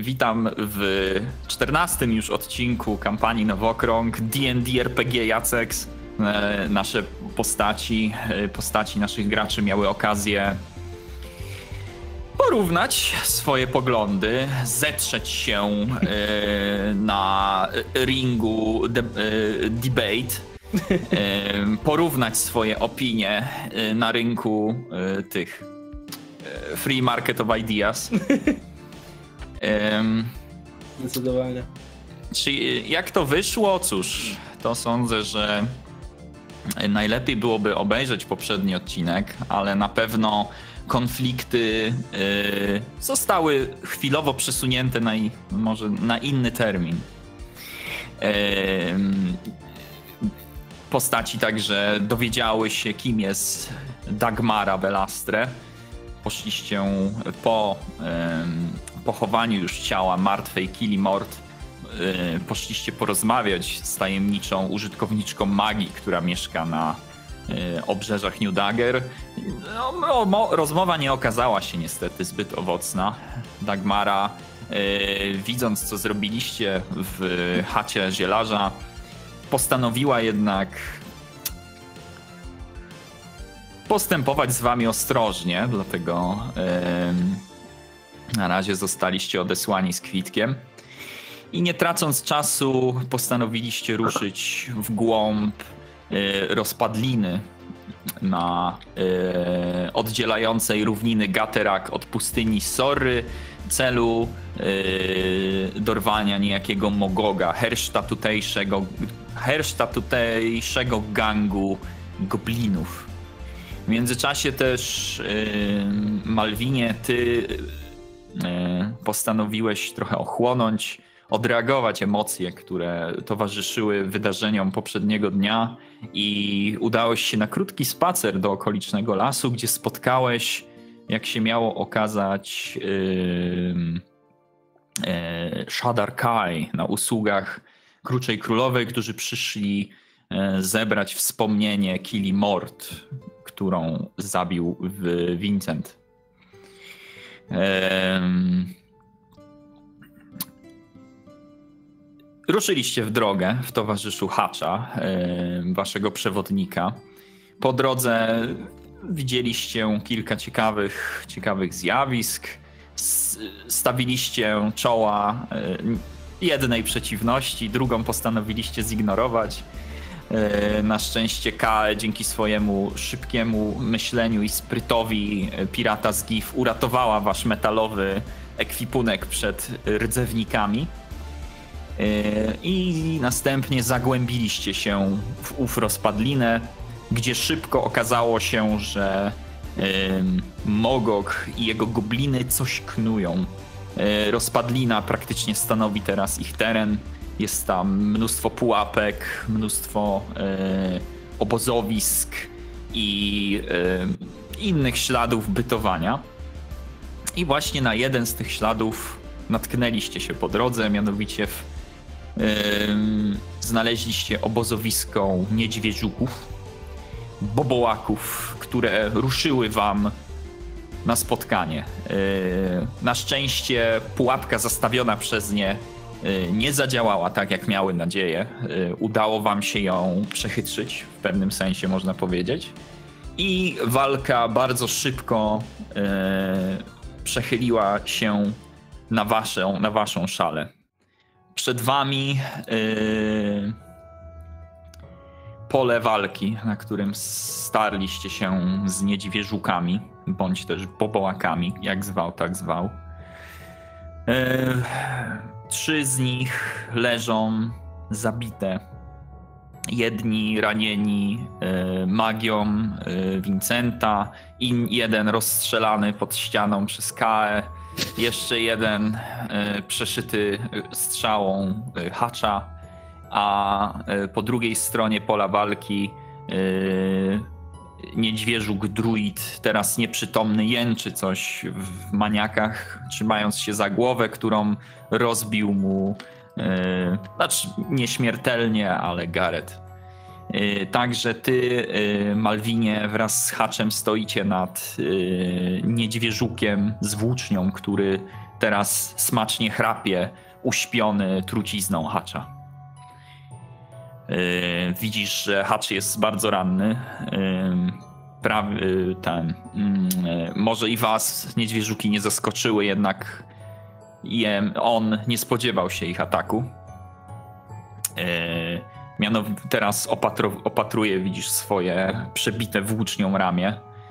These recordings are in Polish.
Witam w 14. już odcinku kampanii Nowokrąg D&D RPG Jacex. Nasze postaci naszych graczy miały okazję porównać swoje poglądy, zetrzeć się na ringu debate, porównać swoje opinie na rynku tych free market of ideas. Zdecydowanie. Czy jak to wyszło? Cóż, to sądzę, że najlepiej byłoby obejrzeć poprzedni odcinek, ale na pewno konflikty zostały chwilowo przesunięte może na inny termin. Postaci także dowiedziały się, kim jest Dagmara Velastre. Poszliście po pochowaniu już ciała martwej Kili Mort. Poszliście porozmawiać z tajemniczą użytkowniczką magii, która mieszka na obrzeżach New Dagger. Rozmowa nie okazała się niestety zbyt owocna. Dagmara, widząc co zrobiliście w chacie zielarza, postanowiła jednak postępować z wami ostrożnie, dlatego na razie zostaliście odesłani z kwitkiem. I nie tracąc czasu postanowiliście ruszyć w głąb rozpadliny na oddzielającej równiny Gaterak od pustyni Sorry w celu dorwania niejakiego Mogoga, herszta tutejszego gangu goblinów. W międzyczasie też Malwinie, ty postanowiłeś trochę ochłonąć, odreagować emocje, które towarzyszyły wydarzeniom poprzedniego dnia i udałeś się na krótki spacer do okolicznego lasu, gdzie spotkałeś, jak się miało okazać, Shadar Kai na usługach Kruczej Królowej, którzy przyszli zebrać wspomnienie Kili Mort, którą zabił Vincent. Ruszyliście w drogę w towarzyszu Hatcha, waszego przewodnika. Po drodze widzieliście kilka ciekawych zjawisk. Stawiliście czoła jednej przeciwności, drugą postanowiliście zignorować. Na szczęście Kae dzięki swojemu szybkiemu myśleniu i sprytowi pirata z GIF uratowała wasz metalowy ekwipunek przed rdzewnikami. I następnie zagłębiliście się w ów rozpadlinę, gdzie szybko okazało się, że Mogok i jego gobliny coś knują. Rozpadlina praktycznie stanowi teraz ich teren. Jest tam mnóstwo pułapek, mnóstwo obozowisk i innych śladów bytowania. I właśnie na jeden z tych śladów natknęliście się po drodze, mianowicie znaleźliście obozowisko niedźwiedziuków, bobołaków, które ruszyły wam na spotkanie. Na szczęście pułapka zastawiona przez nie nie zadziałała tak, jak miały nadzieję. Udało wam się ją przechytrzyć, w pewnym sensie można powiedzieć. I walka bardzo szybko przechyliła się na waszą szalę. Przed wami pole walki, na którym starliście się z niedźwierzukami, bądź też bobołakami, jak zwał, tak zwał. 3 z nich leżą zabite. Jedni ranieni magią Vincenta, jeden rozstrzelany pod ścianą przez Kae, jeszcze jeden przeszyty strzałą Hatcha, a po drugiej stronie pola walki niedźwierzuk druid, teraz nieprzytomny, jęczy coś w maniakach, trzymając się za głowę, którą rozbił mu, znaczy nieśmiertelnie, ale Gareth. Także ty, Malwinie, wraz z Hatchem stoicie nad niedźwierzukiem z włócznią, który teraz smacznie chrapie, uśpiony trucizną Hatcha. Widzisz, że Hatch jest bardzo ranny. Może i was niedźwierzuki nie zaskoczyły, jednak on nie spodziewał się ich ataku. Teraz opatruje, widzisz, swoje przebite włócznią ramię.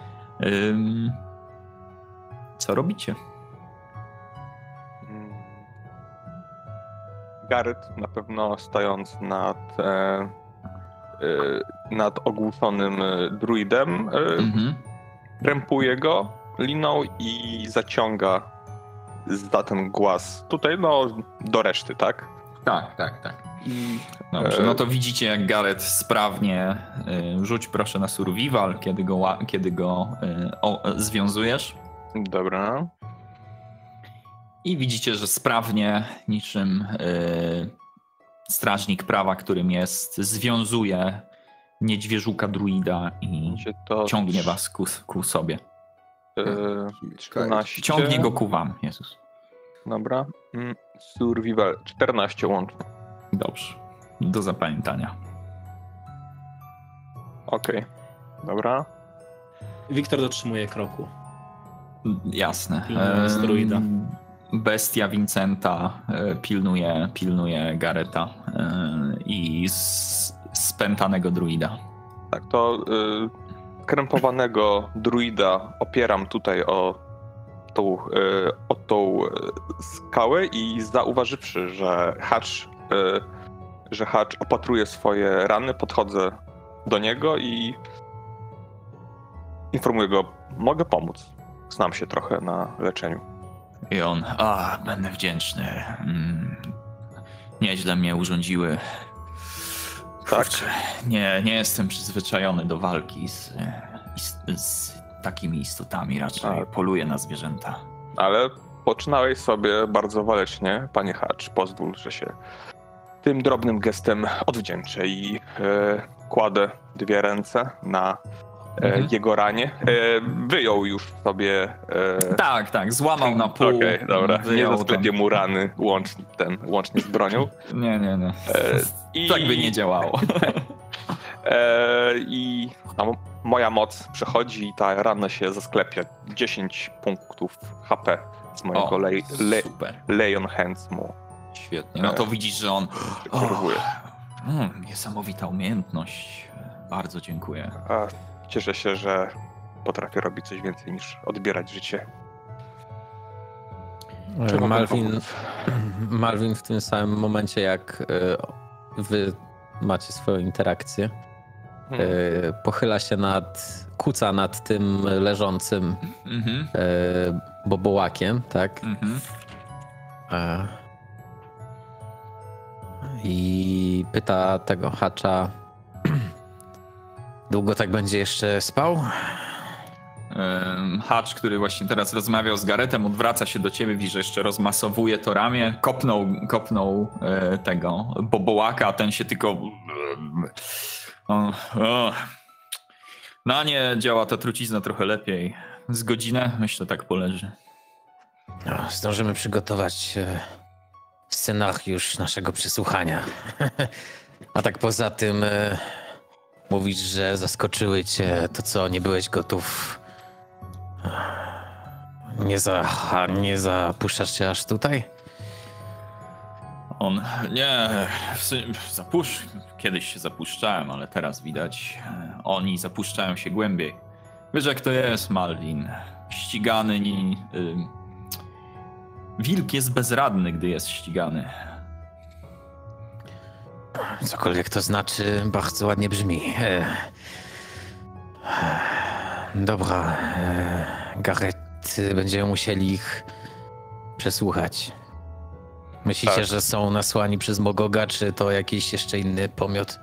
Co robicie? Gareth na pewno stojąc nad ogłuszonym druidem krępuje go liną i zaciąga za ten głaz. Tutaj do reszty, tak? Tak. Dobrze, no to widzicie, jak Gareth sprawnie, rzuć proszę na survival, kiedy go związujesz. Dobra. I widzicie, że sprawnie, niczym strażnik prawa, którym jest, związuje niedźwierzuka druida i ciągnie was ku sobie. 14. Ciągnie go ku wam, Jezus. Dobra. Survival 14 łącznie. Dobrze. Do zapamiętania. Okej. Dobra. Wiktor dotrzymuje kroku. Jasne. Z druida. Bestia Vincenta pilnuje Gareta i spętanego druida. Tak, to krępowanego druida opieram tutaj o tą skałę i zauważywszy, że Hatch opatruje swoje rany, podchodzę do niego i informuję go, mogę pomóc. Znam się trochę na leczeniu. I on, będę wdzięczny. Nieźle mnie urządziły. Tak? Nie jestem przyzwyczajony do walki z takimi istotami, raczej poluję na zwierzęta. Ale poczynałeś sobie bardzo walecznie, panie Hatch. Pozwól, że się tym drobnym gestem odwdzięczę i kładę 2 ręce na jego ranie. Wyjął już sobie... Tak, złamał na pół. Okej, dobra. Nie zasklepię mu rany łącznie z bronią. Nie. Tak by nie działało. I moja moc przechodzi i ta rana się zasklepia. 10 punktów HP z mojego Lay on Hands mu. Świetnie. No to widzisz, że on... Kieruje. Niesamowita umiejętność. Bardzo dziękuję. Cieszę się, że potrafię robić coś więcej niż odbierać życie. Malwin w tym samym momencie, jak wy macie swoją interakcję, pochyla się kuca nad tym leżącym bobołakiem, tak? I pyta tego Hatcha, długo tak będzie jeszcze spał? Hatch, który właśnie teraz rozmawiał z Garethem, odwraca się do ciebie, widzi, że jeszcze rozmasowuje to ramię, kopnął tego bobołaka, a ten się tylko... Na nie działa ta trucizna trochę lepiej. Z godzinę, myślę, tak poleży. No, zdążymy przygotować scenariusz naszego przesłuchania. A tak poza tym mówisz, że zaskoczyły cię to, co nie byłeś gotów. Nie zapuszczasz się aż tutaj? On, nie, kiedyś się zapuszczałem, ale teraz widać, oni zapuszczają się głębiej. Wiesz, jak to jest, Malwin. Ścigany, wilk jest bezradny, gdy jest ścigany. Cokolwiek to znaczy, bardzo ładnie brzmi. Dobra, Gareth, będziemy musieli ich przesłuchać. Myślicie, że są nasłani przez Mogoga, czy to jakiś jeszcze inny pomiot?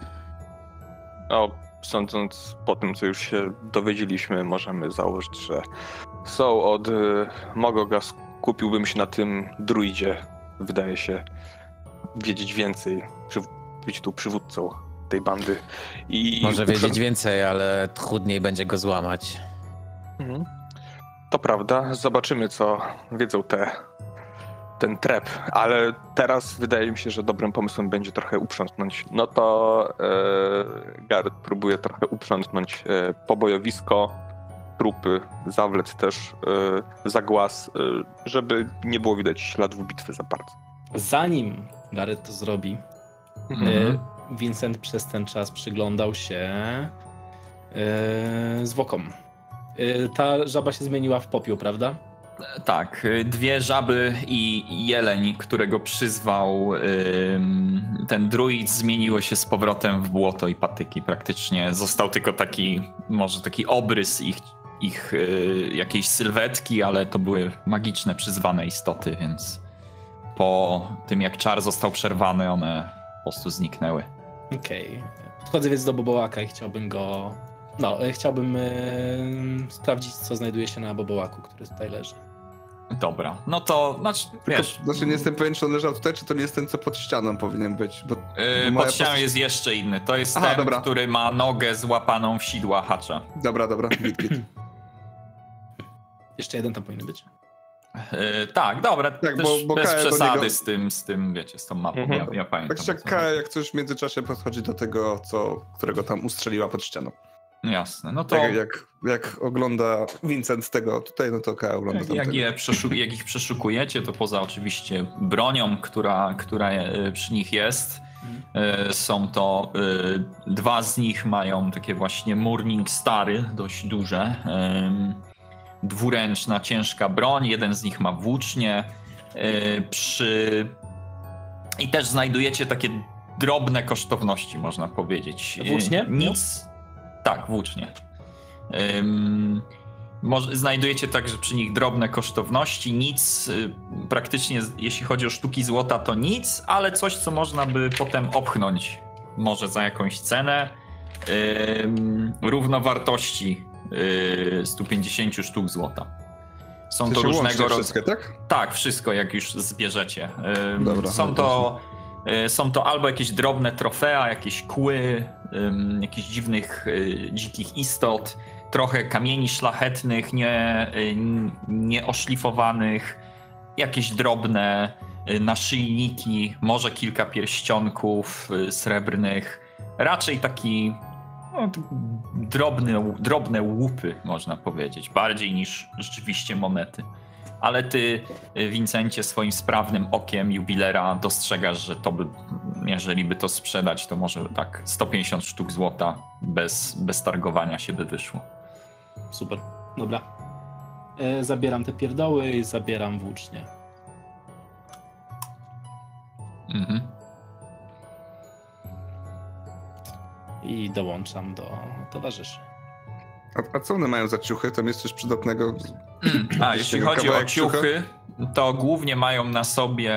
Sądząc po tym, co już się dowiedzieliśmy, możemy założyć, że są od Mogoga. Skupiłbym się na tym druidzie. Wydaje się wiedzieć więcej, być tu przywódcą tej bandy. Może wiedzieć więcej, ale trudniej będzie go złamać. To prawda. Zobaczymy, co wiedzą te ten trep, ale teraz wydaje mi się, że dobrym pomysłem będzie trochę uprzątnąć. No to Gareth próbuje trochę uprzątnąć pobojowisko, trupy, zawlec też, zagłas, żeby nie było widać śladów bitwy za bardzo. Zanim Gareth to zrobi, Vincent przez ten czas przyglądał się zwłokom. Ta żaba się zmieniła w popiół, prawda? Tak, 2 żaby i jeleń, którego przyzwał ten druid, zmieniło się z powrotem w błoto i patyki praktycznie. Został tylko taki, może taki obrys ich jakiejś sylwetki, ale to były magiczne, przyzwane istoty, więc po tym jak czar został przerwany, one po prostu zniknęły. Okej. Wchodzę więc do Bobołaka i chciałbym go... No, chciałbym sprawdzić, co znajduje się na Bobołaku, który tutaj leży. Dobra, no to, wiesz... Znaczy nie jestem pewien, czy on leżał tutaj, czy to nie jest ten, co pod ścianą powinien być. Bo pod ścianą jest jeszcze inny. To jest ten, dobra. który ma nogę złapaną w sidła hacza. Dobra, git. Jeszcze jeden tam powinien być. Tak, dobra, Tak, też bo bez Kaja do przesady niego... z tym, wiecie, z tą mapą, ja pamiętam. Tak jak Kaja, jak coś w międzyczasie podchodzi do tego, którego tam ustrzeliła pod ścianą. Jasne, no to... Tak jak ogląda Vincent tego tutaj, no to Kaja ogląda tamtego. Jak ich przeszukujecie, to poza oczywiście bronią, która przy nich jest, są to 2 z nich mają takie właśnie Morning Stary, dość duże, dwuręczna, ciężka broń, jeden z nich ma włócznie, i też znajdujecie takie drobne kosztowności, można powiedzieć. Włócznie? Nic. Tak, włócznie. Znajdujecie także przy nich drobne kosztowności, nic, praktycznie jeśli chodzi o sztuki złota to nic, ale coś, co można by potem opchnąć, może za jakąś cenę, równowartości 150 sztuk złota. Są to różnego rodzaju... wszystkie, tak? Tak, wszystko jak już zbierzecie. Dobra, Są to albo jakieś drobne trofea, jakieś kły, jakichś dziwnych, dzikich istot, trochę kamieni szlachetnych, nieoszlifowanych, jakieś drobne naszyjniki, może kilka pierścionków srebrnych. Raczej taki drobne łupy, można powiedzieć, bardziej niż rzeczywiście monety. Ale ty, Vincencie, swoim sprawnym okiem jubilera dostrzegasz, że to by, jeżeli by to sprzedać, to może tak 150 sztuk złota bez targowania się by wyszło. Super, dobra. Zabieram te pierdoły i zabieram włócznie. Mhm. I dołączam do towarzyszy. A co one mają za ciuchy? Tam jest coś przydatnego? Jeśli chodzi o ciuchy, to głównie mają na sobie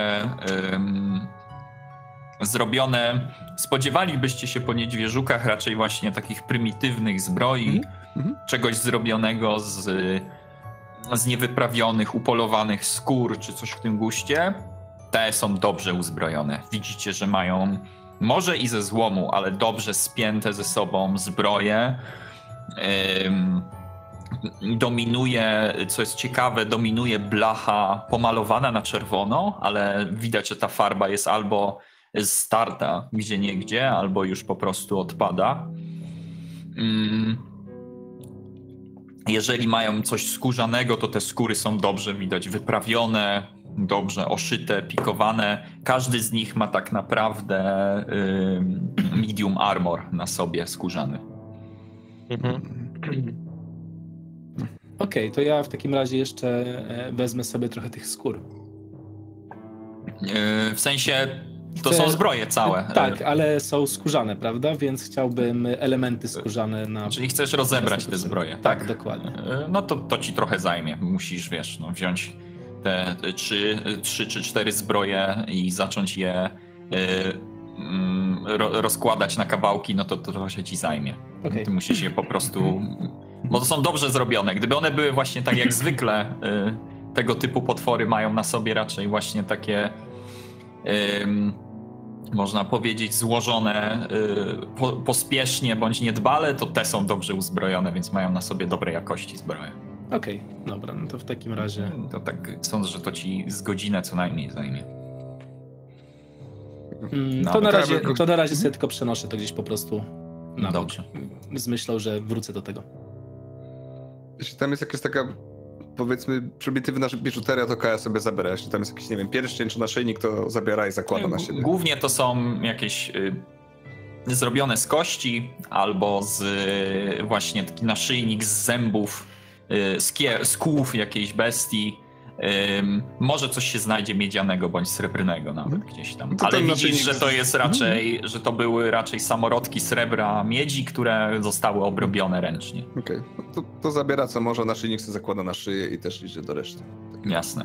zrobione, spodziewalibyście się po niedźwierzukach raczej właśnie takich prymitywnych zbroi, czegoś zrobionego z niewyprawionych, upolowanych skór, czy coś w tym guście. Te są dobrze uzbrojone. Widzicie, że mają może i ze złomu, ale dobrze spięte ze sobą zbroje. Dominuje, co jest ciekawe, dominuje blacha pomalowana na czerwono, ale widać, że ta farba jest albo starta gdzieniegdzie, albo już po prostu odpada. Jeżeli mają coś skórzanego, to te skóry są dobrze widać wyprawione, dobrze oszyte, pikowane. Każdy z nich ma tak naprawdę medium armor na sobie skórzany. Okej, to ja w takim razie jeszcze wezmę sobie trochę tych skór. W sensie to są zbroje całe. Tak, ale są skórzane, prawda? Więc chciałbym elementy skórzane na... Czyli chcesz rozebrać te zbroje, tak? tak? Dokładnie. No to ci trochę zajmie. Musisz, wziąć te 3 czy 4 zbroje i zacząć je rozkładać na kawałki, no to trochę ci zajmie. Okay. Ty musisz je po prostu... Bo to są dobrze zrobione. Gdyby one były właśnie tak jak zwykle, tego typu potwory mają na sobie raczej właśnie takie, można powiedzieć, złożone pospiesznie bądź niedbale, to te są dobrze uzbrojone, więc mają na sobie dobrej jakości zbroje. Okej, dobra, no to w takim razie... To tak sądzę, że to ci z godzinę co najmniej zajmie. No, to na razie sobie tylko przenoszę to gdzieś po prostu na bok. Dobrze. Z myślą, że wrócę do tego. Jeśli tam jest jakaś taka, powiedzmy, prymitywna biżuteria, to Kaja sobie zabiera. Jeśli tam jest jakiś, nie wiem, pierścień czy naszyjnik, to zabiera i zakłada na siebie. Głównie to są jakieś zrobione z kości albo właśnie taki naszyjnik z zębów, z kłów jakiejś bestii. Może coś się znajdzie miedzianego bądź srebrnego nawet gdzieś tam. Ale widzisz, że to jest raczej, że to były raczej samorodki srebra, miedzi, które zostały obrobione ręcznie. Okej, no to zabiera co może, naszyjnik sobie zakłada na szyję i też idzie do reszty. Tak. Jasne.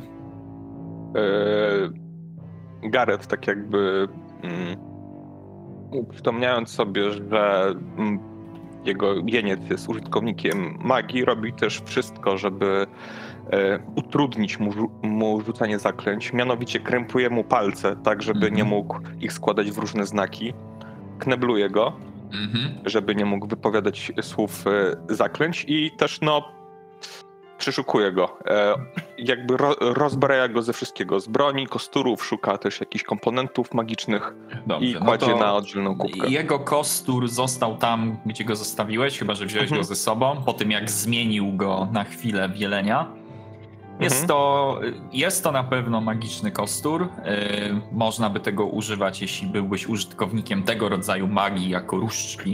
Gareth tak jakby uprzytomniając sobie, że jego jeniec jest użytkownikiem magii, robi też wszystko, żeby utrudnić mu rzucanie zaklęć. Mianowicie krępuje mu palce, tak żeby nie mógł ich składać w różne znaki. Knebluje go, żeby nie mógł wypowiadać słów zaklęć i też przyszukuje go. Jakby rozbraja go ze wszystkiego. Z broni, kosturów, szuka też jakichś komponentów magicznych. Dobrze, i kładzie na oddzielną kubkę. Jego kostur został tam, gdzie go zostawiłeś, chyba że wziąłeś go ze sobą, po tym jak zmienił go na chwilę w jelenia. Jest to na pewno magiczny kostur. Można by tego używać, jeśli byłbyś użytkownikiem tego rodzaju magii jako różdżki.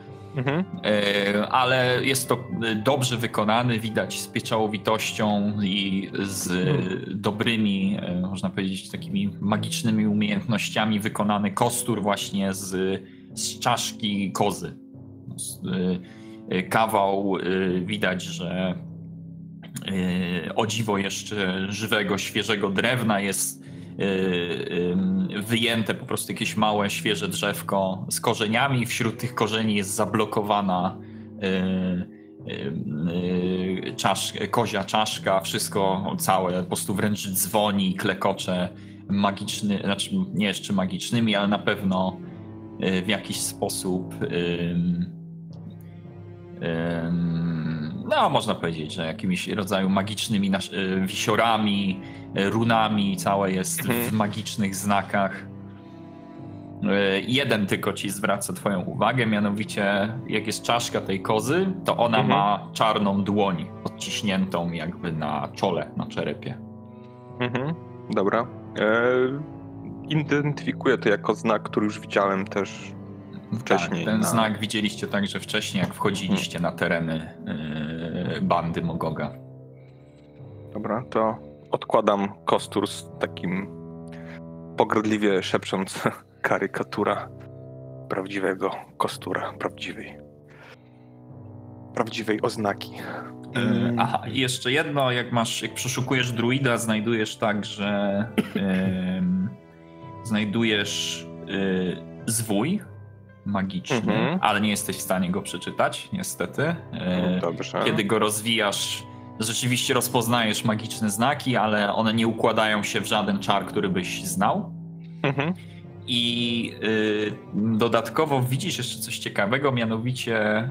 Ale jest to dobrze wykonany, widać z pieczołowitością i z dobrymi, można powiedzieć, takimi magicznymi umiejętnościami wykonany kostur właśnie z czaszki kozy. Kawał widać, że o dziwo jeszcze żywego, świeżego drewna jest wyjęte po prostu jakieś małe, świeże drzewko z korzeniami. Wśród tych korzeni jest zablokowana kozia czaszka. Wszystko całe po prostu wręcz dzwoni, klekocze magiczny, znaczy nie jeszcze magicznymi, ale na pewno w jakiś sposób można powiedzieć, że jakimiś rodzaju magicznymi wisiorami, runami, całe jest w magicznych znakach. Jeden tylko ci zwraca twoją uwagę, mianowicie jak jest czaszka tej kozy, to ona ma czarną dłoń odciśniętą jakby na czole, na czerepie. Dobra. Identyfikuję to jako znak, który już widziałem też wcześniej. Tak, ten znak widzieliście także wcześniej, jak wchodziliście na tereny bandy Mogoga. Dobra, to odkładam kostur z takim pogardliwie szepcząc karykatura prawdziwego kostura, prawdziwej oznaki. Aha, i jeszcze jedno, jak przeszukujesz druida, znajdujesz także znajdujesz zwój magiczny, ale nie jesteś w stanie go przeczytać, niestety. Dobrze. Kiedy go rozwijasz, rzeczywiście rozpoznajesz magiczne znaki, ale one nie układają się w żaden czar, który byś znał. I dodatkowo widzisz jeszcze coś ciekawego, mianowicie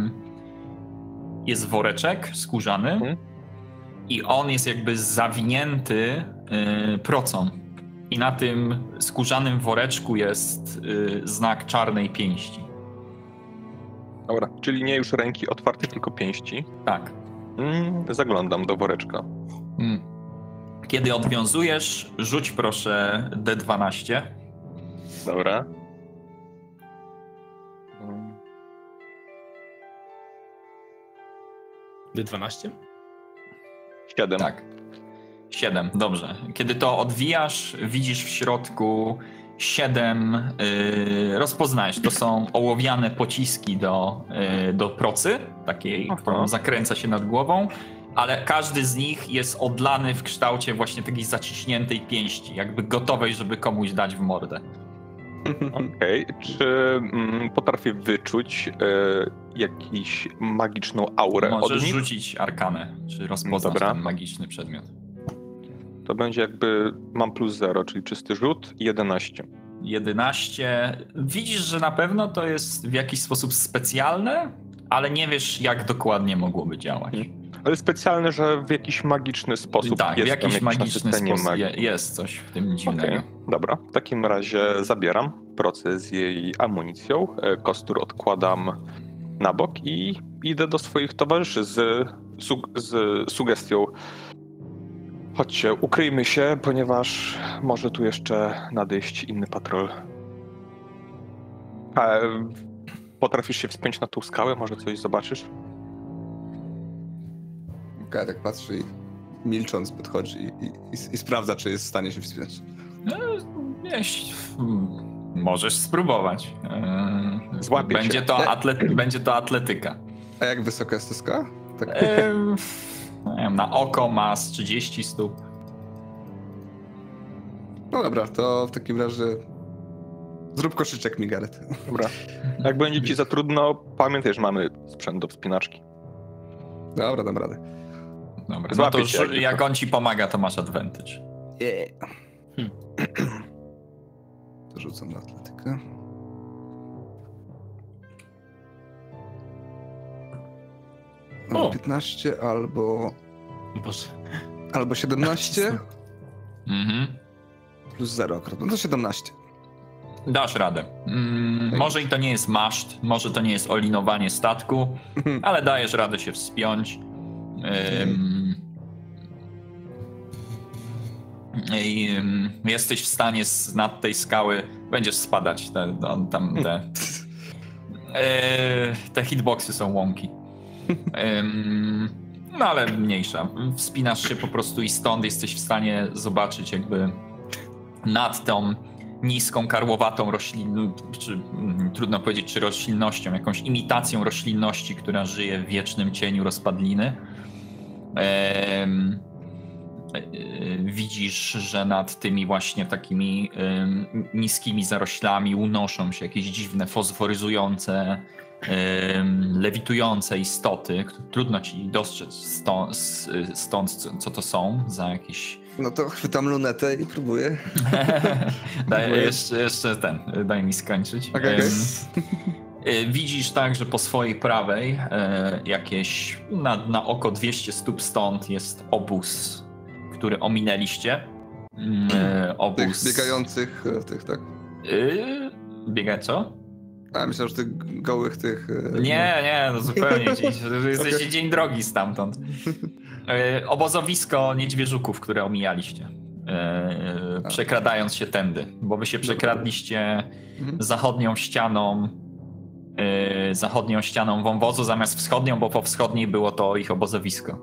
jest woreczek skórzany i on jest jakby zawinięty procą. I na tym skórzanym woreczku jest znak czarnej pięści. Dobra, czyli nie już ręki otwarte, tylko pięści. Tak. Zaglądam do woreczka. Kiedy odwiązujesz, rzuć proszę D12. Dobra. D12? 7. Tak. 7, dobrze. Kiedy to odwijasz, widzisz w środku 7, rozpoznajesz, to są ołowiane pociski do procy, takiej, którą zakręca się nad głową, ale każdy z nich jest odlany w kształcie właśnie takiej zaciśniętej pięści, jakby gotowej, żeby komuś dać w mordę. Okej, czy potrafię wyczuć jakąś magiczną aurę od nich? Możesz rzucić arkanę, czy rozpoznać ten magiczny przedmiot. To będzie jakby, mam plus 0, czyli czysty rzut, 11. 11. Widzisz, że na pewno to jest w jakiś sposób specjalne, ale nie wiesz, jak dokładnie mogłoby działać. Ale specjalny, że w jakiś magiczny sposób Tak, w jest jakiś magiczny sposób magii. jest coś w tym dziwnego. Okay, dobra, w takim razie zabieram proces z jej amunicją, kostur odkładam na bok i idę do swoich towarzyszy z sugestią. Chodźcie, ukryjmy się, ponieważ może tu jeszcze nadejść inny patrol. Potrafisz się wspiąć na tą skałę? Może coś zobaczysz? Okej, tak patrzy i milcząc podchodzi i sprawdza, czy jest w stanie się wspinać. Możesz spróbować. Złapię Będzie to atletyka. A jak wysoka jest ta skała? Tak. Nie wiem, na oko ma z 30 stóp. No dobra, to w takim razie zrób koszyczek mi, Gareth. Dobra. Jak będzie ci za trudno, pamiętaj, że mamy sprzęt do wspinaczki. Dobra, dam radę. Dobra, no to jak on ci pomaga, to masz advantage. Yeah. To rzucam na atletykę. O! 15 albo... Boże. Albo 17 Mhm. plus 0 akurat. No to 17. Dasz radę. Może i to nie jest maszt, może to nie jest olinowanie statku, ale dajesz radę się wspiąć. Jesteś w stanie nad tej skały, będziesz spadać, te hitboxy są łąki. No ale mniejsza. Wspinasz się po prostu i stąd jesteś w stanie zobaczyć jakby nad tą niską, karłowatą roślinną, czy trudno powiedzieć, czy roślinnością, jakąś imitacją roślinności, która żyje w wiecznym cieniu rozpadliny. Widzisz, że nad tymi właśnie takimi niskimi zaroślami unoszą się jakieś dziwne, fosforyzujące, lewitujące istoty. Trudno ci dostrzec stąd co to są za jakieś... No to chwytam lunetę i próbuję. Daj mi skończyć. Okay. Widzisz tak, że po swojej prawej jakieś na oko 200 stóp stąd jest obóz, który ominęliście. Obóz... Tych biegających tych, tak? Biega co? A myślałem, że tych gołych tych... Nie, no zupełnie. Jesteście dzień drogi stamtąd. Obozowisko niedźwierzuków, które omijaliście. Przekradając się tędy, bo wy się przekradliście zachodnią ścianą wąwozu zamiast wschodnią, bo po wschodniej było to ich obozowisko.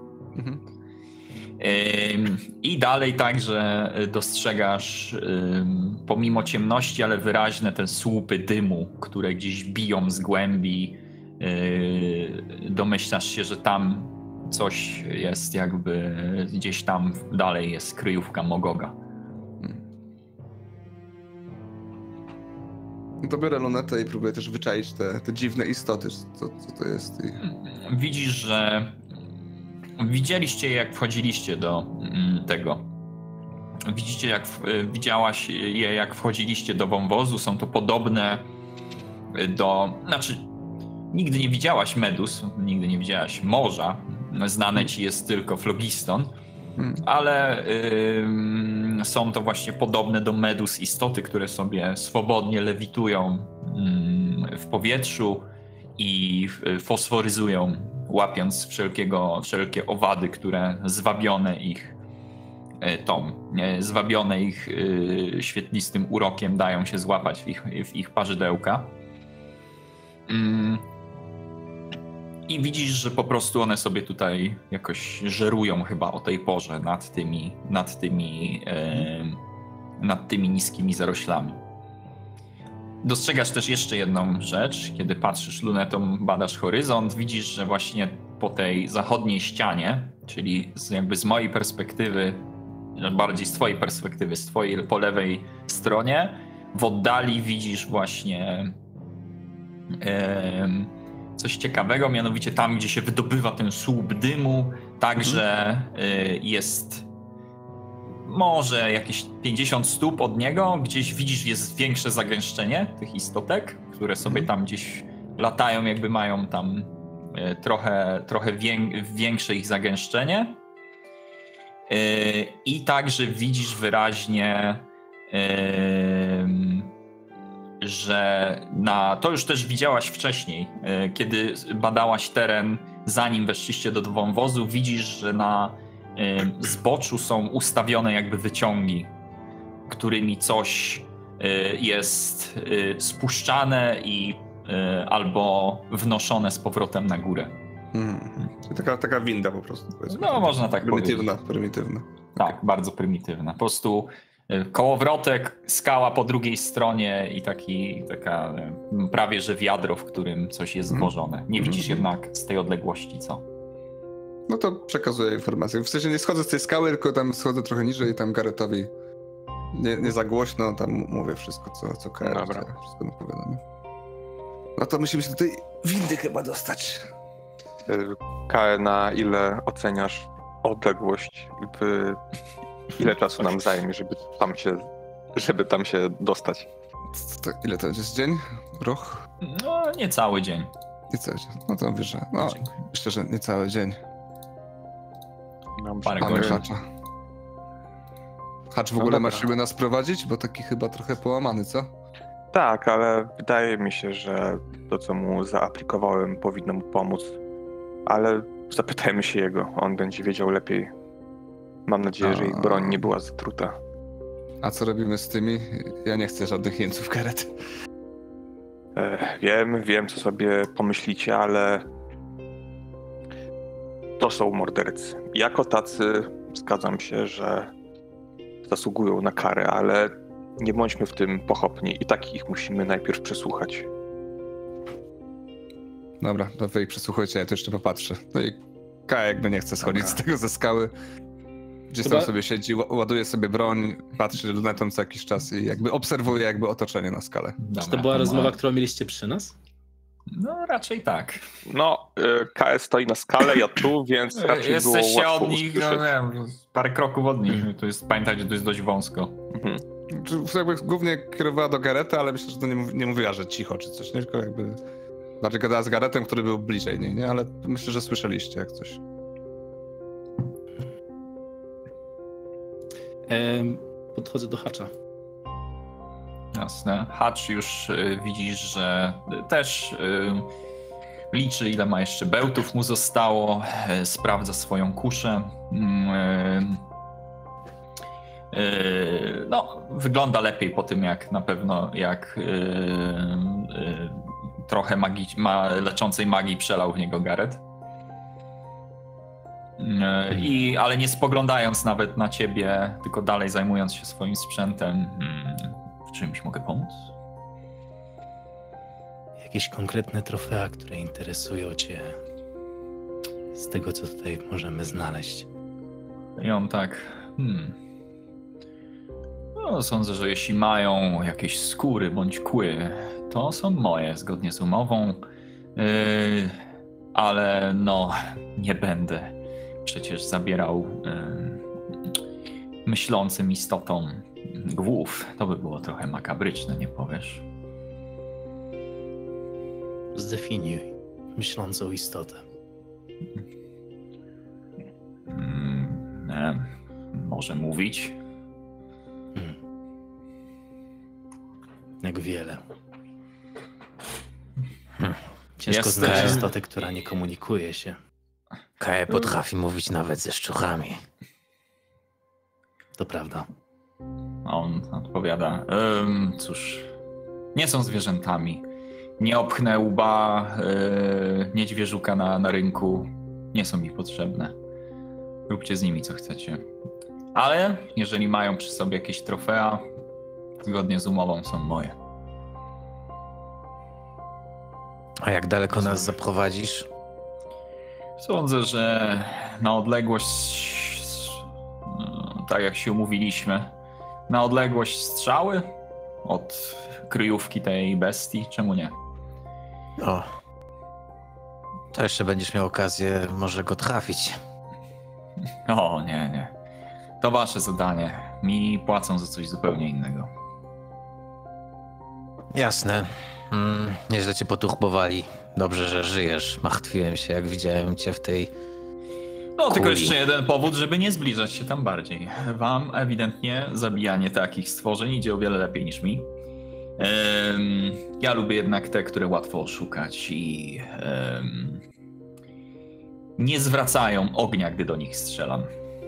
I dalej także dostrzegasz pomimo ciemności, ale wyraźne te słupy dymu, które gdzieś biją z głębi. Domyślasz się, że tam coś jest jakby gdzieś tam dalej jest kryjówka Mogoga. To biorę lunetę i próbuję też wyczaić te dziwne istoty, co to jest. Widzisz, że widzieliście je, jak wchodziliście do tego. Widziałaś je, jak wchodziliście do wąwozu. Są to podobne do... Znaczy, nigdy nie widziałaś medus, nigdy nie widziałaś morza. Znane ci jest tylko flogiston. Ale są to właśnie podobne do medus istoty, które sobie swobodnie lewitują w powietrzu i fosforyzują, łapiąc wszelkie owady, które zwabione ich świetlistym urokiem dają się złapać w ich parzydełka. I widzisz, że po prostu one sobie tutaj jakoś żerują chyba o tej porze nad tymi niskimi zaroślami. Dostrzegasz też jeszcze jedną rzecz, kiedy patrzysz lunetą, badasz horyzont, widzisz, że właśnie po tej zachodniej ścianie, czyli jakby z mojej perspektywy, bardziej z twojej perspektywy, z twojej po lewej stronie, w oddali widzisz właśnie coś ciekawego, mianowicie tam, gdzie się wydobywa ten słup dymu, także jest może jakieś 50 stóp od niego, gdzieś widzisz, jest większe zagęszczenie tych istotek, które sobie tam gdzieś latają, jakby mają tam trochę większe ich zagęszczenie. I także widzisz wyraźnie, że to już też widziałaś wcześniej, kiedy badałaś teren, zanim weszliście do wąwozu, widzisz, że na zboczu są ustawione jakby wyciągi, którymi coś jest spuszczane i albo wnoszone z powrotem na górę. Taka winda po prostu. No, można tak powiedzieć. Prymitywna. Tak, bardzo prymitywna. Po prostu kołowrotek, skała po drugiej stronie i taka prawie że wiadro, w którym coś jest włożone. Nie widzisz jednak z tej odległości co. No to przekazuję informację. W sensie nie schodzę z tej skały, tylko tam schodzę trochę niżej i tam Garrettowi nie za głośno, tam mówię wszystko, co KR. Dobra. Wszystko napowiadamy. No to musimy się do tej windy chyba dostać. KR, na ile oceniasz odległość? Ile czasu nam zajmie, żeby tam się dostać? Ile to jest dzień? Rok? No, nie cały dzień. Nie cały dzień. No to mówię, że myślę, że nie cały dzień. Parę Mamy godzin. Hacza. Hacz w ogóle ma siły nas prowadzić? Bo taki chyba trochę połamany, co? Tak, ale wydaje mi się, że to, co mu zaaplikowałem, powinno mu pomóc. Ale zapytajmy się jego, on będzie wiedział lepiej. Mam nadzieję, że ich broń nie była zatruta. A co robimy z tymi? Ja nie chcę żadnych jeńców karet. Wiem, co sobie pomyślicie, ale to są mordercy. Jako tacy zgadzam się, że zasługują na karę, ale nie bądźmy w tym pochopni. I tak ich musimy najpierw przesłuchać. Dobra, to wy ich przesłuchajcie, ja to jeszcze popatrzę. No i K jakby nie chce schodzić z tego ze skały. Gdzieś tam sobie siedzi, ładuje sobie broń, patrzy lunetą co jakiś czas i jakby obserwuje jakby otoczenie na skalę. Czy to była rozmowa, którą mieliście przy nas? No raczej tak. No, KS stoi na skale, ja tu, więc raczej Jesteście było łatwo od nich, usłyszeć. parę kroków od nich. Pamiętajcie, że to jest dość wąsko. Jakby głównie kierowała do Garretta, ale myślę, że to nie mówiła, że cicho czy coś, nie? Tylko jakby bardziej gadała z Garrettem, który był bliżej niej, nie? Ale myślę, że słyszeliście jak coś. Podchodzę do Hacza. Jasne. Hacz już widzisz, że też liczy, ile ma jeszcze bełtów mu zostało, sprawdza swoją kuszę. No, wygląda lepiej po tym, jak na pewno, trochę leczącej magii przelał w niego Garrett. Ale nie spoglądając nawet na ciebie, tylko dalej zajmując się swoim sprzętem. W czymś mogę pomóc? Jakieś konkretne trofea, które interesują cię z tego, co tutaj możemy znaleźć. I on tak... No, sądzę, że jeśli mają jakieś skóry bądź kły, to są moje, zgodnie z umową. Ale no, nie będę przecież zabierał myślącym istotom głów. To by było trochę makabryczne, nie powiesz? Zdefiniuj myślącą istotę. Może mówić. Jak wiele. Ciężko znaleźć istotę, która nie komunikuje się. Kae potrafi mówić nawet ze szczurami. To prawda. On odpowiada, cóż, nie są zwierzętami. Nie opchnę łba niedźwierzuka na rynku. Nie są mi potrzebne. Róbcie z nimi co chcecie. Ale jeżeli mają przy sobie jakieś trofea, zgodnie z umową są moje. A jak daleko nas zaprowadzisz? Sądzę, że na odległość, tak jak się umówiliśmy, na odległość strzały od kryjówki tej bestii, czemu nie? O. To jeszcze będziesz miał okazję może go trafić. O, nie. To wasze zadanie. Mi płacą za coś zupełnie innego. Jasne. Nieźle cię poturbowali. Dobrze, że żyjesz. Martwiłem się, jak widziałem cię w tej... No, tylko Kuli. jeszcze jeden powód, żeby nie zbliżać się tam bardziej. Wam ewidentnie zabijanie takich stworzeń idzie o wiele lepiej niż mi. Ja lubię jednak te, które łatwo oszukać i nie zwracają ognia, gdy do nich strzelam.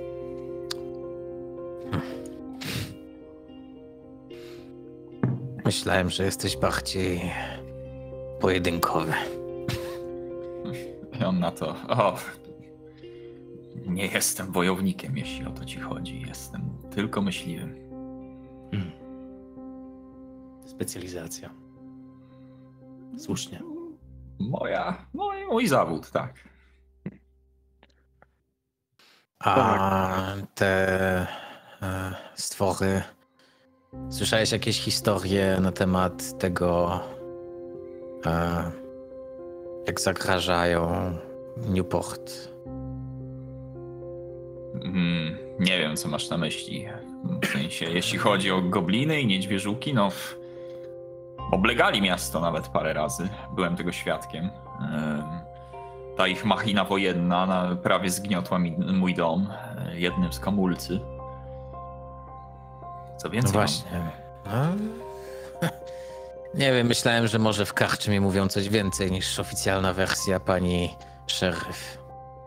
Myślałem, że jesteś bardziej pojedynkowy. I on na to, nie jestem wojownikiem, jeśli o to ci chodzi. Jestem tylko myśliwym. Specjalizacja. Słusznie. Mój zawód, tak. A te stwory... Słyszałeś jakieś historie na temat tego, jak zagrażają Newport? Nie wiem, co masz na myśli. W sensie, jeśli chodzi o gobliny i niedźwierzuki, no oblegali miasto nawet parę razy. Byłem tego świadkiem. Ta ich machina wojenna prawie zgniotła mój dom jednym z kamulcy. Co więcej? No właśnie. Nie wiem, myślałem, że może w karczmie mówią coś więcej niż oficjalna wersja pani szeryf.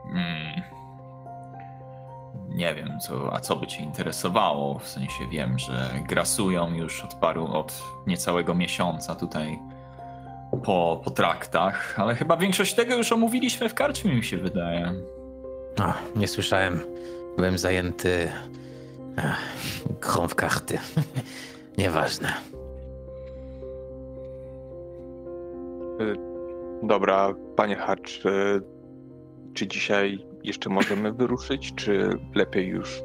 Nie wiem, co by cię interesowało. W sensie wiem, że grasują już od niecałego miesiąca tutaj po traktach, ale chyba większość tego już omówiliśmy w karczmie, mi się wydaje. No, nie słyszałem. Byłem zajęty grą w karty. Nieważne. Dobra, panie Hatch, czy dzisiaj jeszcze możemy wyruszyć, czy lepiej już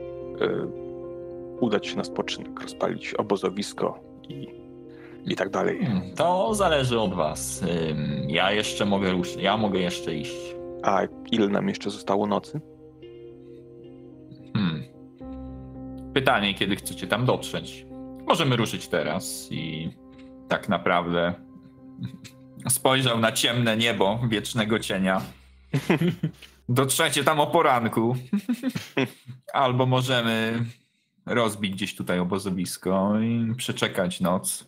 udać się na spoczynek, rozpalić obozowisko i tak dalej? To zależy od was. Ja mogę jeszcze iść. A ile nam jeszcze zostało nocy? Pytanie, kiedy chcecie tam dotrzeć. Możemy ruszyć teraz i tak naprawdę spojrzał na ciemne niebo wiecznego cienia. Dotrzecie tam o poranku. Albo możemy rozbić gdzieś tutaj obozowisko i przeczekać noc.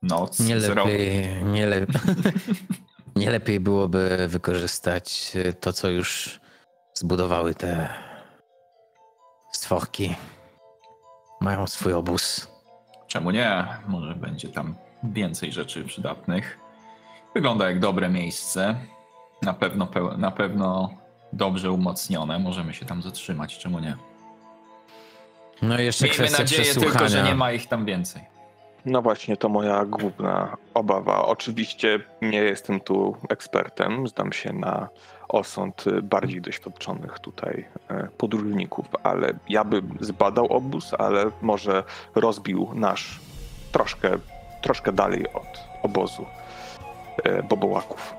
Nie lepiej byłoby wykorzystać to, co już zbudowały te stworki. Mają swój obóz. Czemu nie? Może będzie tam więcej rzeczy przydatnych. Wygląda jak dobre miejsce. Na pewno dobrze umocnione. Możemy się tam zatrzymać. Czemu nie? No i jeszcze miejmy kwestia nadzieję przesłuchania. tylko, że nie ma ich tam więcej. No właśnie, to moja główna obawa. Oczywiście nie jestem tu ekspertem. Zdam się na osąd bardziej doświadczonych tutaj podróżników, ale ja bym zbadał obóz, ale może rozbił nasz troszkę dalej od obozu bobołaków.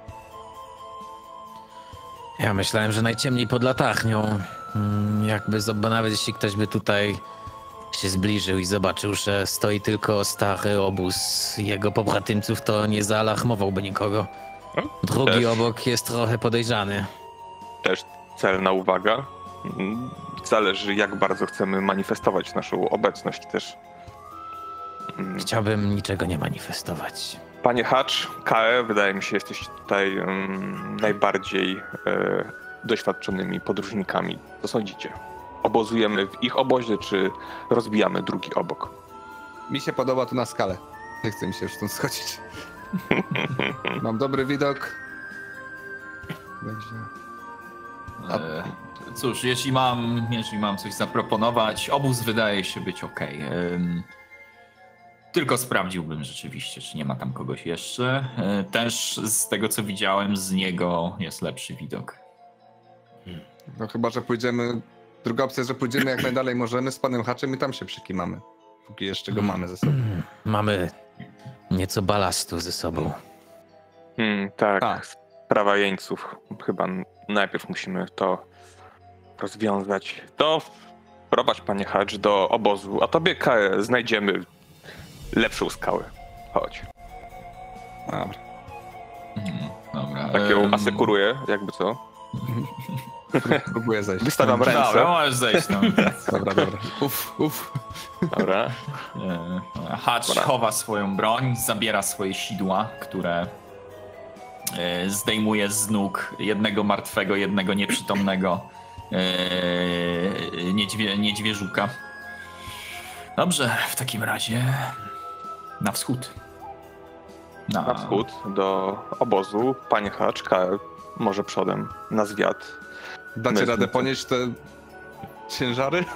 Ja myślałem, że najciemniej pod latarnią. Nawet jeśli ktoś by tutaj się zbliżył i zobaczył, że stoi tylko stary obóz jego pobratymców, to nie zaalarmowałby nikogo. Drugi też obok jest trochę podejrzany. Też celna uwaga. Zależy, jak bardzo chcemy manifestować naszą obecność też. Chciałbym niczego nie manifestować. Panie Hatch, KE, wydaje mi się, jesteście tutaj najbardziej doświadczonymi podróżnikami. Co sądzicie? Obozujemy w ich obozie, czy rozbijamy drugi obok? Mi się podoba to na skalę. Nie chcę mi się już stąd schodzić. Mam dobry widok. Cóż, jeśli mam coś zaproponować, obóz wydaje się być okej. Tylko sprawdziłbym rzeczywiście, czy nie ma tam kogoś jeszcze. Też z tego, co widziałem, z niego jest lepszy widok. No chyba, że pójdziemy... Druga opcja jest, że pójdziemy jak najdalej możemy z panem Hatchem i tam się przykimamy. Póki jeszcze go mamy ze sobą. Mamy nieco balastu ze sobą. Tak, sprawa jeńców. Chyba najpierw musimy to rozwiązać. To prowadź, panie Hatch, do obozu, a tobie, KE, znajdziemy lepszą skałę. Chodź. Dobra. asekuruję, jakby co. Próbuję zejść. Wystawiam ręce. Dobra, możesz zejść. No. Dobra. Uff. Dobra. Hacz Dobra. chowa swoją broń, zabiera swoje sidła, które zdejmuje z nóg jednego martwego, jednego nieprzytomnego niedźwiedziuka. Dobrze, w takim razie na wschód. Na wschód do obozu. Panie Hacz, może przodem na zwiat. Dacie radę ponieść te ciężary?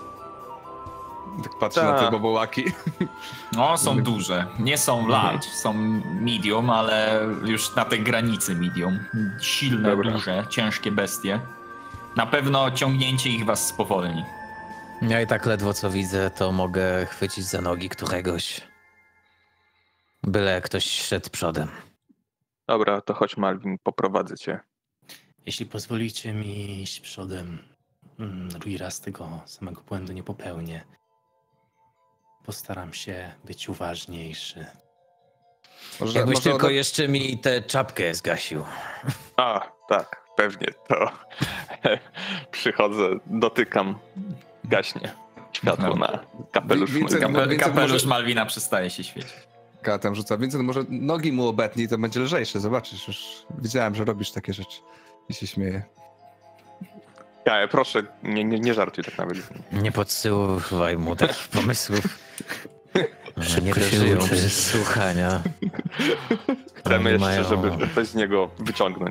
Tak patrzę na te bobołaki. No, są duże. Nie są large, są medium, ale już na tej granicy medium. Silne, duże, ciężkie bestie. Na pewno ciągnięcie ich was spowolni. Ja i tak ledwo co widzę, to mogę chwycić za nogi któregoś. Byle ktoś szedł przodem. Dobra, to chodź Malwin, poprowadzę cię. Jeśli pozwolicie mi iść przodem, drugi raz tego samego błędu nie popełnię. Postaram się być uważniejszy. Jakbyś tylko jeszcze mi tę czapkę zgasił. A, tak, pewnie, to przychodzę, dotykam, gaśnie światło na kapelusz. Kapelusz Malwina przestaje się świecić. Tam rzuca. Vincent, może nogi mu obetnij, to będzie lżejsze. Zobaczysz, już widziałem, że robisz takie rzeczy. I się śmieje. Ja, proszę, nie żartuj tak nawet. Nie podsyłaj mu takich pomysłów. Nie dożyją przez słuchania. Chcemy jeszcze, żeby coś z niego wyciągnąć.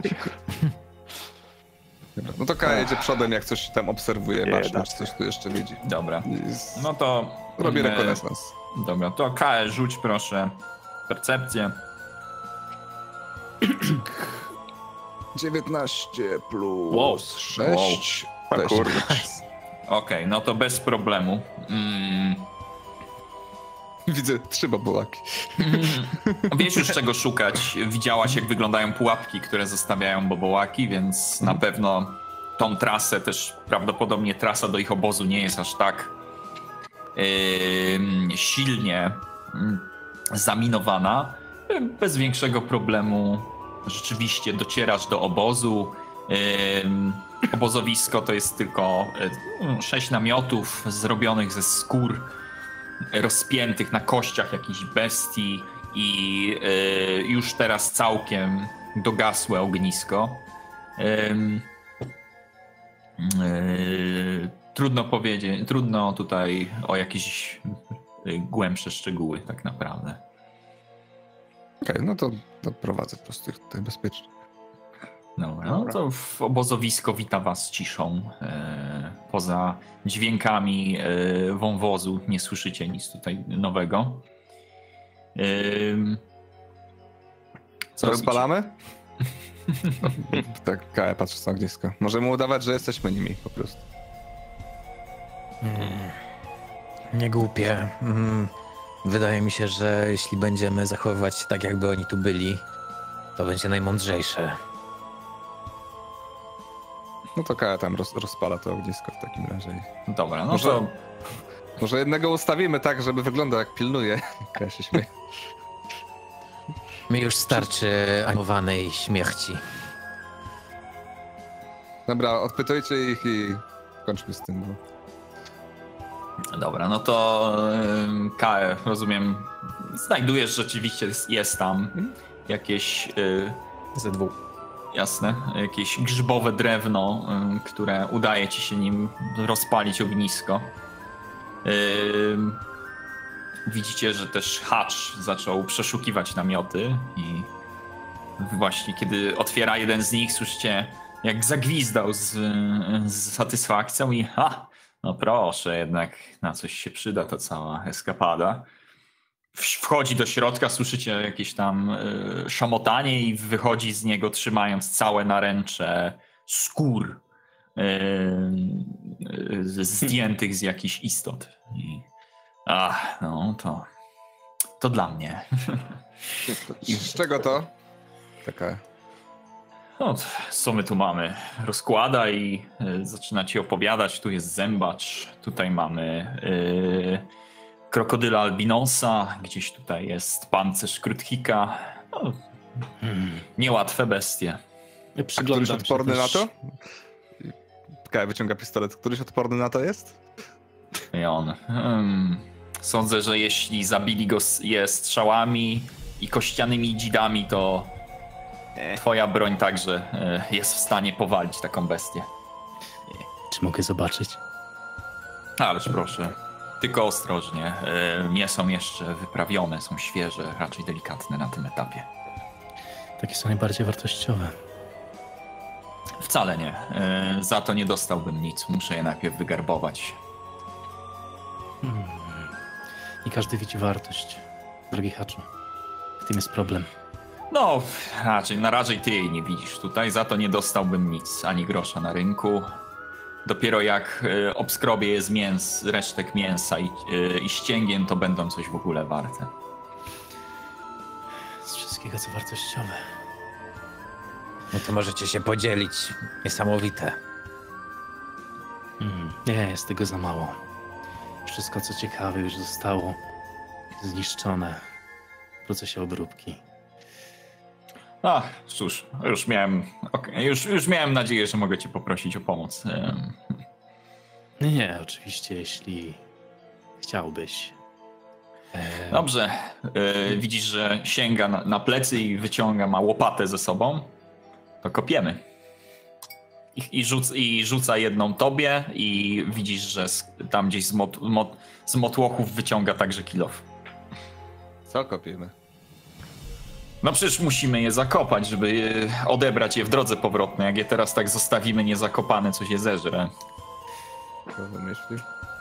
Dobra. No to Kaja jedzie przodem, jak coś tam obserwuje, masz coś tu jeszcze widzi. Dobra, no to... Robię rekonesans. Dobra, to Kae, rzuć proszę percepcję. 19 plus 6. Wow. A kurde. Okej, no to bez problemu. Widzę 3 bobołaki. Wiesz już czego szukać. Widziałaś jak wyglądają pułapki, które zostawiają bobołaki, więc na pewno tą trasę też prawdopodobnie trasa do ich obozu nie jest aż tak silnie zaminowana. Bez większego problemu rzeczywiście docierasz do obozu. Obozowisko to jest tylko 6 namiotów zrobionych ze skór rozpiętych na kościach jakichś bestii i już teraz całkiem dogasłe ognisko. Trudno powiedzieć, trudno tutaj o jakieś głębsze szczegóły tak naprawdę. Okej, no to prowadzę po prostu ich tutaj bezpiecznie. Dobra, no to w obozowisko wita was ciszą. Poza dźwiękami wąwozu nie słyszycie nic tutaj nowego. Co rozpalamy? Tak, Kaja patrzy na ognisko. Możemy udawać, że jesteśmy nimi po prostu. Nie głupie. Wydaje mi się, że jeśli będziemy zachowywać się tak, jakby oni tu byli, to będzie najmądrzejsze. No to Kaja tam rozpala to ognisko w takim razie. Dobra, no to... Może jednego ustawimy tak, żeby wyglądał jak pilnuje. Kaja się śmieje. Mi już starczy animowanej śmierci. Dobra, odpytujcie ich i kończmy z tym. Bo... Dobra, no to Kae, rozumiem, znajdujesz rzeczywiście, jest tam jakieś... Ze 2. Jasne, jakieś grzybowe drewno, które udaje ci się nim rozpalić ognisko. Widzicie, że też Hacz zaczął przeszukiwać namioty i właśnie kiedy otwiera jeden z nich, słyszycie jak zagwizdał z satysfakcją i no proszę, jednak na coś się przyda ta cała eskapada. Wchodzi do środka, słyszycie jakieś tam szamotanie i wychodzi z niego trzymając całe naręcze skór zdjętych z jakichś istot. I, no to dla mnie. I z czego to? Taka... No, co my tu mamy? Rozkłada i zaczyna ci opowiadać. Tu jest zębacz, tutaj mamy krokodyla albinosa, gdzieś tutaj jest pancerz kruthika. No, niełatwe bestie. A któryś odporny na to? Kaj wyciąga pistolet. Któryś odporny na to jest? I on. Sądzę, że jeśli zabili go je strzałami i kościanymi dzidami, to twoja broń także jest w stanie powalić taką bestię. Czy mogę zobaczyć? Ależ proszę. Tylko ostrożnie. Nie są jeszcze wyprawione, są świeże, raczej delikatne na tym etapie. Takie są najbardziej wartościowe. Wcale nie. Za to nie dostałbym nic. Muszę je najpierw wygarbować. I każdy widzi wartość, drogi Haczu. W tym jest problem. No, raczej ty jej nie widzisz tutaj. Za to nie dostałbym nic, ani grosza na rynku. Dopiero jak obskrobię je z resztek mięsa i ścięgien, to będą coś w ogóle warte. Z wszystkiego, co wartościowe. No to możecie się podzielić. Niesamowite. Nie, jest tego za mało. Wszystko, co ciekawe, już zostało zniszczone w procesie obróbki. Cóż, już miałem nadzieję, że mogę cię poprosić o pomoc. Nie, oczywiście, jeśli chciałbyś. Dobrze. Widzisz, że sięga na plecy i ma łopatę ze sobą. To kopiemy. I rzuca jedną tobie i widzisz, że tam gdzieś z motłochów wyciąga także kilof. Co kopiemy? No przecież musimy je zakopać, żeby odebrać je w drodze powrotnej. Jak je teraz tak zostawimy niezakopane, coś je zeżre. Co wymyślił?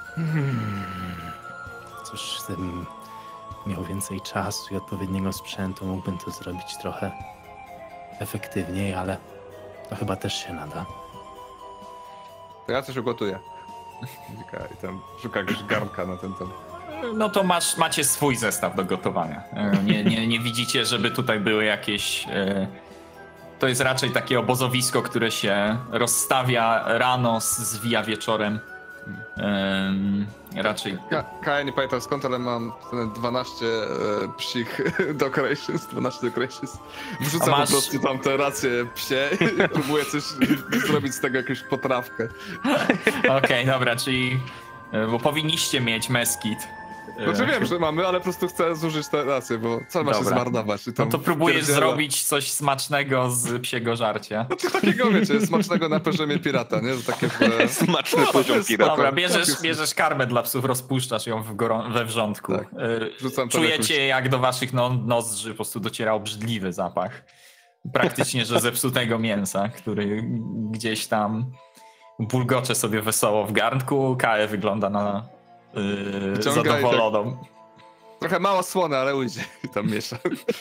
Cóż, gdybym miał więcej czasu i odpowiedniego sprzętu, mógłbym to zrobić trochę efektywniej, ale to chyba też się nada. To ja coś ugotuję. I tam szuka jakiegoś garnka na ten temat. No to macie swój zestaw do gotowania. Nie widzicie, żeby tutaj były jakieś... To jest raczej takie obozowisko, które się rozstawia rano, zwija wieczorem. Raczej... Kaja, nie pamiętam skąd, ale mam 12 psich decorations, 12 decorations. Wrzucam po prostu tam te racje psie i próbuję coś zrobić z tego, jakąś potrawkę. Okej, dobra, czyli... Bo powinniście mieć meskit. Znaczy wiem, że mamy, ale po prostu chcę zużyć te racje, bo co ma się zmarnować? No to próbujesz zrobić coś smacznego z psiego żarcia. No to takiego, wiecie, smacznego na poziomie pirata, nie? Że takie smaczny poziom pirata. Dobra, bierzesz karmę dla psów, rozpuszczasz ją we wrzątku. Tak. Czujecie, jak do waszych nozdrzy po prostu dociera obrzydliwy zapach. Praktycznie, że zepsutego mięsa, który gdzieś tam bulgocze sobie wesoło w garnku. Kae wygląda na zadowoloną. Tak, trochę mało słone, ale ujdzie. I tam miesza.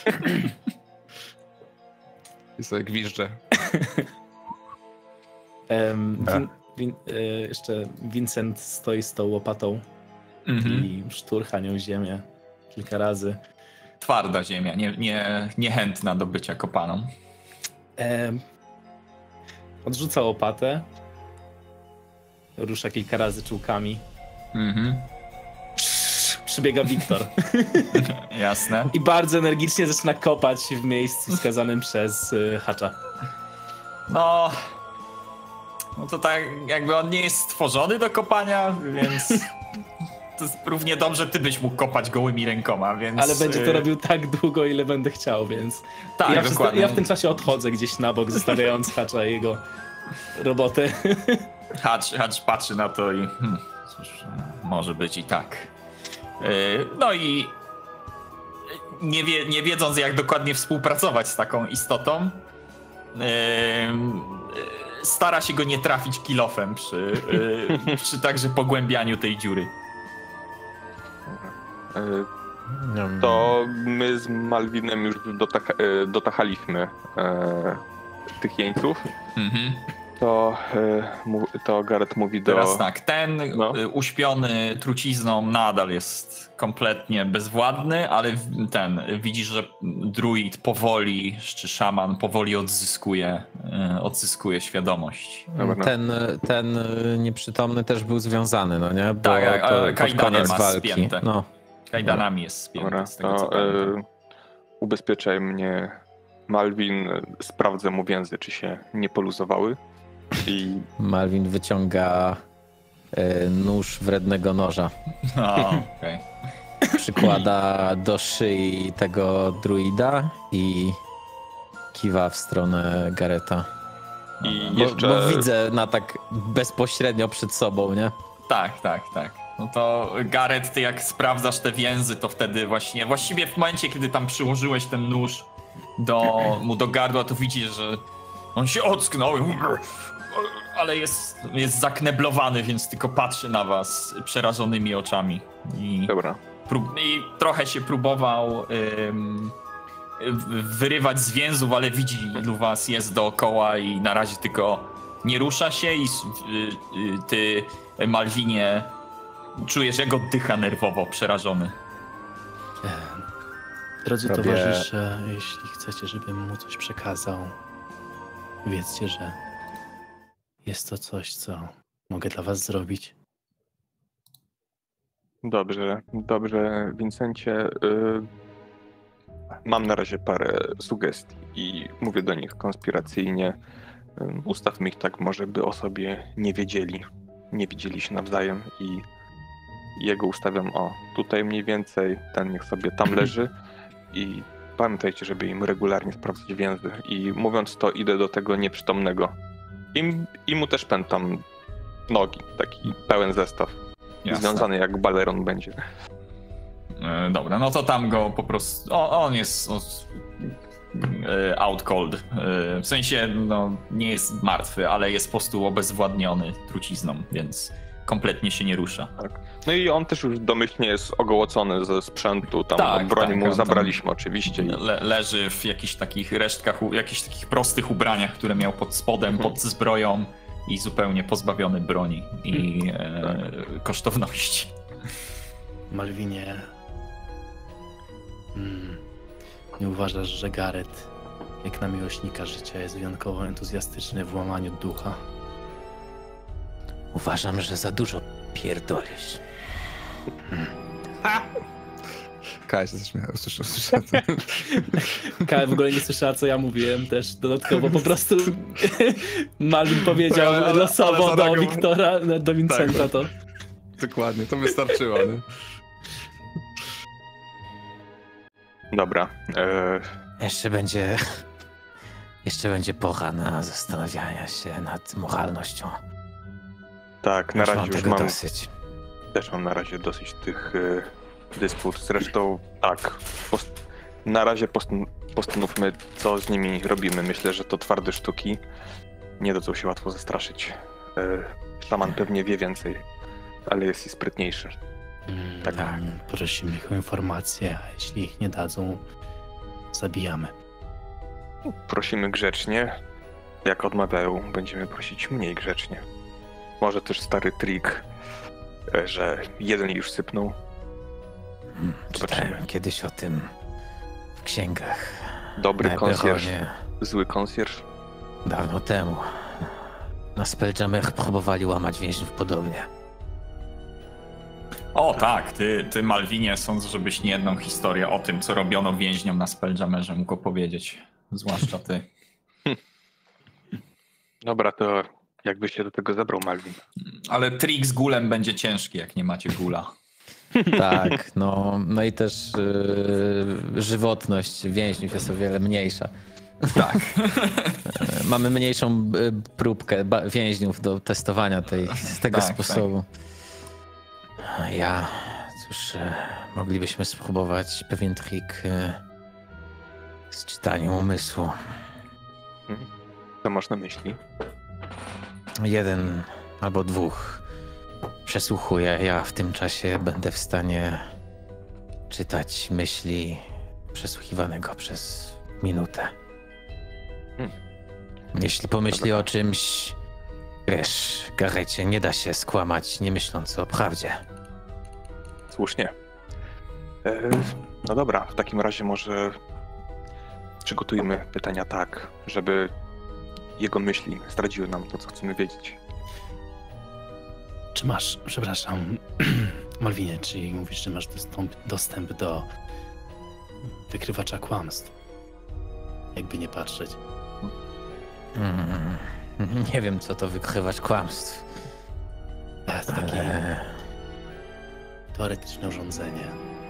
I sobie gwiżdżę. Jeszcze Vincent stoi z tą łopatą i szturcha nią ziemię kilka razy. Twarda ziemia, niechętna do bycia kopaną. Odrzuca łopatę. Rusza kilka razy czułkami. Przybiega Wiktor. Jasne. I bardzo energicznie zaczyna kopać w miejscu wskazanym przez Hacza. No to tak jakby on nie jest stworzony do kopania, więc to jest równie dobrze ty byś mógł kopać gołymi rękoma, więc... Ale będzie to robił tak długo, ile będę chciał, więc... Tak, dokładnie. Ja w tym czasie odchodzę gdzieś na bok, zostawiając Hacza i jego robotę. Hacz patrzy na to i... Cóż, może być i tak. No i... Nie wiedząc, jak dokładnie współpracować z taką istotą, stara się go nie trafić kilofem przy także pogłębianiu tej dziury. To my z Malwinem już dotachaliśmy tych jeńców. To Gareth mówi do... Teraz tak, ten uśpiony trucizną nadal jest kompletnie bezwładny, ale widzisz, że druid powoli, czy szaman powoli odzyskuje świadomość. Ten nieprzytomny też był związany, no nie? Bo tak, to kajdanem ma walki. spięte. No. Kajdanami jest spięte. Dobra, z tego, co ubezpieczaj mnie Malwin sprawdza mu więzy, czy się nie poluzowały. I Malwin wyciąga nóż wrednego noża. Okej. Przykłada do szyi tego druida i kiwa w stronę Gareta. I jeszcze... Bo widzę na tak bezpośrednio przed sobą, nie? Tak. No to Gareth, ty jak sprawdzasz te więzy, to wtedy właściwie w momencie, kiedy tam przyłożyłeś ten nóż mu do gardła, to widzisz, że on się ocknął, ale jest zakneblowany, więc tylko patrzy na was przerażonymi oczami. Dobra. I trochę się próbował wyrywać z więzów, ale widzi, ilu was jest dookoła i na razie tylko nie rusza się i ty, Malwinie, czujesz, jak oddycha nerwowo, przerażony. Drodzy towarzysze, jeśli chcecie, żebym mu coś przekazał, wiedzcie, że jest to coś, co mogę dla was zrobić. Dobrze, Vincencie. Mam na razie parę sugestii i mówię do nich konspiracyjnie. Ustawmy ich tak, może by o sobie nie widzieli się nawzajem i jego ustawiam tutaj mniej więcej, ten niech sobie tam leży i pamiętajcie, żeby im regularnie sprawdzać więzy i mówiąc to idę do tego nieprzytomnego i mu też pętam nogi, taki pełen zestaw. Jasne. Związany jak baleron będzie. Dobra, no to tam go po prostu... On jest out cold. W sensie, no, nie jest martwy, ale jest po prostu obezwładniony trucizną, więc kompletnie się nie rusza. Tak. No i on też już domyślnie jest ogołocony ze sprzętu, tam broń mu zabraliśmy oczywiście. Leży w jakichś takich resztkach, jakichś takich prostych ubraniach, które miał pod spodem, pod zbroją i zupełnie pozbawiony broni i kosztowności. Malwinie, nie uważasz, że Gareth, jak na miłośnika życia, jest wyjątkowo entuzjastyczny w łamaniu ducha? Uważam, że za dużo pierdolisz. Kaj się zaśmiał, usłyszałem. Kaj w ogóle nie słyszała, co ja mówiłem też. Dodatkowo po prostu Malwin powiedział losowo do Wiktora, do Vincenta tak, to. Dokładnie, to wystarczyło. Nie? Dobra. Jeszcze będzie pora na zastanawiania się nad moralnością. Tak, na razie już mam dosyć. Też mam na razie dosyć tych dysput. Zresztą tak, na razie postanówmy, co z nimi robimy. Myślę, że to twarde sztuki nie dadzą się łatwo zastraszyć. Szaman pewnie wie więcej, ale jest i sprytniejszy. Tak. Prosimy ich o informacje, a jeśli ich nie dadzą, zabijamy. Prosimy grzecznie. Jak odmawiają, będziemy prosić mniej grzecznie. Może też stary trik, że jeden już sypnął. Czytałem kiedyś o tym w księgach. Dobry konsjerż, zły konsjerż. Dawno temu. Na Spelljammer próbowali łamać więźniów podobnie. O tak, ty Malwinie, sądzę, żebyś nie jedną historię o tym, co robiono więźniom na Spelljammerze mógł opowiedzieć. Zwłaszcza ty. Dobra, to jakby się do tego zabrał, Malwin. Ale trik z gulem będzie ciężki, jak nie macie gula. Tak, no i też żywotność więźniów jest o wiele mniejsza. Tak. Mamy mniejszą próbkę więźniów do testowania z tego sposobu. Cóż, moglibyśmy spróbować pewien trik z czytaniem umysłu. Co masz na myśli? 1 albo 2 przesłuchuję. Ja w tym czasie będę w stanie czytać myśli przesłuchiwanego przez minutę. Jeśli pomyśli o czymś, wiesz, Garecie, nie da się skłamać, nie myśląc o prawdzie. Słusznie. No dobra, w takim razie może przygotujmy pytania tak, żeby jego myśli zdradziły nam to, co chcemy wiedzieć. Czy masz, przepraszam, Malwinie, czy mówisz, że masz dostęp do wykrywacza kłamstw? jakby nie patrzeć. Nie wiem, co to wykrywać kłamstw. Jest takie teoretyczne urządzenie.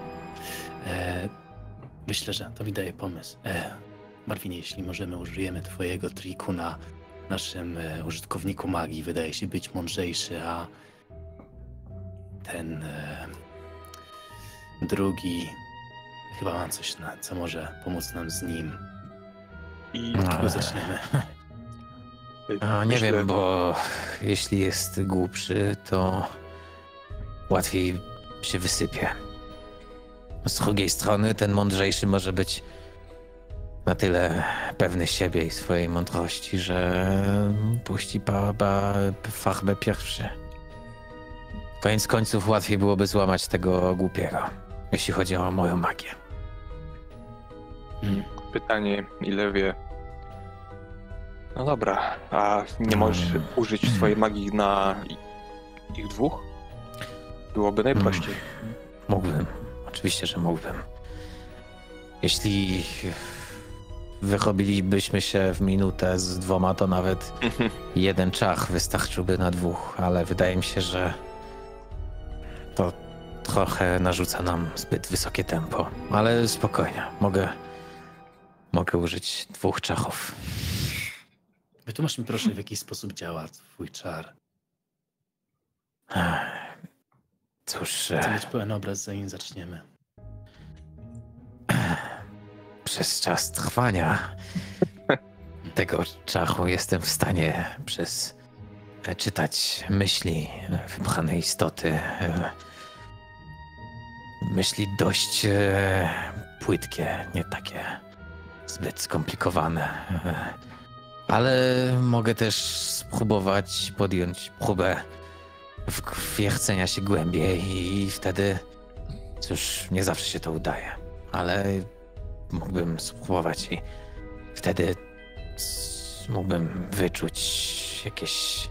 Myślę, że to mi daje pomysł. Marvinie, jeśli możemy, użyjemy twojego triku na naszym użytkowniku magii. Wydaje się być mądrzejszy, a ten drugi chyba ma coś, co może pomóc nam z nim. I Tylko zaczniemy. Nie wiem, bo jeśli jest głupszy, to łatwiej się wysypie. Z drugiej strony ten mądrzejszy może być na tyle pewny siebie i swojej mądrości, że puści farbę pierwszy. Koniec końców łatwiej byłoby złamać tego głupiego, jeśli chodzi o moją magię. Pytanie, ile wie. No dobra, a nie możesz użyć swojej magii na ich dwóch? Byłoby najprościej. Mógłbym. Oczywiście, że mógłbym. Jeśli wyrobilibyśmy się w minutę z 2, to nawet jeden czar wystarczyłby na 2, ale wydaje mi się, że to trochę narzuca nam zbyt wysokie tempo. Ale spokojnie, mogę użyć 2 czarów. Wytłumacz mi proszę, w jaki sposób działa twój czar. Cóż, Chcę mieć pełen obraz, zanim zaczniemy. przez czas trwania tego czaru jestem w stanie czytać myśli wybranej istoty. Myśli dość płytkie, nie takie zbyt skomplikowane. Ale mogę też spróbować podjąć próbę wwiercenia się głębiej i wtedy, cóż, nie zawsze się to udaje, ale mógłbym spróbować i wtedy mógłbym wyczuć jakieś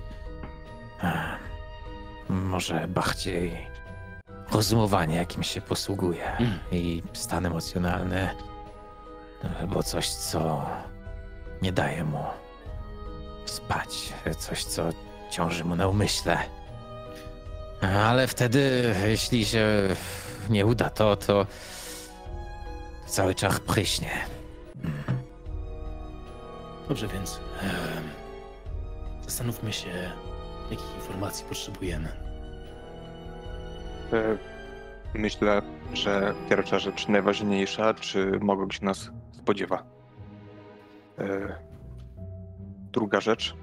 może bardziej rozumowanie, jakim się posługuje i stan emocjonalny, albo coś, co nie daje mu spać, coś, co ciąży mu na umyśle. Ale wtedy, jeśli się nie uda, to cały czas pryśnie. Dobrze, więc zastanówmy się, jakich informacji potrzebujemy. Myślę, że pierwsza rzecz najważniejsza, czy mogą się nas spodziewa. Druga rzecz,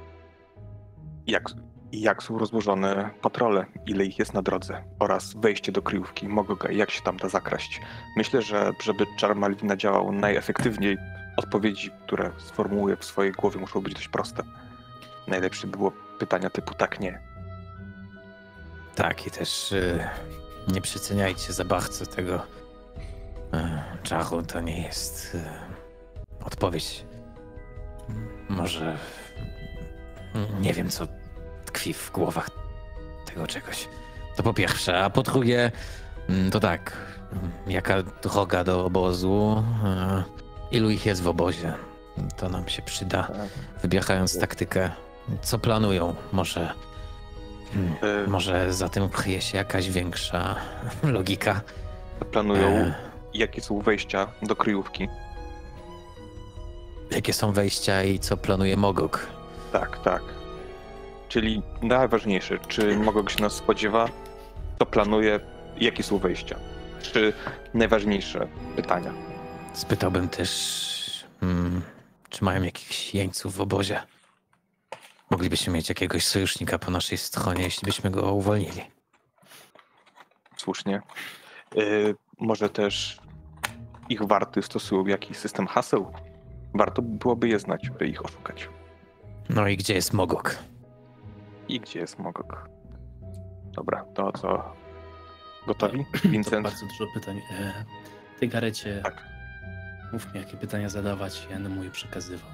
jak są rozłożone patrole, ile ich jest na drodze oraz wejście do kryjówki Mogoga i jak się tam da zakraść. Myślę, że żeby czar Malwina działał najefektywniej, odpowiedzi, które sformułuję w swojej głowie, muszą być dość proste. Najlepsze było pytania typu tak, nie. Tak, i też nie przeceniajcie za bardzo tego czaru. To nie jest odpowiedź. Może nie wiem, co tkwi w głowach tego czegoś. To po pierwsze, a po drugie, to tak, jaka droga do obozu, ilu ich jest w obozie, to nam się przyda, wybierając taktykę. Co planują? Może za tym kryje się jakaś większa logika. Planują, jakie są wejścia do kryjówki. Jakie są wejścia i co planuje Mogok? Tak, tak. Czyli najważniejsze, czy Mogok się nas spodziewa, co planuje, jakie są wejścia. Czy najważniejsze pytania. Spytałbym też, czy mają jakichś jeńców w obozie. Moglibyśmy mieć jakiegoś sojusznika po naszej stronie, jeśli byśmy go uwolnili. Słusznie. Może też ich warty stosują jakiś system haseł. Warto byłoby je znać, by ich oszukać. No i gdzie jest Mogok? I gdzie jest Mogok? Dobra, to co? Gotowi? To Vincent? bardzo dużo pytań. Ty, Garecie, Tak. mów mi, jakie pytania zadawać, ja mu je przekazywał.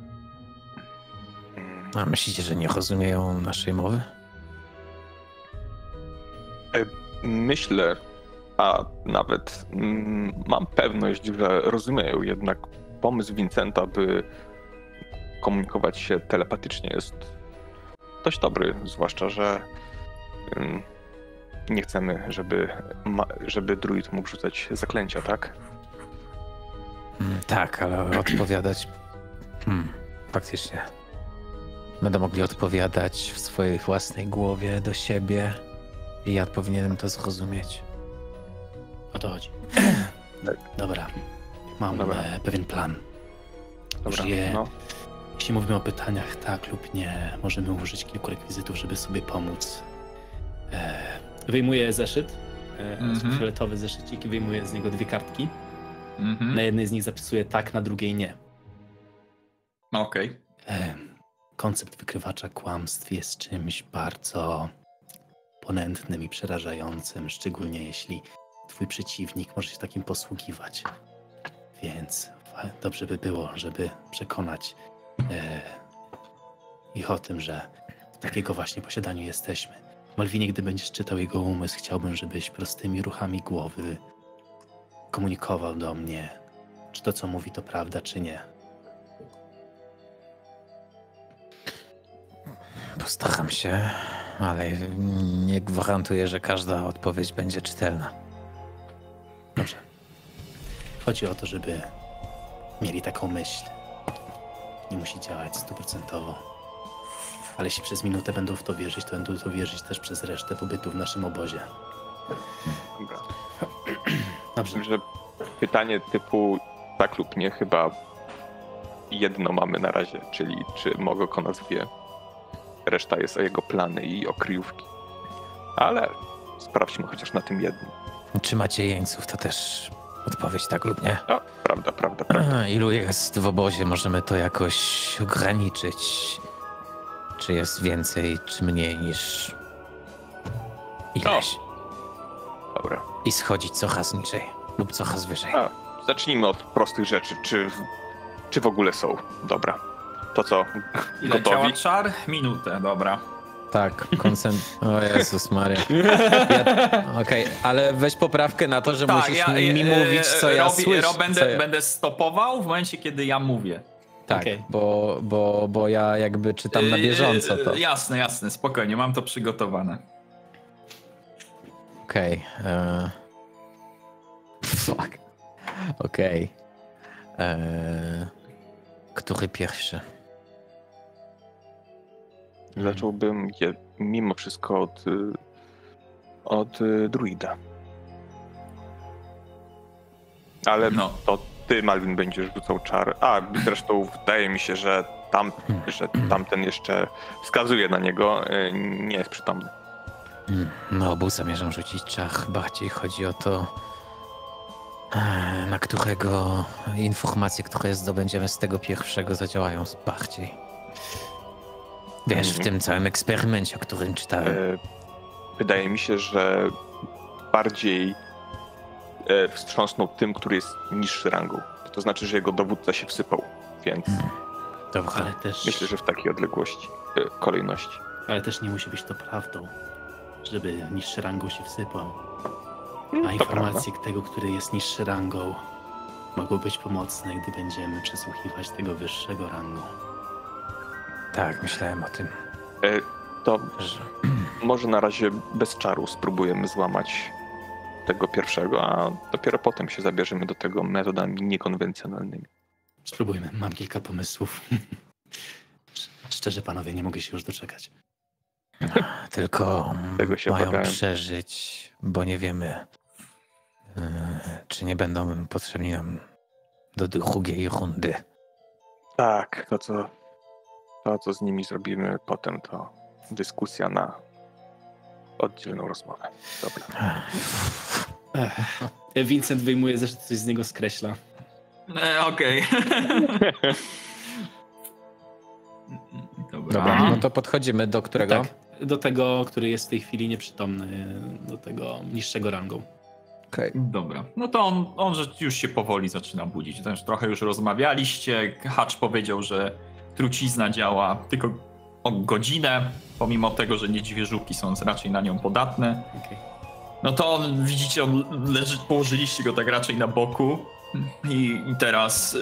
A myślicie, że nie rozumieją naszej mowy? Myślę, a nawet mam pewność, że rozumieją, jednak pomysł Vincenta, by komunikować się telepatycznie jest dość dobry, zwłaszcza, że nie chcemy, żeby druid mógł rzucać zaklęcia, tak? Tak, ale odpowiadać... faktycznie. Będą mogli odpowiadać w swojej własnej głowie do siebie i ja powinienem to zrozumieć. O to chodzi. Tak. Dobra. Mam pewien plan. Dobra, Jeśli mówimy o pytaniach tak lub nie, możemy użyć kilku rekwizytów, żeby sobie pomóc. Wyjmuję zeszyt, fioletowy zeszycik i wyjmuję z niego 2 kartki. Na jednej z nich zapisuję tak, na drugiej nie. Okej. Koncept wykrywacza kłamstw jest czymś bardzo ponętnym i przerażającym, szczególnie jeśli twój przeciwnik może się takim posługiwać. Więc dobrze by było, żeby przekonać ich o tym, że w takiego właśnie posiadaniu jesteśmy. Malwinie, gdy będziesz czytał jego umysł, chciałbym, żebyś prostymi ruchami głowy komunikował do mnie, czy to, co mówi, to prawda, czy nie. Postaram się, ale nie gwarantuję, że każda odpowiedź będzie czytelna. Dobrze. Chodzi o to, żeby mieli taką myśl. Nie musi działać 100%. Ale jeśli przez minutę będą w to wierzyć, to będą w to wierzyć też przez resztę pobytu w naszym obozie. Dobra. Dobrze. Że pytanie typu tak lub nie chyba jedno mamy na razie, czyli czy Mogok o nas wie. Reszta jest o jego plany i o kryjówki. Ale sprawdźmy chociaż na tym jednym. Czy macie jeńców, to też odpowiedź tak lub nie. No, prawda. Ilu jest w obozie? Możemy to jakoś ograniczyć. Czy jest więcej, czy mniej niż ileś. Dobra. I schodzić coraz niżej lub coraz wyżej. Zacznijmy od prostych rzeczy. Czy w ogóle są? Dobra. To co? Ile Gotowi? działa czar? Minutę, dobra. Tak, O Jezus Maria. Okej, ale weź poprawkę na to, że musisz mi mówić, co ja słyszę. Będę stopował w momencie, kiedy ja mówię. Tak, Okej. bo ja jakby czytam na bieżąco to. Jasne, spokojnie, mam to przygotowane. Okej. Fuck. Okej. Który pierwszy? Zacząłbym mimo wszystko od druida. Ale to ty, Malwin, będziesz rzucał czar. Zresztą wydaje mi się, że tamten jeszcze wskazuje na niego, nie jest przytomny. No, obu zamierzam rzucić czar. Bardziej chodzi o to, na którego informacje, które zdobędziemy z tego pierwszego, zadziałają bardziej. Wiesz, w tym całym eksperymencie, o którym czytałem. Wydaje mi się, że bardziej wstrząsnął tym, który jest niższy rangą. To znaczy, że jego dowódca się wsypał, więc Dobra. Ale też, myślę, że w takiej odległości, kolejności. ale też nie musi być to prawdą, żeby niższy rangą się wsypał. A To informacje tego, który jest niższy rangą, mogą być pomocne, gdy będziemy przesłuchiwać tego wyższego rangą. Tak, myślałem o tym. To Że... może na razie bez czaru spróbujemy złamać tego pierwszego, a dopiero potem się zabierzemy do tego metodami niekonwencjonalnymi. Spróbujmy, mam kilka pomysłów. Szczerze, panowie, nie mogę się już doczekać. Tylko Tego się mają obawiałem. przeżyć, bo nie wiemy, czy nie będą potrzebni nam do drugiej rundy. Tak, to co z nimi zrobimy potem, to dyskusja na oddzielną rozmowę. Dobra. Vincent wyjmuje zeszyt, coś z niego skreśla. Okej. Dobra, no to podchodzimy do którego? Tak, do tego, który jest w tej chwili nieprzytomny, do tego niższego rangą. Okej. Dobra, no to on już się powoli zaczyna budzić. To już trochę już rozmawialiście. Hacz powiedział, że trucizna działa tylko o godzinę, pomimo tego, że niedźwieżówki są raczej na nią podatne. Okay. No to on, widzicie, on leży, położyliście go tak raczej na boku. I teraz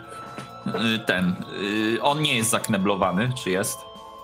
on nie jest zakneblowany, czy jest?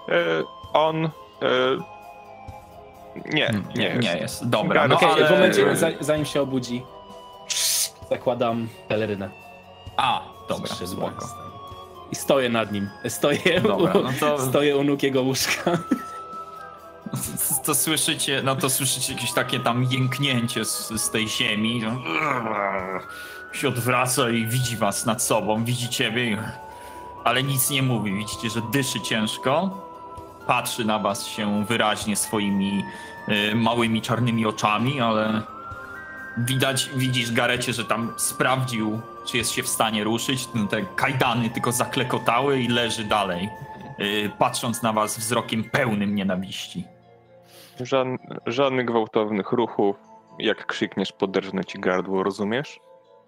Nie jest. Dobra, no Okej, ale... w momencie, zanim się obudzi, zakładam pelerynę. A, dobra, Skrzydła spoko. jestem. I stoję nad nim. Dobra, no to... Stoję u nóg jego łóżka. To słyszycie jakieś takie tam jęknięcie z tej ziemi. Się odwraca i widzi was nad sobą, widzi ciebie, ale nic nie mówi. Widzicie, że dyszy ciężko. Patrzy na was się wyraźnie swoimi małymi czarnymi oczami, ale widzisz, Garecie, że tam sprawdził, czy jest się w stanie ruszyć. Te kajdany tylko zaklekotały i leży dalej, patrząc na was wzrokiem pełnym nienawiści. Żadnych gwałtownych ruchów. Jak krzykniesz, poderżnę ci gardło, rozumiesz?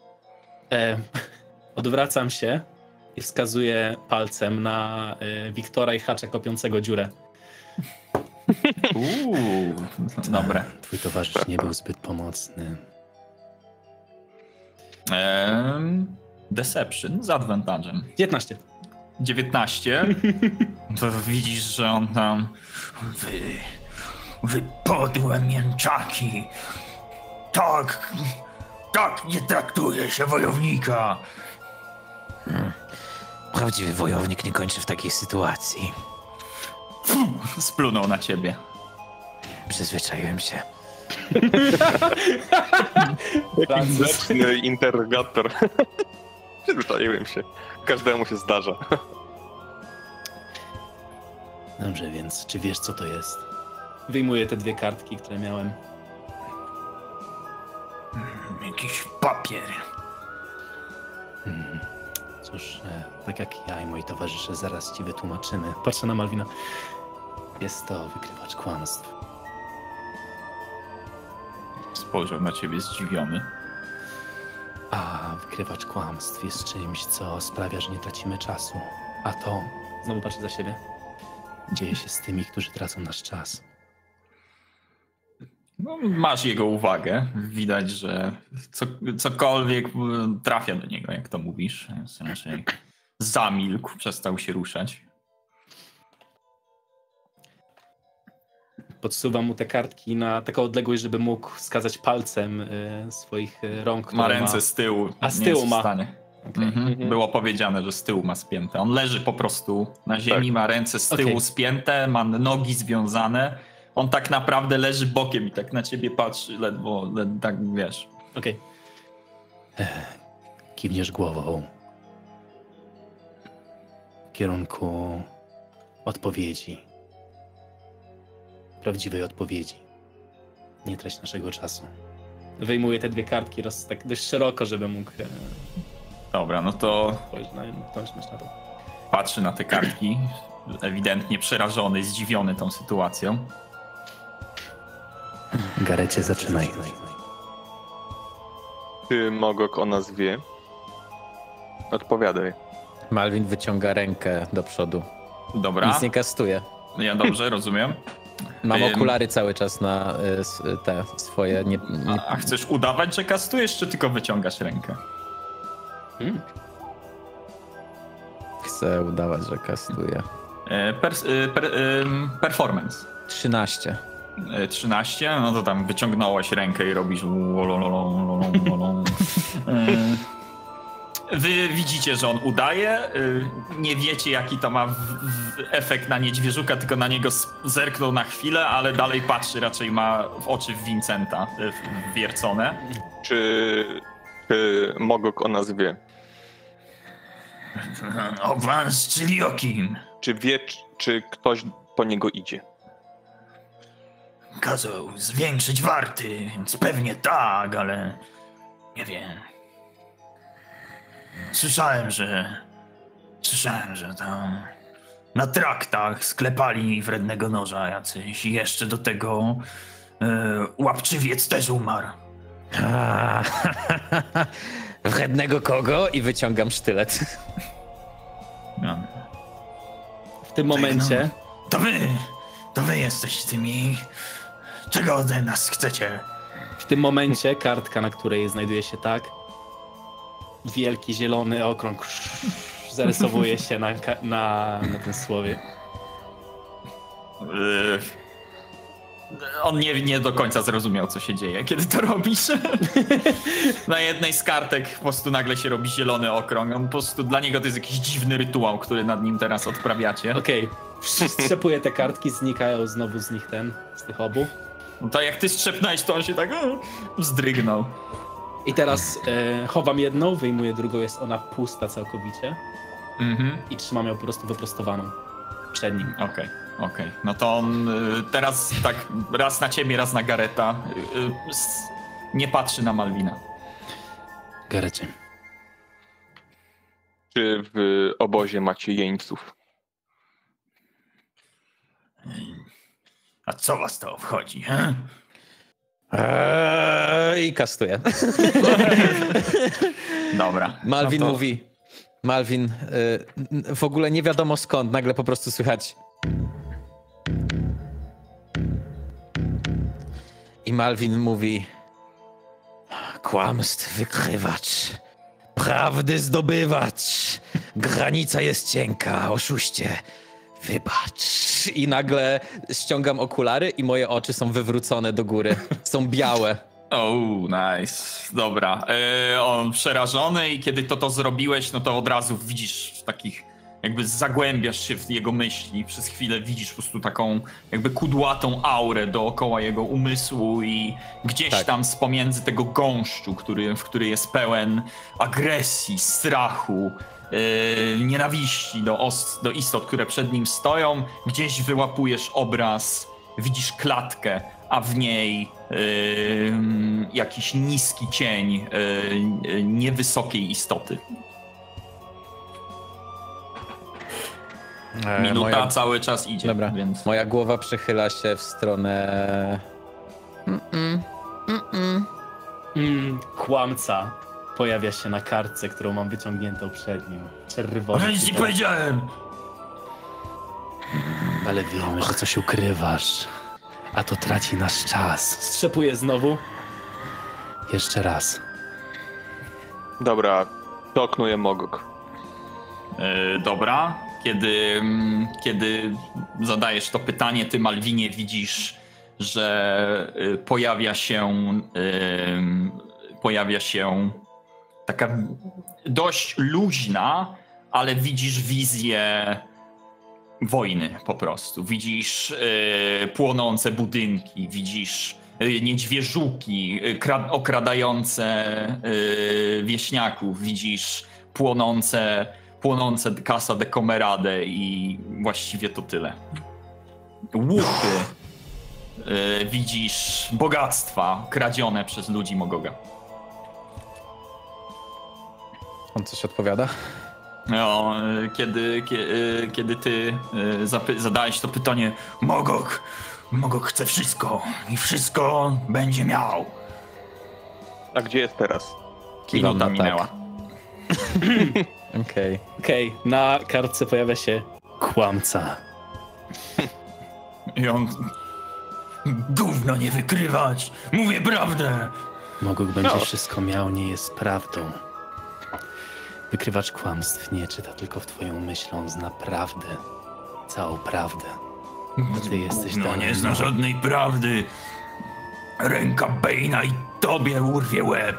Odwracam się i wskazuję palcem na Wiktora i Hacza kopiącego dziurę. Dobre. Twój towarzysz nie był zbyt pomocny. Deception z advantage'em. 19. To widzisz, że on tam... Wy podłe mięczaki! Tak nie traktuje się wojownika! Prawdziwy wojownik nie kończy w takiej sytuacji. Splunął na ciebie. Przyzwyczaiłem się. Jaki grzeczny interrogator. Przyzwyczaiłem się. Każdemu się zdarza. Dobrze, więc czy wiesz, co to jest? Wyjmuję te 2 kartki, które miałem. Jakiś papier. Cóż, tak jak ja i moi towarzysze, zaraz ci wytłumaczymy. Patrzę na Malwina. Jest to wykrywacz kłamstw. Spojrzał na ciebie zdziwiony. A wykrywacz kłamstw jest czymś, co sprawia, że nie tracimy czasu. A to, znowu patrzę za siebie, dzieje się z tymi, którzy tracą nasz czas. No, masz jego uwagę. Widać, że cokolwiek trafia do niego, jak to mówisz. Więc raczej zamilkł, przestał się ruszać. Podsuwam mu te kartki na taką odległość, żeby mógł wskazać palcem swoich rąk. Ma ręce z tyłu. A z nie tyłu jest w ma. stanie. Było powiedziane, że z tyłu ma spięte. On leży po prostu na ziemi, Tak. ma ręce z tyłu spięte, ma nogi związane. On tak naprawdę leży bokiem i tak na ciebie patrzy, ledwo tak wiesz. Okej. Kiwniesz głową w kierunku odpowiedzi. Prawdziwej odpowiedzi. Nie trać naszego czasu. Wyjmuję te 2 kartki tak dość szeroko, żeby mógł Dobra, no to spojrzeć na to. patrzy na te kartki, ewidentnie przerażony, zdziwiony tą sytuacją. Garecie, zaczynaj. Czy Mogok o nas wie? Odpowiadaj. Malwin wyciąga rękę do przodu. Dobra, Nic nie kastuje. ja dobrze rozumiem. Mam okulary cały czas na te swoje... A chcesz udawać, że kastujesz, czy tylko wyciągasz rękę? Chcę udawać, że kastuję. Performance. 13. 13, no to tam wyciągnąłeś rękę i robisz Wy widzicie, że on udaje, nie wiecie jaki to ma efekt na niedźwierzuka, tylko na niego zerknął na chwilę, ale dalej patrzy, raczej ma w oczy w Vincenta wwiercone. Czy Mogok o nas wie? O was, czyli o kim? Czy wie, czy ktoś po niego idzie? Kazał zwiększyć warty, więc pewnie tak, ale nie wiem. Słyszałem, że tam na traktach sklepali wrednego noża jacyś i jeszcze do tego łapczywiec też umarł. Wrednego kogo? I wyciągam sztylet. No. W tym momencie To wy jesteś tymi... Czego ode nas chcecie? W tym momencie kartka, na której znajduje się tak, wielki zielony okrąg zarysowuje się na tym słowie. On nie do końca zrozumiał, co się dzieje, kiedy to robisz. Na jednej z kartek po prostu nagle się robi zielony okrąg. On po prostu, dla niego to jest jakiś dziwny rytuał, który nad nim teraz odprawiacie. Okej. Strzepuję te kartki, znikają znowu z nich z tych obu. No to jak ty strzepnąłeś, to on się tak wzdrygnął. I teraz chowam jedną, wyjmuję drugą, jest ona pusta całkowicie. I trzymam ją po prostu wyprostowaną przed nim. Okej. No to on teraz tak raz na ciebie, raz na Gareta nie patrzy na Malwina. Garecie. Czy w obozie macie jeńców? A co was to obchodzi, I kastuję. Dobra. Malwin mówi. Malwin, w ogóle nie wiadomo skąd, nagle po prostu słychać. I Malwin mówi: kłamstw wykrywacz, prawdy zdobywacz, granica jest cienka, oszuście, wybacz. I nagle ściągam okulary i moje oczy są wywrócone do góry, są białe. Nice. Dobra. On przerażony i kiedy to zrobiłeś, no to od razu widzisz takich, jakby zagłębiasz się w jego myśli. Przez chwilę widzisz po prostu taką jakby kudłatą aurę dookoła jego umysłu i gdzieś tam z pomiędzy tego gąszczu, który jest pełen agresji, strachu, nienawiści do istot, które przed nim stoją, gdzieś wyłapujesz obraz, widzisz klatkę, a w niej jakiś niski cień niewysokiej istoty. Minuta cały czas idzie. Dobra, więc... moja głowa przechyla się w stronę... Kłamca pojawia się na kartce, którą mam wyciągniętą przed nim. Czerwony. Ale nic nie powiedziałem! Ale wiemy, że coś ukrywasz. A to traci nasz czas. Strzepuję znowu. Jeszcze raz. Dobra, doknuje Mogok. Dobra. Kiedy zadajesz to pytanie, ty, Malwinie, widzisz, że pojawia się taka dość luźna, ale widzisz wizję wojny po prostu. Widzisz płonące budynki, widzisz niedźwierzuki okradające wieśniaków, widzisz płonące Casa de Comerade i właściwie to tyle. Łuky. Widzisz bogactwa kradzione przez ludzi Mogoga. On coś odpowiada? No, kiedy ty zadałeś to pytanie, Mogok chce wszystko i wszystko będzie miał. A gdzie jest teraz? Minuta minęła. Okej, na kartce pojawia się kłamca. I on... Gówno nie wykrywać! Mówię prawdę! Mogok będzie wszystko miał, nie jest prawdą. Wykrywacz kłamstw nie czyta tylko w twoją myśl, on zna prawdę. Całą prawdę. To ty jesteś No nie zna żadnej prawdy. Ręka Bane'a i tobie urwie łeb.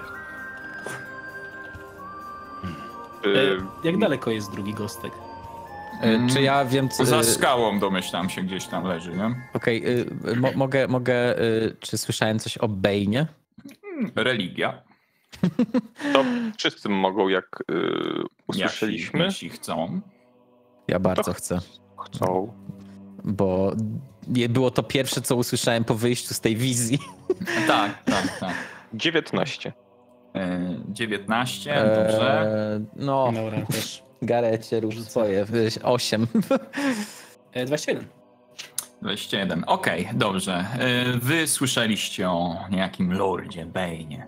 Jak daleko jest drugi gostek? Czy ja wiem co... Za skałą, domyślam się, gdzieś tam leży, nie? Okej, mogę czy słyszałem coś o Bane'ie? Religia. To wszyscy mogą, jak usłyszeliśmy. Jeśli chcą. Ja bardzo chcę. Chcą. Bo było to pierwsze, co usłyszałem po wyjściu z tej wizji. Tak. 19. 19, dobrze. No, Dobra, też. Garecie, rób swoje. 8. 21. 21, okej, dobrze. Wy słyszeliście o niejakim Lordzie Bane'ie.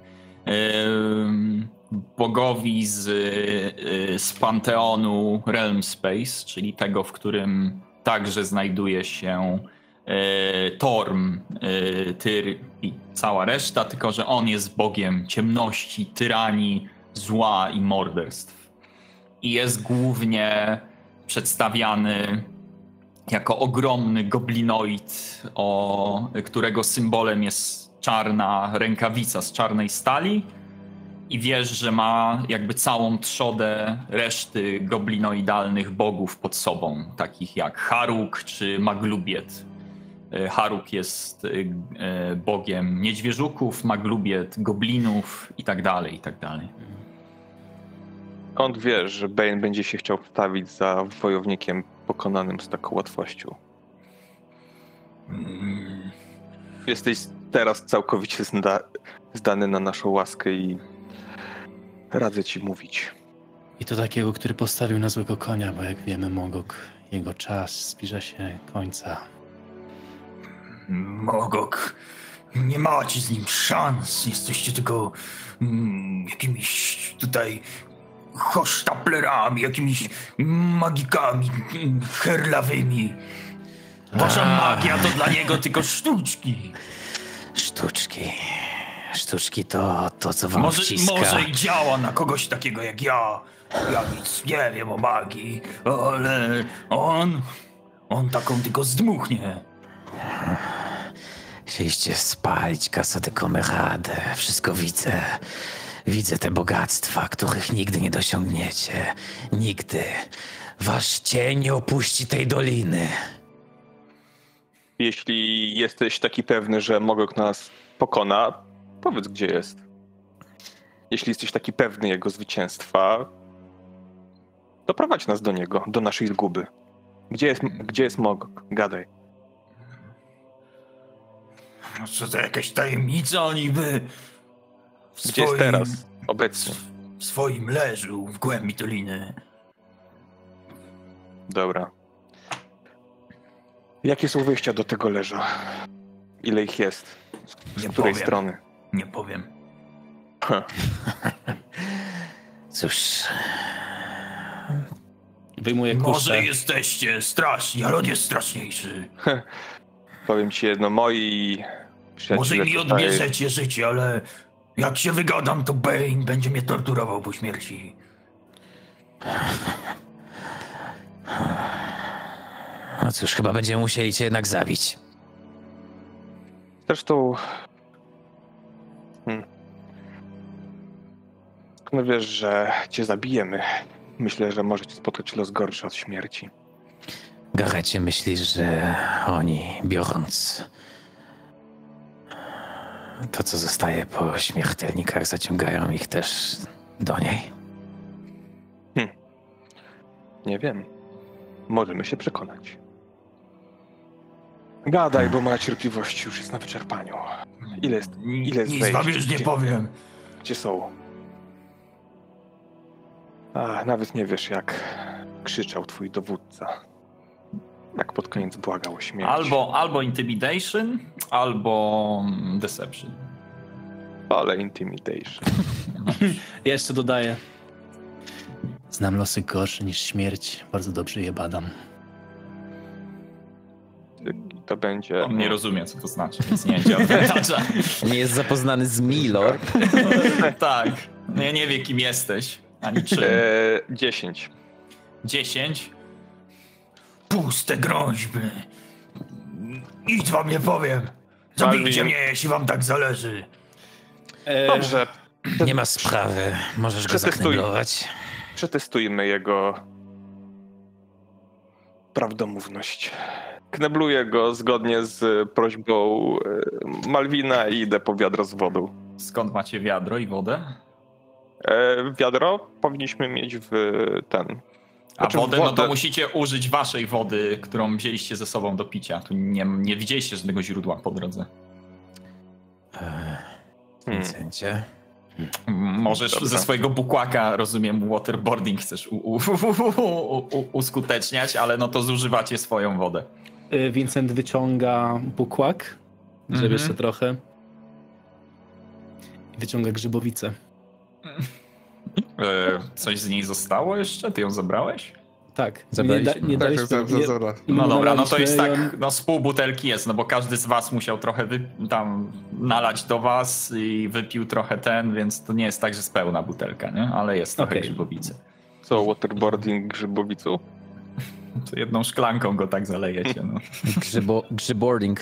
Bogowi z Panteonu Realm Space, czyli tego, w którym także znajduje się Torm, Tyr i cała reszta, tylko że on jest bogiem ciemności, tyranii, zła i morderstw. I jest głównie przedstawiany jako ogromny goblinoid, którego symbolem jest czarna rękawica z czarnej stali. I wiesz, że ma jakby całą trzodę reszty goblinoidalnych bogów pod sobą, takich jak Haruk czy Maglubiet. Haruk jest bogiem niedźwierzuków, Maglubiet goblinów i tak dalej, i tak dalej. Skąd wiesz, że Bane będzie się chciał wstawić za wojownikiem pokonanym z taką łatwością? Jesteś teraz całkowicie zdany na naszą łaskę i radzę ci mówić. I to takiego, który postawił na złego konia, bo jak wiemy, Mogok, jego czas zbliża się końca. Mogok, nie macie z nim szans. Jesteście tylko jakimiś tutaj hosztaplerami, jakimiś magikami herlawymi. Wasza magia to dla niego tylko sztuczki. Sztuczki to co wam wciska. Może i działa na kogoś takiego jak ja. Ja nic nie wiem o magii, ale on taką tylko zdmuchnie. Chcieliście spalić Casa de Comerade. Wszystko widzę. Widzę te bogactwa, których nigdy nie dosiągniecie. Nigdy. Wasz cień nie opuści tej doliny. Jeśli jesteś taki pewny, że Mogok nas pokona, powiedz, gdzie jest. Jeśli jesteś taki pewny jego zwycięstwa, to prowadź nas do niego, do naszej zguby. Gdzie jest Mogok? Gadaj. Co to jakaś tajemnica niby? Gdzie jest teraz, obecnie? W swoim leżu, w głębi doliny. Dobra. Jakie są wyjścia do tego leża? Ile ich jest? Z której strony? Nie powiem. Cóż... Wyjmuję kuszę. Może jesteście straszni, ale on jest straszniejszy. Powiem ci jedno, moi przyjaciele Może mi tutaj... odbierzecie życie, ale jak się wygadam, to Bane będzie mnie torturował po śmierci. No cóż, chyba będziemy musieli cię jednak zabić. Zresztą... No wiesz, że cię zabijemy. Myślę, że może cię spotkać los gorszy od śmierci. Garecie, myślisz, że oni, biorąc to, co zostaje po śmiertelnikach, zaciągają ich też do niej? Nie wiem. Możemy się przekonać. Gadaj, bo moja cierpliwość już jest na wyczerpaniu. Ile jest Nic wam już nie powiem. Gdzie są? Nawet nie wiesz, jak krzyczał twój dowódca. Jak pod koniec błagał o śmierć. Albo Intimidation, albo Deception. Ale Intimidation. Jeszcze dodaję. Znam losy gorsze niż śmierć. Bardzo dobrze je badam. To będzie... On nie rozumie, co to znaczy, więc nie będzie odwiedzacza. Nie jest zapoznany z Milor. Tak. No ja nie wiem, kim jesteś, ani czym. 10. 10. Puste groźby. Nic wam nie powiem. Zabijcie mnie, jeśli wam tak zależy. Dobrze. Nie ma sprawy. Możesz go zakneblować. Przetestujmy jego prawdomówność. Knebluję go zgodnie z prośbą Malwina i idę po wiadro z wodą. Skąd macie wiadro i wodę? Wiadro powinniśmy mieć w ten... A wodę, no to musicie użyć waszej wody, którą wzięliście ze sobą do picia. Tu nie widzieliście żadnego źródła po drodze. Vincencie. Możesz ze swojego bukłaka, rozumiem, waterboarding chcesz uskuteczniać, ale no to zużywacie swoją wodę. Vincent wyciąga bukłak, żeby jeszcze trochę. I wyciąga grzybowicę. Coś z niej zostało jeszcze? Ty ją zabrałeś? Tak, Zabraliśmy? nie daliśmy. No dobra, no to jest Malowaliśmy tak, no z pół butelki jest, no bo każdy z was musiał trochę tam nalać do was i wypił trochę więc to nie jest tak, że jest pełna butelka, nie? Ale jest trochę grzybowicy. Co, waterboarding grzybowicu? To jedną szklanką go tak zalejecie, no. Grzyboarding.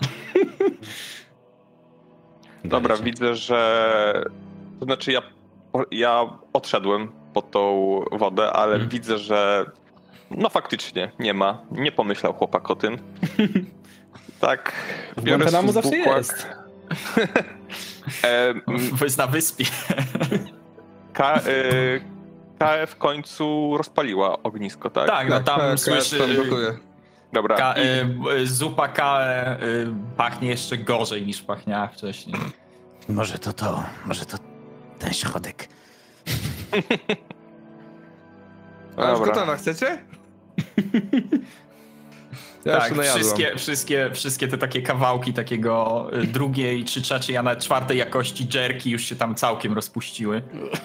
Dobra, widzę, że... To znaczy ja odszedłem po tą wodę, ale widzę, że no faktycznie nie pomyślał chłopak o tym. Tak, biorę Guantanamo swój zawsze bukłak. jest. Jest na wyspie. KF w końcu rozpaliła ognisko, tak? Tak, no tam słyszy... Dobra. Zupa KE pachnie jeszcze gorzej niż pachniała wcześniej. Może to ten środek. A już gotowa, chcecie? Ja Tak, wszystkie te takie kawałki takiego drugiej czy trzeciej, a nawet czwartej jakości jerky już się tam całkiem rozpuściły.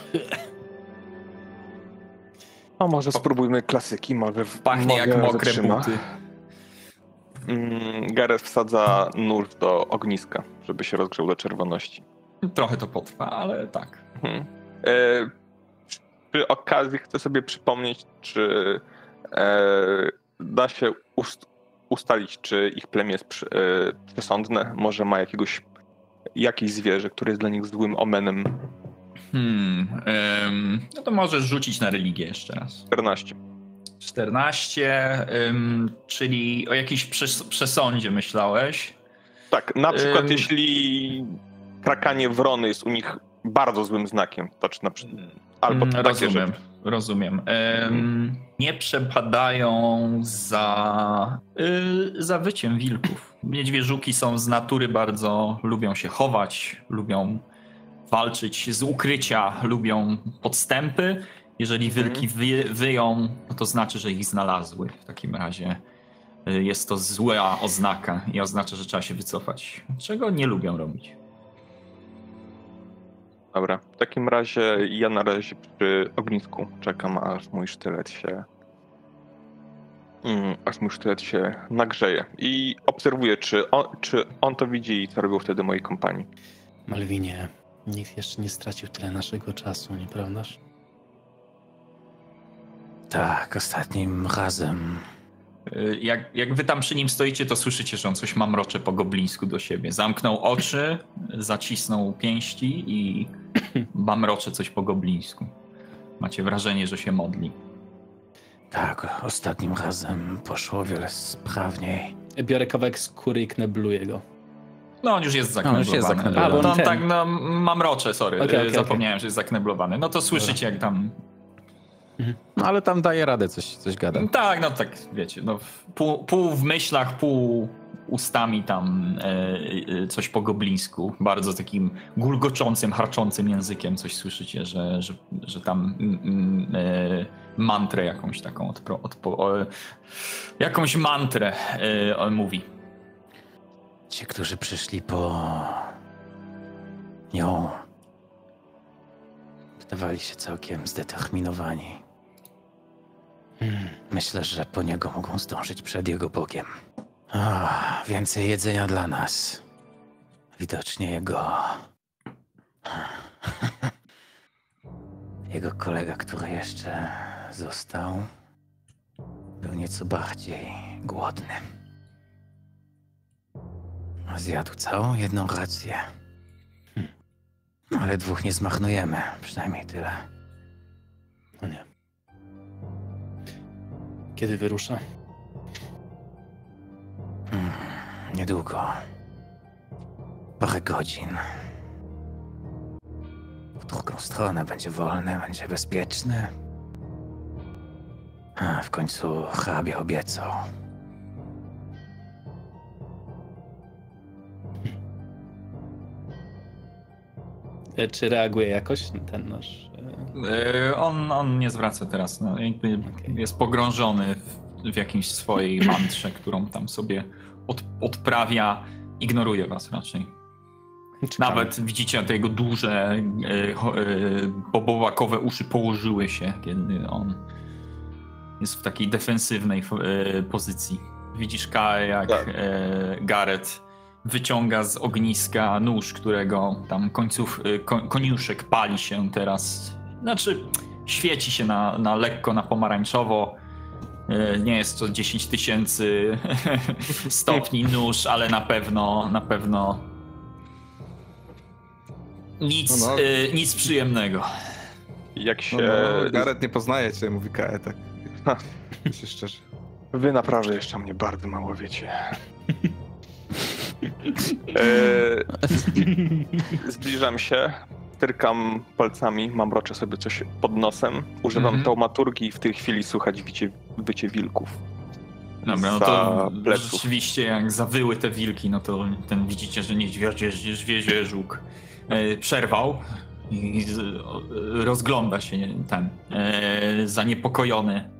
No może spróbujmy klasyki, może pachnie jak mokre wytrzyma. buty. Gareth wsadza nóż do ogniska, żeby się rozgrzał do czerwoności. Trochę to potrwa, ale tak. Przy okazji chcę sobie przypomnieć, czy da się ustalić, czy ich plemię jest przesądne. Może ma jakieś zwierzę, które jest dla nich złym omenem. No to możesz rzucić na religię jeszcze raz. 14. Czyli o jakiejś przesądzie myślałeś? Tak, na przykład jeśli krakanie wrony jest u nich bardzo złym znakiem, to czy na przykład, albo takie rzeczy. Rozumiem. Nie przepadają za wyciem wilków. Niedźwiedziuki są z natury lubią się chować, lubią walczyć z ukrycia, lubią podstępy. Jeżeli wilki wyją, to znaczy, że ich znalazły. W takim razie jest to zła oznaka i oznacza, że trzeba się wycofać. Czego nie lubią robić. Dobra, w takim razie ja na razie przy ognisku czekam, aż mój sztylet się nagrzeje i obserwuję, czy on to widzi i co robią wtedy moi kompanii. Malwinie, nikt jeszcze nie stracił tyle naszego czasu, nieprawdaż? Tak, ostatnim razem. Jak wy tam przy nim stoicie, to słyszycie, że on coś mamrocze po goblińsku do siebie. Zamknął oczy, zacisnął pięści i mamrocze coś po goblińsku. Macie wrażenie, że się modli. Tak, ostatnim razem poszło o wiele sprawniej. Biorę kawałek skóry i knebluję go. No on już jest zakneblowany. Mamrocze, sorry. Zapomniałem, że jest zakneblowany. No to słyszycie, jak tam... No ale tam daje radę, coś gada. Tak, no tak, wiecie, no pół w myślach, pół ustami tam coś po goblińsku. Bardzo takim gulgoczącym, harczącym językiem coś słyszycie, że tam mantrę jakąś taką, jakąś mantrę on mówi. Ci, którzy przyszli po nią, wydawali się całkiem zdeterminowani. Myślę, że po niego mogą zdążyć przed jego Bogiem. Więcej jedzenia dla nas. Widocznie jego kolega, który jeszcze został, był nieco bardziej głodny. Zjadł całą jedną rację. Ale 2 nie zmarnujemy, przynajmniej tyle. No nie. Kiedy wyrusza? Niedługo. Parę godzin. W drugą stronę będzie wolny, będzie bezpieczny. A w końcu hrabia obiecał. Czy reaguje jakoś ten nasz... On nie zwraca teraz. No, jest pogrążony w jakiejś swojej mantrze, którą tam sobie odprawia. Ignoruje was raczej. Czekamy. Nawet widzicie, te jego duże bobołakowe uszy położyły się, kiedy on jest w takiej defensywnej pozycji. Widzisz Kae, jak Tak. Gareth wyciąga z ogniska nóż, którego tam koniuszek pali się teraz. Znaczy, świeci się na lekko na pomarańczowo. Nie jest to 10 000 stopni nóż, ale na pewno nic przyjemnego. Jak się... Gareth nie poznaje cię, mówi Kae, tak. Myślę szczerze. Wy naprawdę jeszcze mnie bardzo mało wiecie. Zbliżam się, tyrkam palcami, mamroczę sobie coś pod nosem. Używam taumaturgii i w tej chwili słuchać wycie wilków. Dobra, no to rzeczywiście jak zawyły te wilki, no to widzicie, że niedźwiedzię żuk przerwał i rozgląda się zaniepokojony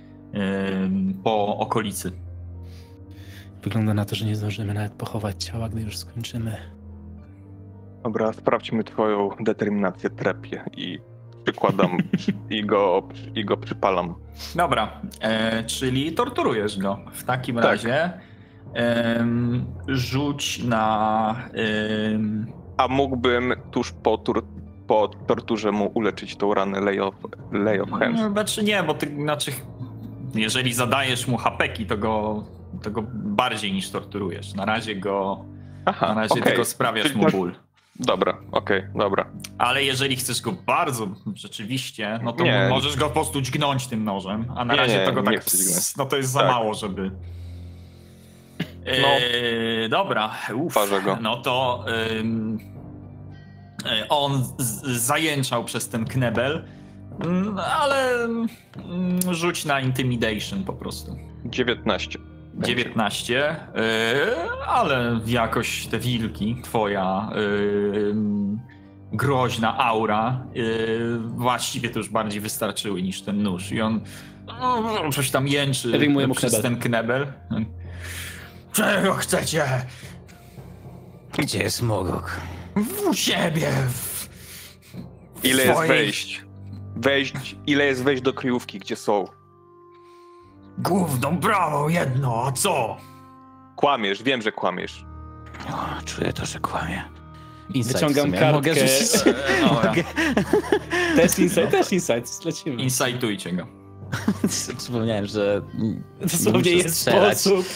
po okolicy. Wygląda na to, że nie zdążymy nawet pochować ciała, gdy już skończymy. Dobra, sprawdźmy twoją determinację, trepie i przykładam i go przypalam. Dobra, czyli torturujesz go. W takim razie rzuć na... A mógłbym tuż po torturze mu uleczyć tą ranę lay of hands? Znaczy nie, bo jeżeli zadajesz mu hapeki, to go bardziej niż torturujesz. Na razie tylko sprawiasz mu ból. Dobra, dobra. Ale jeżeli chcesz go bardzo rzeczywiście, no to możesz go po prostu dźgnąć tym nożem, a na razie to go tak... No to jest za mało, żeby... Dobra, go. No to on zajęczał przez ten knebel, ale rzuć na intimidation po prostu. 19. 19, ale jakoś te wilki, twoja groźna aura właściwie to już bardziej wystarczyły niż ten nóż. I on coś tam jęczy przez ten knebel. Czego chcecie? Gdzie jest Mogok? U siebie. Ile jest wejść? Ile jest wejść do kryjówki, gdzie są? Gówno, brawo, jedno, a co? Kłamiesz, wiem, że kłamiesz. O, czuję to, że kłamie. Wyciągam kartkę. Mogę rzucić? Też insight, lecimy. Insightujcie go. Przypomniałem, że dosłownie jest sposób.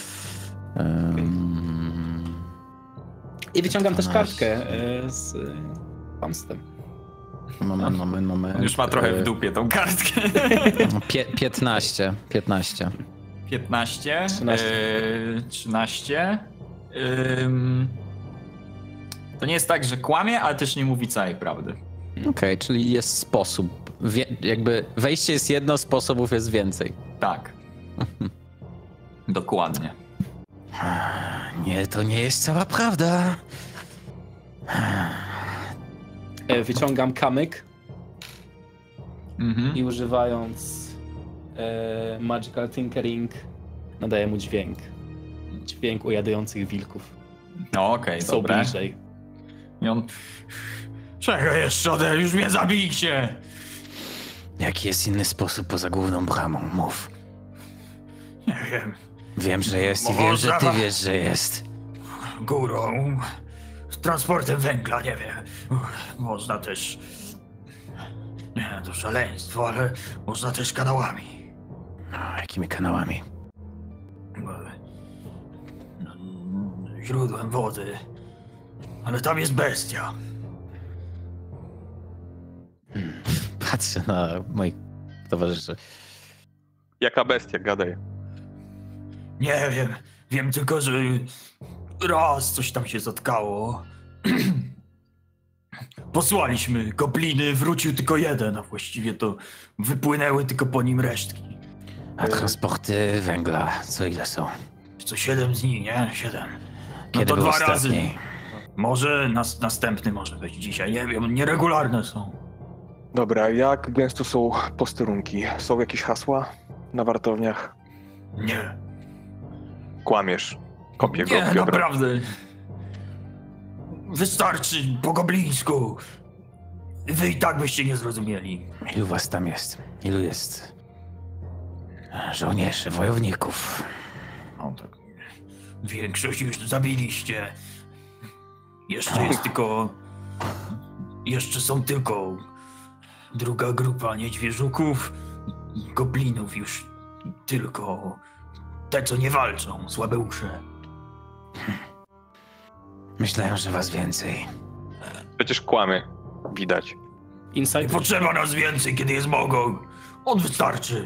I wyciągam też kartkę z kłamstwem. Moment. On już ma trochę w dupie tą kartkę. 15. 15. 13. To nie jest tak, że kłamie, ale też nie mówi całej prawdy. Okej, czyli jest sposób. Jakby wejście jest jedno, sposobów jest więcej. Tak. Dokładnie. Nie, to nie jest cała prawda. Wyciągam kamyk i używając Magical Tinkering nadaję mu dźwięk. Dźwięk ujadających wilków. No okej, są dobra. bliżej. I on... Czego jeszcze? Już mnie zabijcie! Jaki jest inny sposób poza główną bramą? Mów. Nie wiem. Wiem, że jest i wiem, że ty wiesz, że jest. Górą, transportem węgla, nie wiem. Można też... Nie, to szaleństwo, ale można też kanałami. No, jakimi kanałami? Źródłem wody. Ale tam jest bestia. Patrzę na moich towarzyszy. Jaka bestia, gadaj. Nie wiem. Wiem tylko, że raz coś tam się zatkało. Posłaliśmy gobliny, wrócił tylko jeden, a właściwie to wypłynęły tylko po nim resztki. A transporty węgla, co ile są? Co 7 dni, nie? 7. No Kiedy to był 2 razy. ostatni? Może następny może być dzisiaj, nie wiem, nieregularne są. Dobra, jak gęsto są posterunki? Są jakieś hasła na wartowniach? Nie. Kłamiesz. Kopię go. Nie, naprawdę. Wystarczy po goblińsku. Wy i tak byście nie zrozumieli. Ilu was tam jest? Ilu jest? żołnierzy, wojowników. O, tak. Większość już zabiliście. Jeszcze jest tylko... Jeszcze są tylko... Druga grupa niedźwierzuków, goblinów już tylko... Te, co nie walczą, słabeusze. Myślałem, że was więcej. Przecież kłamie. Widać. Inside? Potrzeba nas więcej, kiedy jest Mogog. On wystarczy.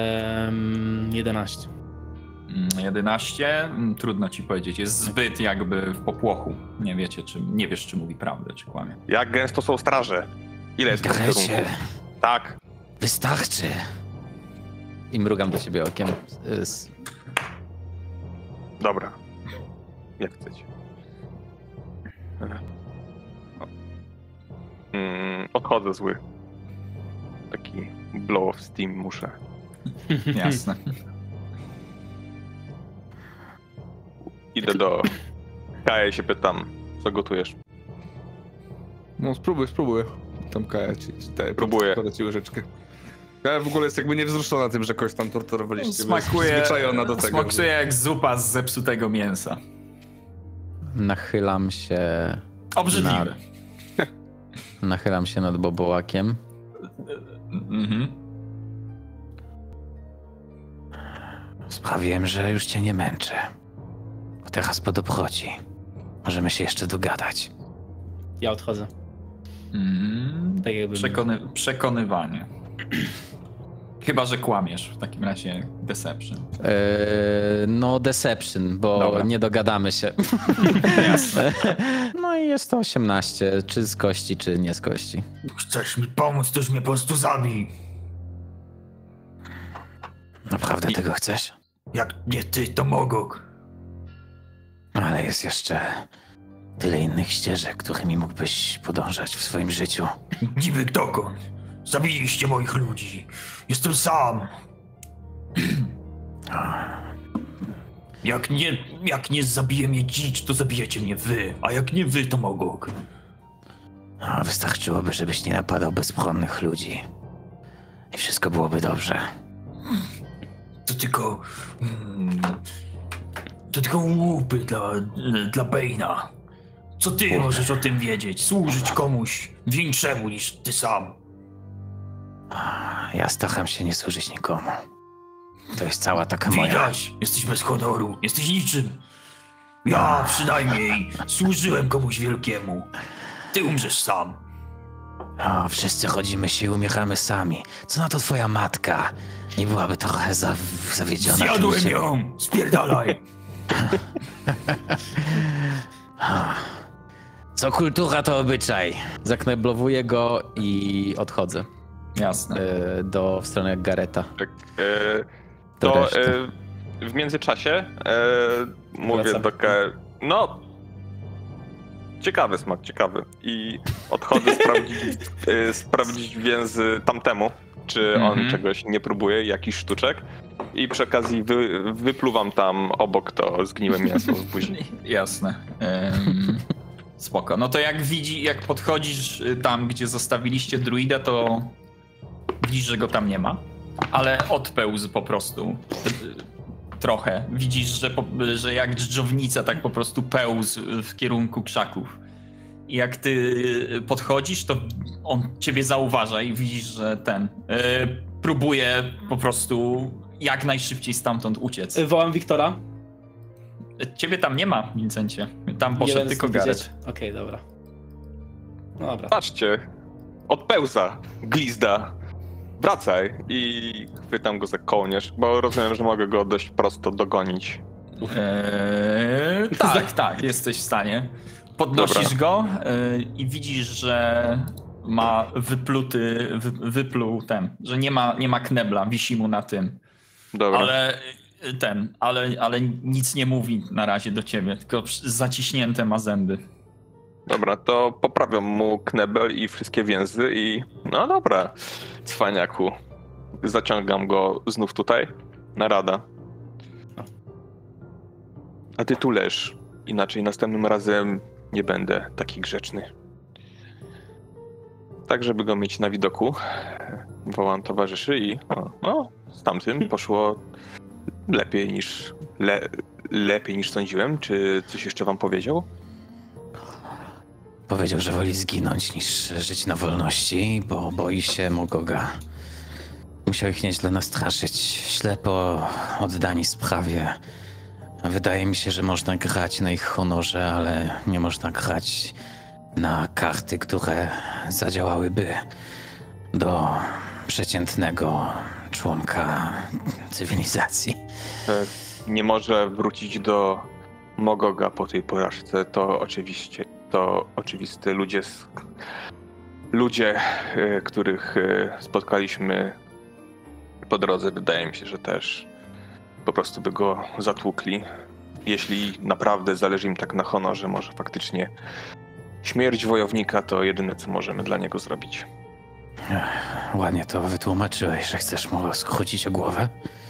11. 11? Trudno ci powiedzieć. Jest zbyt jakby w popłochu. Nie wiesz, czy mówi prawdę, czy kłamie. Jak gęsto są straże? Ile jest Garecie, posterunków? Tak. wystarczy. I mrugam do ciebie okiem. Dobra. Jak chcecie. Odchodzę zły. Taki blow of steam muszę. Jasne. Idę do Kaja i się pytam, co gotujesz? No spróbuj. Tam Kaja ci Próbuję. poda ci łyżeczkę. Kaja w ogóle jest jakby niewzruszona tym, że kogoś tam torturowaliście. Smakuje, Jest zwyczajona do tego. smakuje jak zupa z zepsutego mięsa. Nachylam się... Obrzydliwe. Nachylam się nad bobołakiem. Mhm. Sprawiłem, że już cię nie męczę. Teraz po dobroci. Możemy się jeszcze dogadać. Ja odchodzę. Tak jakby... Przekonywanie. Chyba, że kłamiesz. W takim razie deception. No deception, bo Dobra. nie dogadamy się. Jasne. No i jest to 18. Czy z kości, czy nie z kości. Chcesz mi pomóc, to już mnie po prostu zabij. Naprawdę tego chcesz? Jak nie ty, to Mogog. Ale jest jeszcze tyle innych ścieżek, którymi mógłbyś podążać w swoim życiu. Niby dokąd? Zabiliście moich ludzi. Jestem sam. Jak nie zabije mnie dzicz, to zabijecie mnie wy. A jak nie wy, to Mogog. A wystarczyłoby, żebyś nie napadał bezbronnych ludzi. I wszystko byłoby dobrze. To tylko... To tylko łupy dla Bane'a. Co ty możesz o tym wiedzieć? Służyć komuś większemu niż ty sam. Ja staram się nie służyć nikomu. To jest cała taka moja... Widać, jesteś bez honoru, jesteś niczym. Ja przynajmniej służyłem komuś wielkiemu. Ty umrzesz sam. O, wszyscy chodzimy się i umieramy sami. Co na to twoja matka? Nie byłaby trochę zawiedziona? Zjadłem czymś? ją! Spierdalaj! Co kultura, to obyczaj. Zakneblowuję go i odchodzę. Jasne. W stronę Gareta. Tak, Do to reszty. w międzyczasie mówię Wracam. do Kaja, no ciekawy smak, ciekawy. I odchodzę sprawdzić więzy tamtemu, czy on czegoś nie próbuje, jakiś sztuczek. I przy okazji wypluwam tam obok to zgniłe mięso z buzi. Jasne. Spoko. No to jak podchodzisz tam, gdzie zostawiliście druida, to widzisz, że go tam nie ma, ale odpełzł po prostu trochę. Widzisz, że jak dżdżownica tak po prostu pełzł w kierunku krzaków. I jak ty podchodzisz, to on ciebie zauważa i widzisz, że próbuje po prostu jak najszybciej stamtąd uciec. Wołam Wiktora. Ciebie tam nie ma, Vincencie. Tam poszedł tylko Gareth. Okej, dobra. No dobra. Patrzcie, odpełza, glizda. Wracaj i chwytam go za kołnierz, bo rozumiem, że mogę go dość prosto dogonić. Tak, jesteś w stanie. Podnosisz go i widzisz, że ma wypluł że nie ma knebla, wisi mu na tym. Dobra. Ale nic nie mówi na razie do ciebie, tylko zaciśnięte ma zęby. Dobra, to poprawiam mu knebel i wszystkie więzy i no dobra, cwaniaku. Zaciągam go znów tutaj, na rada. A ty tu leż, inaczej następnym razem nie będę taki grzeczny. Tak, żeby go mieć na widoku, wołam towarzyszy i z tamtym poszło lepiej niż sądziłem. Czy coś jeszcze wam powiedział? Powiedział, że woli zginąć niż żyć na wolności, bo boi się Mogoga. Musiał ich nieźle nastraszyć. Ślepo oddani sprawie. Wydaje mi się, że można grać na ich honorze, ale nie można grać na karty, które zadziałałyby do przeciętnego członka cywilizacji. Nie może wrócić do Mogoga po tej porażce. To oczywiste. Ludzie, których spotkaliśmy po drodze, wydaje mi się, że też po prostu by go zatłukli. Jeśli naprawdę zależy im tak na honorze, może faktycznie śmierć wojownika to jedyne, co możemy dla niego zrobić. Ładnie to wytłumaczyłeś, że chcesz mu skrócić o głowę.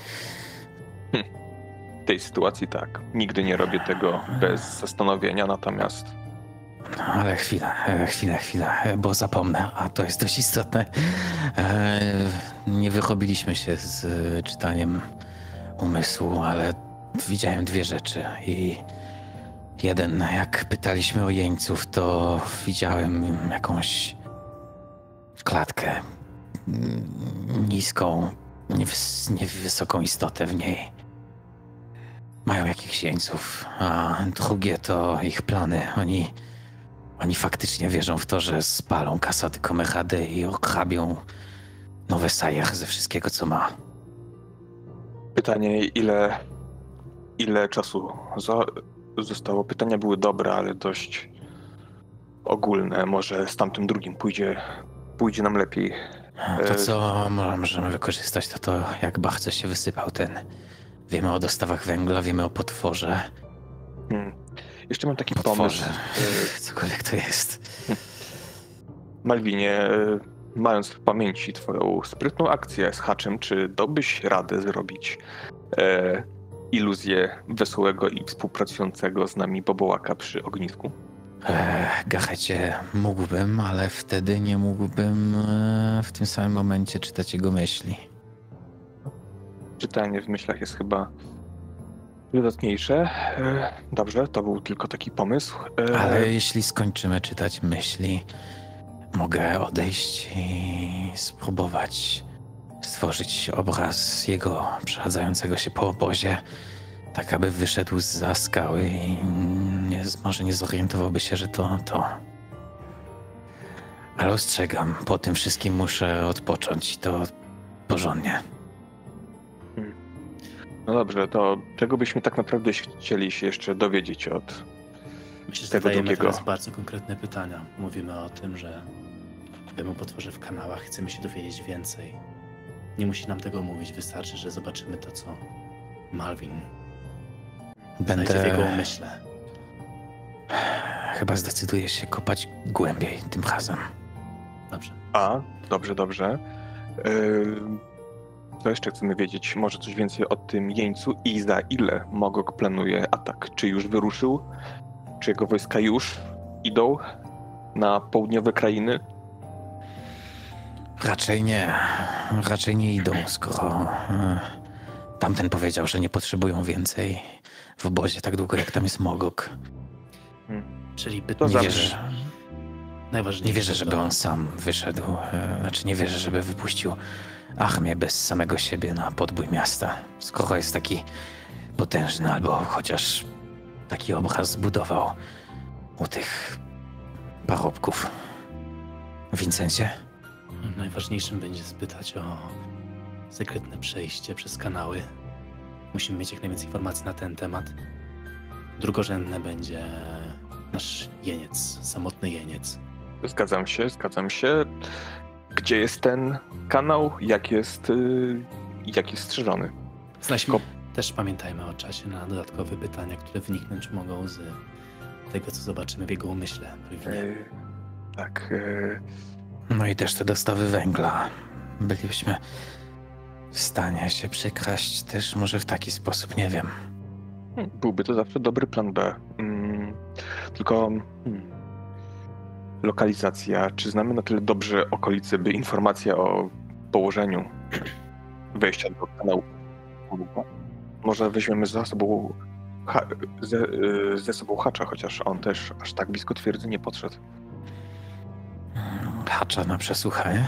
W tej sytuacji tak. Nigdy nie robię tego bez zastanowienia, natomiast... Ale chwilę, bo zapomnę, a to jest dość istotne. Nie wyrobiliśmy się z czytaniem umysłu, ale widziałem dwie rzeczy i jeden, jak pytaliśmy o jeńców, to widziałem jakąś klatkę niską, niewysoką istotę w niej. Mają jakichś jeńców, a drugie to ich plany. Oni faktycznie wierzą w to, że spalą Kasaty Komechady i okrabią Nowy Sajach ze wszystkiego, co ma. Pytanie, ile czasu zostało? Pytania były dobre, ale dość ogólne. Może z tamtym drugim pójdzie nam lepiej. To, co możemy wykorzystać, to jak bardzo się wysypał ten. Wiemy o dostawach węgla, wiemy o potworze. Jeszcze mam taki Potworze. pomysł. Cokolwiek to jest. Malwinie, mając w pamięci twoją sprytną akcję z Hatchem, czy dałbyś radę zrobić iluzję wesołego i współpracującego z nami bobołaka przy ognisku? Gachecie, mógłbym, ale wtedy nie mógłbym w tym samym momencie czytać jego myśli. Czytanie w myślach jest chyba wydatniejsze. Dobrze, to był tylko taki pomysł. Ale jeśli skończymy czytać myśli, mogę odejść i spróbować stworzyć obraz jego przechadzającego się po obozie, tak aby wyszedł zza skały i może nie zorientowałby się, że to. Ale ostrzegam, po tym wszystkim muszę odpocząć i to porządnie. No dobrze, to czego byśmy tak naprawdę chcieli się jeszcze dowiedzieć od Myślę, że tego zadajemy drugiego? teraz bardzo konkretne pytania. Mówimy o tym, że wiemy o potworze w kanałach, chcemy się dowiedzieć więcej. Nie musi nam tego mówić, wystarczy, że zobaczymy to, co Malvin znajdzie w jego umyśle. Chyba zdecyduję się kopać głębiej tym razem. Dobrze. Dobrze. Co jeszcze chcemy wiedzieć? Może coś więcej o tym jeńcu i za ile Mogok planuje atak? Czy już wyruszył? Czy jego wojska już idą na południowe krainy? Raczej nie idą, skoro tamten powiedział, że nie potrzebują więcej w obozie tak długo, jak tam jest Mogok. Czyli Nie wierzę, żeby on sam wyszedł. Nie wierzę, żeby wypuścił armię bez samego siebie na podbój miasta. Skoro jest taki potężny, albo chociaż taki obraz zbudował u tych parobków. Wincencie? Najważniejszym będzie spytać o sekretne przejście przez kanały. Musimy mieć jak najwięcej informacji na ten temat. Drugorzędne będzie nasz jeniec, samotny jeniec. Zgadzam się. Gdzie jest ten kanał? Jak jest strzeżony? Też pamiętajmy o czasie na dodatkowe pytania, które wyniknąć mogą z tego, co zobaczymy w jego umyśle. Tak. No i też te dostawy węgla. Bylibyśmy w stanie się przykraść też może w taki sposób, nie wiem. Byłby to zawsze dobry plan B. Tylko lokalizacja. Czy znamy na tyle dobrze okolice, by informacja o położeniu wejścia do kanału. Może weźmiemy ze sobą Hacza, chociaż on też aż tak blisko twierdzy nie podszedł. Hacza na przesłuchanie?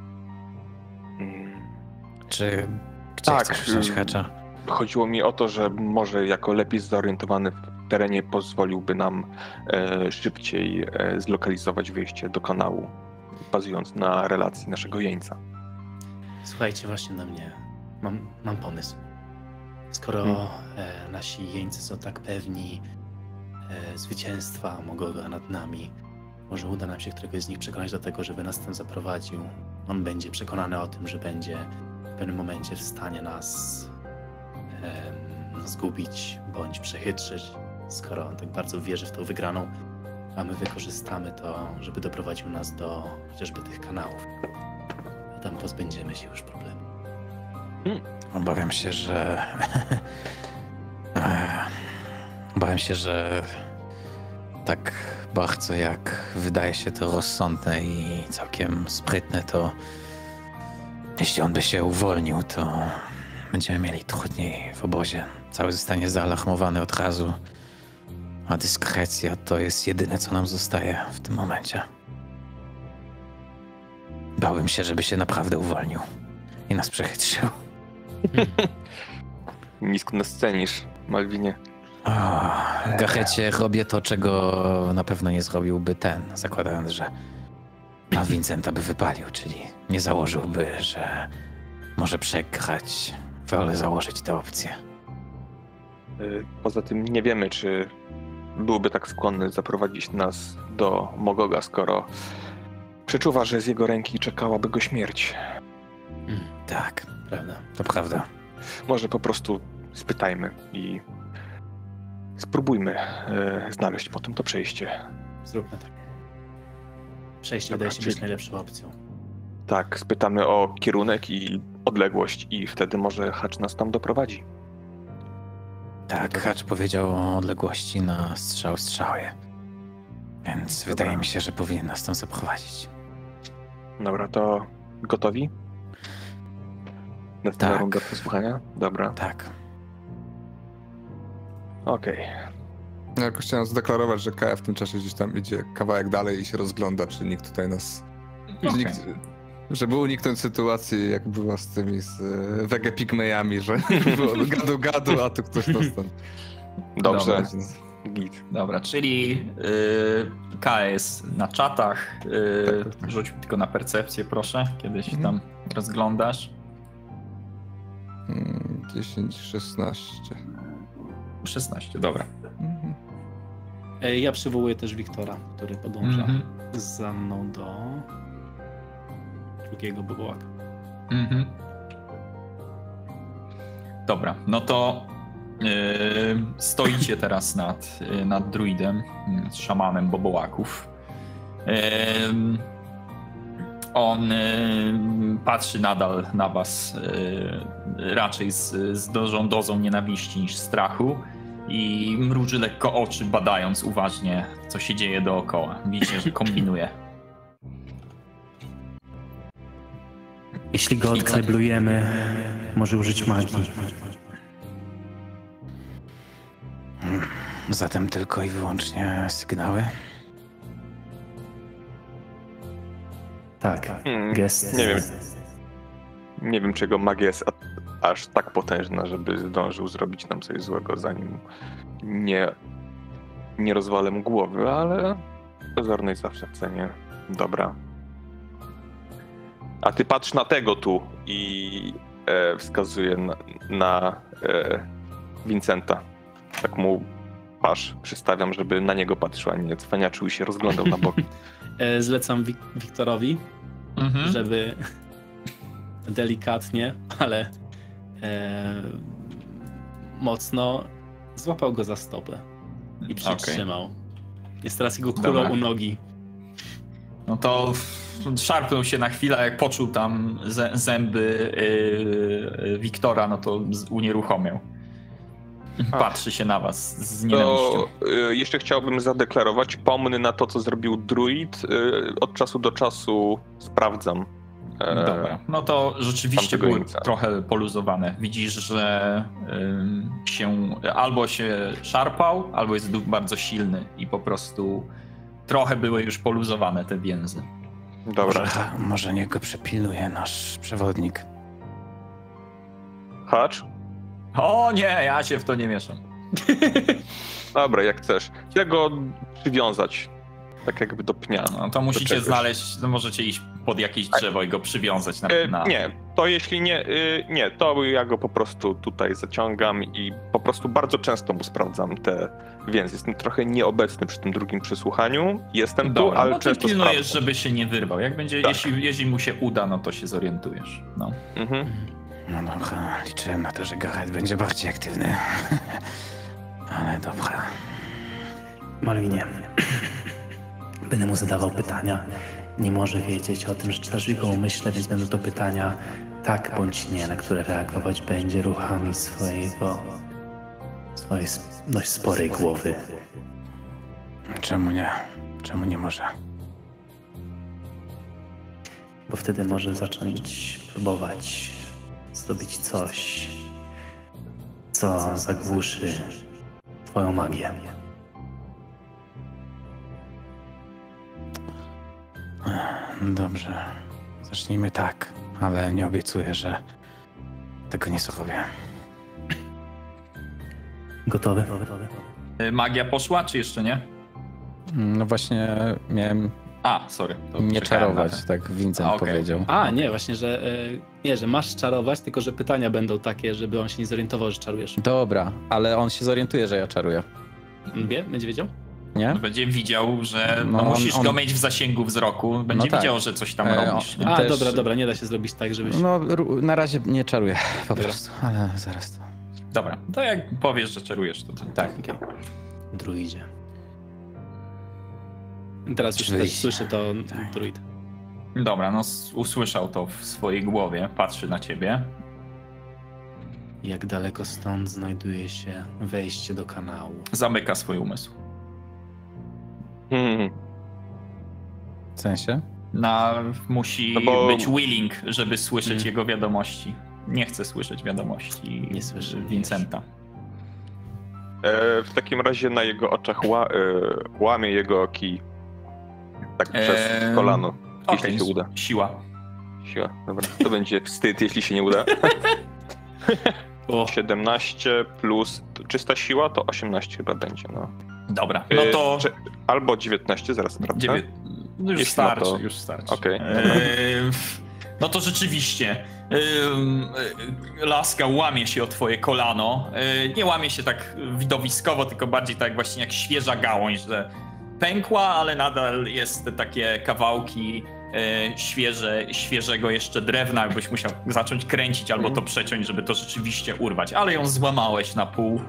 Czy gdzie Tak, chcesz wziąć Hacza? Chodziło mi o to, że może jako lepiej zorientowany w terenie pozwoliłby nam szybciej zlokalizować wejście do kanału, bazując na relacji naszego jeńca. Słuchajcie właśnie na mnie. Mam pomysł. Skoro nasi jeńcy są tak pewni zwycięstwa Mogoga nad nami, może uda nam się któregoś z nich przekonać do tego, żeby nas tam zaprowadził. On będzie przekonany o tym, że będzie w pewnym momencie w stanie nas zgubić bądź przechytrzyć. Skoro on tak bardzo wierzy w tą wygraną, a my wykorzystamy to, żeby doprowadził nas do chociażby tych kanałów. A tam pozbędziemy się już problemu. Obawiam się, że... Obawiam się, że tak bardzo jak wydaje się to rozsądne i całkiem sprytne, to jeśli on by się uwolnił, to będziemy mieli trudniej w obozie. Cały zostanie zaalarmowany od razu, a dyskrecja to jest jedyne, co nam zostaje w tym momencie. Bałem się, żeby się naprawdę uwolnił i nas przechytrzył. Nisko nas cenisz, Malwinie. Gachecie, robię to, czego na pewno nie zrobiłby ten, zakładając, że Vincenta by wypalił, czyli nie założyłby, że może przegrać. Wolę założyć tę opcję. Poza tym nie wiemy, czy byłby tak skłonny zaprowadzić nas do Mogoga, skoro przeczuwa, że z jego ręki czekałaby go śmierć. Tak, Prawda? to prawda. Może po prostu spytajmy i spróbujmy znaleźć potem to przejście. Zróbmy tak. Przejście Dobra, wydaje się być czyli- najlepszą opcją. Tak, spytamy o kierunek i odległość i wtedy może Hacz nas tam doprowadzi. Tak, Hacz powiedział o odległości na strzały. Więc wydaje mi się, że powinien nas tam zaprowadzić. Dobra, to gotowi? Następna Tak. runda przesłuchania? Dobra, Tak. okej. Ja tylko chciałem zadeklarować, że Kaja w tym czasie gdzieś tam idzie kawałek dalej i się rozgląda, czy nikt tutaj nas... Okej. Żeby uniknąć sytuacji, jak było z tymi wege pigmejami, że było gadu, a tu ktoś dostał. Dobrze, Dobra. git. Dobra, czyli KS na czatach. Tak. Rzuć mi tylko na percepcję, proszę, kiedy się tam rozglądasz. 10, 16. 16, dobra. Mhm. Ja przywołuję też Wiktora, który podąża Mhm. za mną do drugiego bobołaka. Mhm. Dobra, no to stoicie teraz nad druidem, szamanem bobołaków. On patrzy nadal na was raczej z dużą dozą nienawiści niż strachu i mruży lekko oczy, badając uważnie, co się dzieje dookoła. Widzicie, że kombinuje. Jeśli go odkneblujemy, może użyć magii. Zatem tylko i wyłącznie sygnały. Tak, gest. Nie wiem, czego magia jest aż tak potężna, żeby zdążył zrobić nam coś złego, zanim nie rozwalę mu głowy, ale pozorność zawsze w cenie. Dobra. A ty patrz na tego tu i wskazuję na Vincenta. Tak mu przystawiam, żeby na niego patrzył, a nie cwaniaczył i się rozglądał na bok. Zlecam Wiktorowi, Mhm. żeby delikatnie, ale mocno złapał go za stopę i przytrzymał. Jest teraz jego kulą Dobra. u nogi. No to szarpnął się na chwilę, a jak poczuł tam zęby Wiktora, no to unieruchomiał. Patrzy się na was z nienawiścią. To jeszcze chciałbym zadeklarować, pomny na to, co zrobił druid. Od czasu do czasu sprawdzam Dobra, no to rzeczywiście były Gońca. trochę poluzowane. Widzisz, że albo się szarpał, albo jest duch bardzo silny i po prostu trochę były już poluzowane te więzy. Dobra. Może niech go przepilnuje nasz przewodnik. Hacz? O nie, ja się w to nie mieszam. Dobra, jak chcesz. Chcę go przywiązać. Tak jakby do pnia. No to musicie czegoś. znaleźć, no możecie iść pod jakieś drzewo i go przywiązać na... Nie, to jeśli nie, to ja go po prostu tutaj zaciągam i po prostu bardzo często mu sprawdzam te więzy. Jestem trochę nieobecny przy tym drugim przesłuchaniu. Jestem Dobra, tu, ale no ty często pilnujesz, sprawdzam. żeby się nie wyrwał. Jak będzie, Tak. jeśli mu się uda, no to się zorientujesz. No. Mhm. No dobra, liczyłem na to, że Gareth będzie bardziej aktywny. Ale dobra. Malwinie, będę mu zadawał pytania. Nie może wiedzieć o tym, że czytasz jego umyśle, więc będą to pytania tak bądź nie, na które reagować będzie ruchami swojej dość sporej głowy. Czemu nie? Czemu nie może? Bo wtedy może zacząć próbować zdobyć coś, co zagłuszy twoją magię. Dobrze. Zacznijmy tak, ale nie obiecuję, że tego nie zrobię. Gotowy? Magia poszła, czy jeszcze nie? No właśnie miałem Sorry. to nie czekałem na czarować, to. tak Vincent Okej. powiedział. A, nie, właśnie, że nie, że masz czarować, tylko że pytania będą takie, żeby on się nie zorientował, że czarujesz. Dobra, ale on się zorientuje, że ja czaruję, Wie? Będzie wiedział? nie? Będzie widział, że No, musisz on- go mieć w zasięgu wzroku. Będzie No tak. widział, że coś tam E, robisz. on- nie? A, Też- dobra, nie da się zrobić tak, żebyś... No na razie nie czaruję po Dobra. prostu, ale zaraz to. Dobra, to jak powiesz, że czarujesz, to Tak. Druidzie. Teraz już Czyli- też słyszy to Tak. druid. Dobra, no usłyszał to w swojej głowie, patrzy na ciebie. Jak daleko stąd znajduje się wejście do kanału? Zamyka swój umysł. W sensie? Musi No bo- być willing, żeby słyszeć jego wiadomości. Nie chce słyszeć wiadomości Nie słyszy. Vincenta. W takim razie na jego oczach łamie jego kij. Tak przez kolano. Jeśli Okej, się uda. siła. Siła, dobra. To będzie wstyd, jeśli się nie uda. 17 plus czysta siła to 18 chyba będzie, no. Dobra, no to... Albo 19, zaraz sprawdzę. No już Jeśli starczy, no to- już starczy. Okej, no to rzeczywiście laska łamie się o twoje kolano. Nie łamie się tak widowiskowo, tylko bardziej tak właśnie jak świeża gałąź, że pękła, ale nadal jest te takie kawałki świeżego jeszcze drewna, jakbyś musiał zacząć kręcić albo to przeciąć, żeby to rzeczywiście urwać, ale ją złamałeś na pół.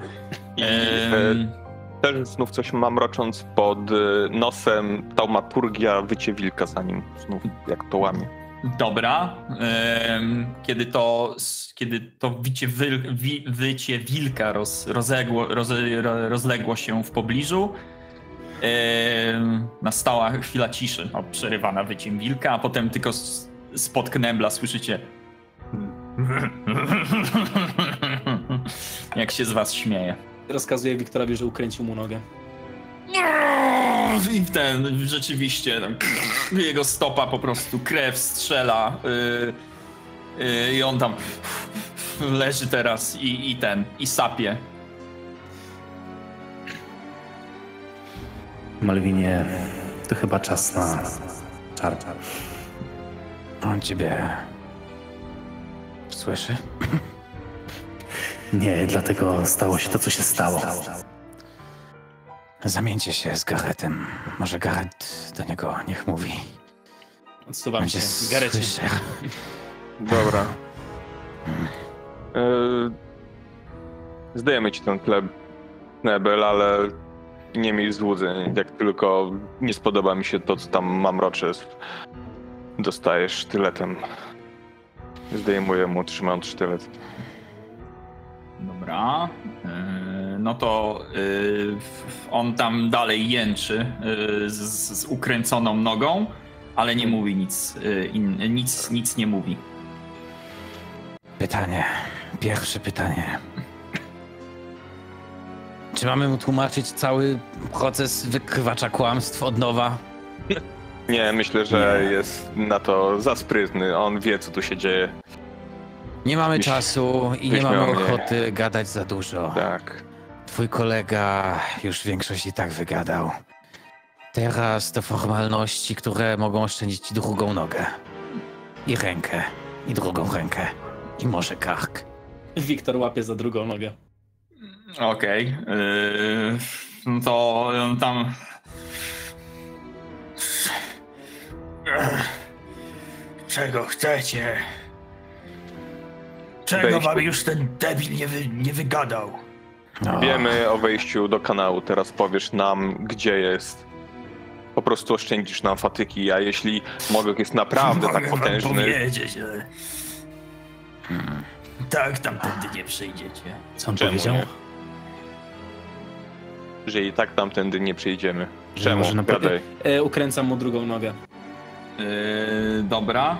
Też znów coś mamrocząc pod nosem, taumaturgia, wycie wilka za nim. Znów jak to łamie. Dobra. Kiedy to wycie wilka rozległo się w pobliżu, nastała chwila ciszy, przerywana wyciem wilka, a potem tylko spod knebla słyszycie jak się z was śmieje. Rozkazuje Wiktorowi, że ukręcił mu nogę. I rzeczywiście tam, jego stopa po prostu krew strzela i on tam leży teraz i sapie. Malwinie, to chyba czas na czar. On ciebie słyszy? Nie, dlatego stało się to, co się stało. Zamieńcie się z Garethem. Może Gareth do niego niech mówi. Odsuwam Będzie się. Garecie. słyszał. Dobra. Zdajemy ci ten knebel, ale nie miej złudzeń. Jak tylko nie spodoba mi się to, co tam mamroczy, dostajesz sztyletem. Zdejmuję mu, trzymając sztylet. Dobra. No to on tam dalej jęczy z ukręconą nogą, ale nie mówi nic nie mówi. Pierwsze pytanie. Czy mamy mu tłumaczyć cały proces wykrywacza kłamstw od nowa? Nie, myślę, że jest na to za sprytny. On wie, co tu się dzieje. Nie mamy czasu i nie byśmy mamy mogli. ochoty gadać za dużo. Tak. Twój kolega już większość i tak wygadał. Teraz to formalności, które mogą oszczędzić ci drugą nogę. I rękę. I drugą rękę. I może kark. Wiktor łapie za drugą nogę. Okej. To tam... Czego chcecie? Czego Wejście. wam już ten debil nie wygadał? No. Wiemy o wejściu do kanału. Teraz powiesz nam, gdzie jest. Po prostu oszczędzisz nam fatyki, a jeśli Mogok jest naprawdę Mogę tak wam potężny... powiedzieć, ale... Tak tamtędy nie przejdziecie. Co on Czemu powiedział? nie? Że i tak tamtędy nie przyjdziemy. Że Czemu? może na- Gadaj. Ukręcam mu drugą nogę. Dobra.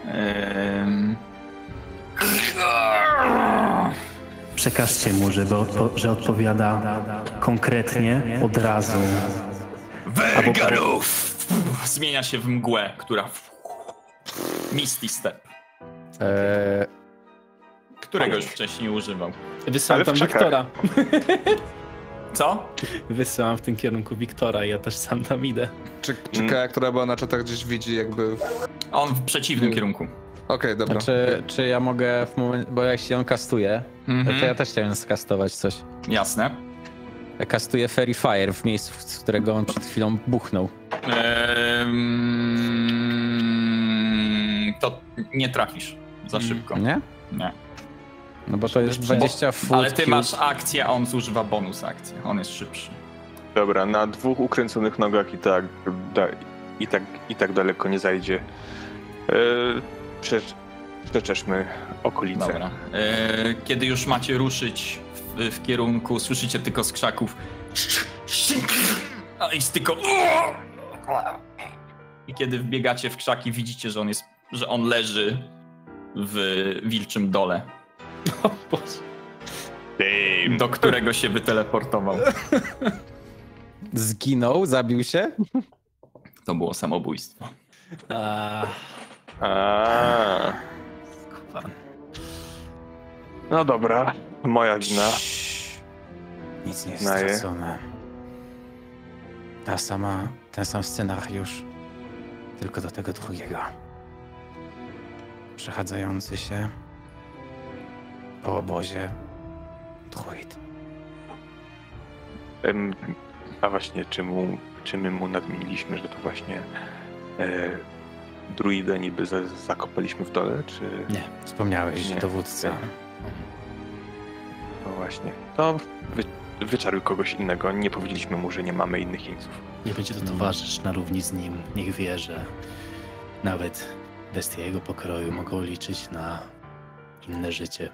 Przekażcie mu, że odpowiada konkretnie, od razu. Wergarów! Zmienia się w mgłę, która... Misty Step, którego już wcześniej używał. Wysyłam Ale w tam krzakach. Wiktora. Co? Wysyłam w tym kierunku Wiktora i ja też sam tam idę. Czy Kaja, która była na czatach, gdzieś widzi jakby... On w przeciwnym kierunku. Okej, dobra. Czy ja mogę w momencie, bo jeśli on kastuje, Mhm. to ja też chciałem skastować coś. Jasne. Ja kastuję Fairy Fire w miejscu, z którego on przed chwilą buchnął. To nie trafisz za szybko. Nie? Nie. No bo to jest 20 foot Ale ty cube. masz akcję, a on zużywa bonus akcję. On jest szybszy. Dobra, na dwóch ukręconych nogach i tak daleko nie zajdzie. Przeczeszmy okolice. Dobra. Kiedy już macie ruszyć w kierunku, słyszycie tylko z krzaków. A jest tylko. I kiedy wbiegacie w krzaki, widzicie, że on leży w wilczym dole, O Boże. Damn. do którego się wyteleportował. Zginął, zabił się? To było samobójstwo. No dobra, moja wina. Nic nie jest Znaję. stracone. Ten sam scenariusz, tylko do tego drugiego. Przechadzający się po obozie druid. A właśnie, czy my mu nadmieniliśmy, że to właśnie druidę niby zakopaliśmy w dole, czy... Nie. Wspomniałeś, Nie. dowódca. No właśnie. To wyczaruj kogoś innego. Nie powiedzieliśmy mu, że nie mamy innych jeńców. Nie będzie to towarzysz na równi z nim. Niech wie, że nawet bestie jego pokroju mogą liczyć na inne życie.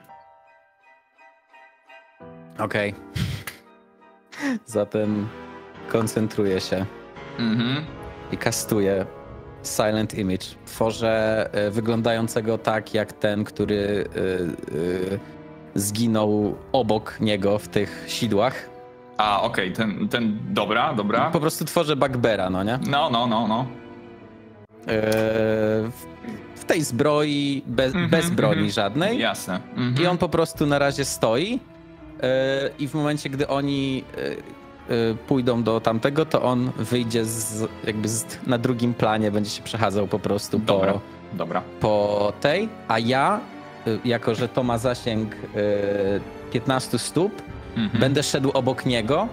Okej. Zatem koncentruję się Mhm. i kastuję Silent Image. Tworzę wyglądającego tak jak ten, który zginął obok niego w tych sidłach. A, okej, dobra. Po prostu tworzę bugbeara, no nie? No. W tej zbroi, bez broni żadnej. Jasne. I on po prostu na razie stoi i w momencie, gdy oni pójdą do tamtego, to on wyjdzie na drugim planie, będzie się przechadzał po prostu Dobra. po tej, a ja, jako że to ma zasięg 15 stóp, będę szedł obok niego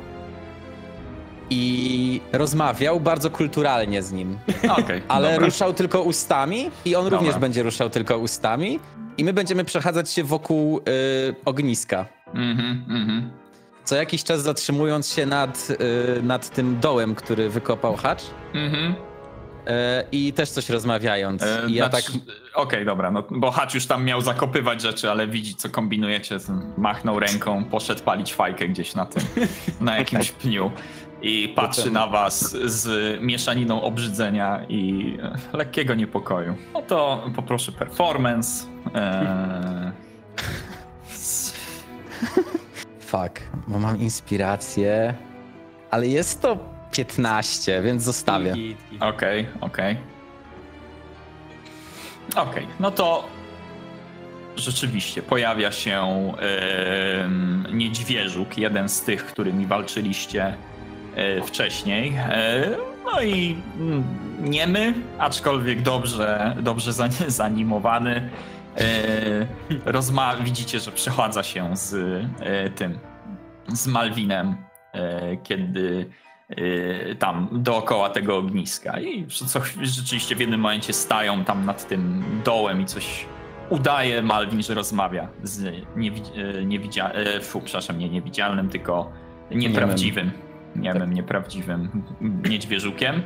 i rozmawiał bardzo kulturalnie z nim. Okej, Ale dobra. ruszał tylko ustami i on również będzie ruszał tylko ustami i my będziemy przechadzać się wokół ogniska. Co jakiś czas zatrzymując się nad tym dołem, który wykopał Hacz. i też coś rozmawiając. I ja tak... Okej, dobra, no bo Hacz już tam miał zakopywać rzeczy, ale widzi, co kombinujecie, machnął ręką, poszedł palić fajkę gdzieś na tym, na jakimś pniu i patrzy na was z mieszaniną obrzydzenia i lekkiego niepokoju. No to poproszę performance. Fuck, bo mam inspirację, ale jest to 15, więc zostawię. Okej, no to rzeczywiście pojawia się niedźwierzuk, jeden z tych, którymi walczyliście wcześniej. No i niemy, aczkolwiek dobrze zanimowany. Widzicie, że przechadza się z Malwinem, kiedy tam dookoła tego ogniska i rzeczywiście w jednym momencie stają tam nad tym dołem i coś udaje Malwin, że rozmawia z niewidzialnym, tylko nieprawdziwym, nieprawdziwym niedźwierzukiem.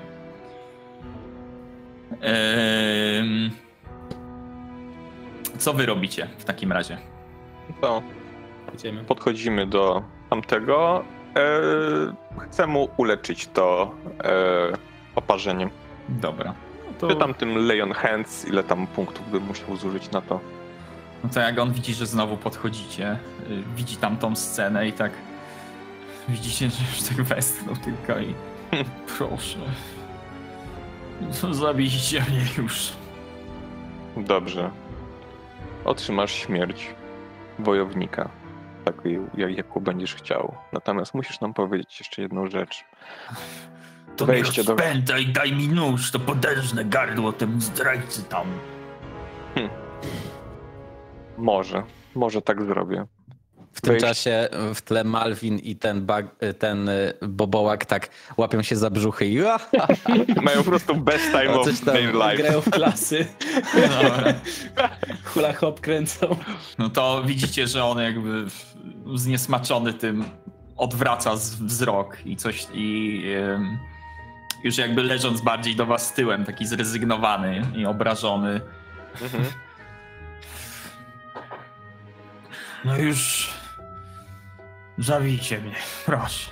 Co wy robicie w takim razie? To podchodzimy do tamtego. Chcę mu uleczyć to oparzenie. Dobra. No to... Czy tam tym lay on hands, ile tam punktów bym musiał zużyć na to? No to jak on widzi, że znowu podchodzicie, widzi tam tą scenę i tak widzicie, że już tak westchnął tylko i proszę, zabijcie mnie już. Dobrze. Otrzymasz śmierć wojownika. Tak, jaką będziesz chciał. Natomiast musisz nam powiedzieć jeszcze jedną rzecz. To wejście do... Pętaj, daj mi nóż, to poderżnę gardło temu zdrajcy tam. Może tak zrobię. W tym czasie w tle Malwin i ten bobołak tak łapią się za brzuchy i mają po prostu best time of their life. Grają w klasy. Hula hop kręcą. No to widzicie, że on jakby zniesmaczony tym odwraca wzrok i coś już jakby leżąc bardziej do was tyłem, taki zrezygnowany i obrażony. No już zabijcie mnie, proszę.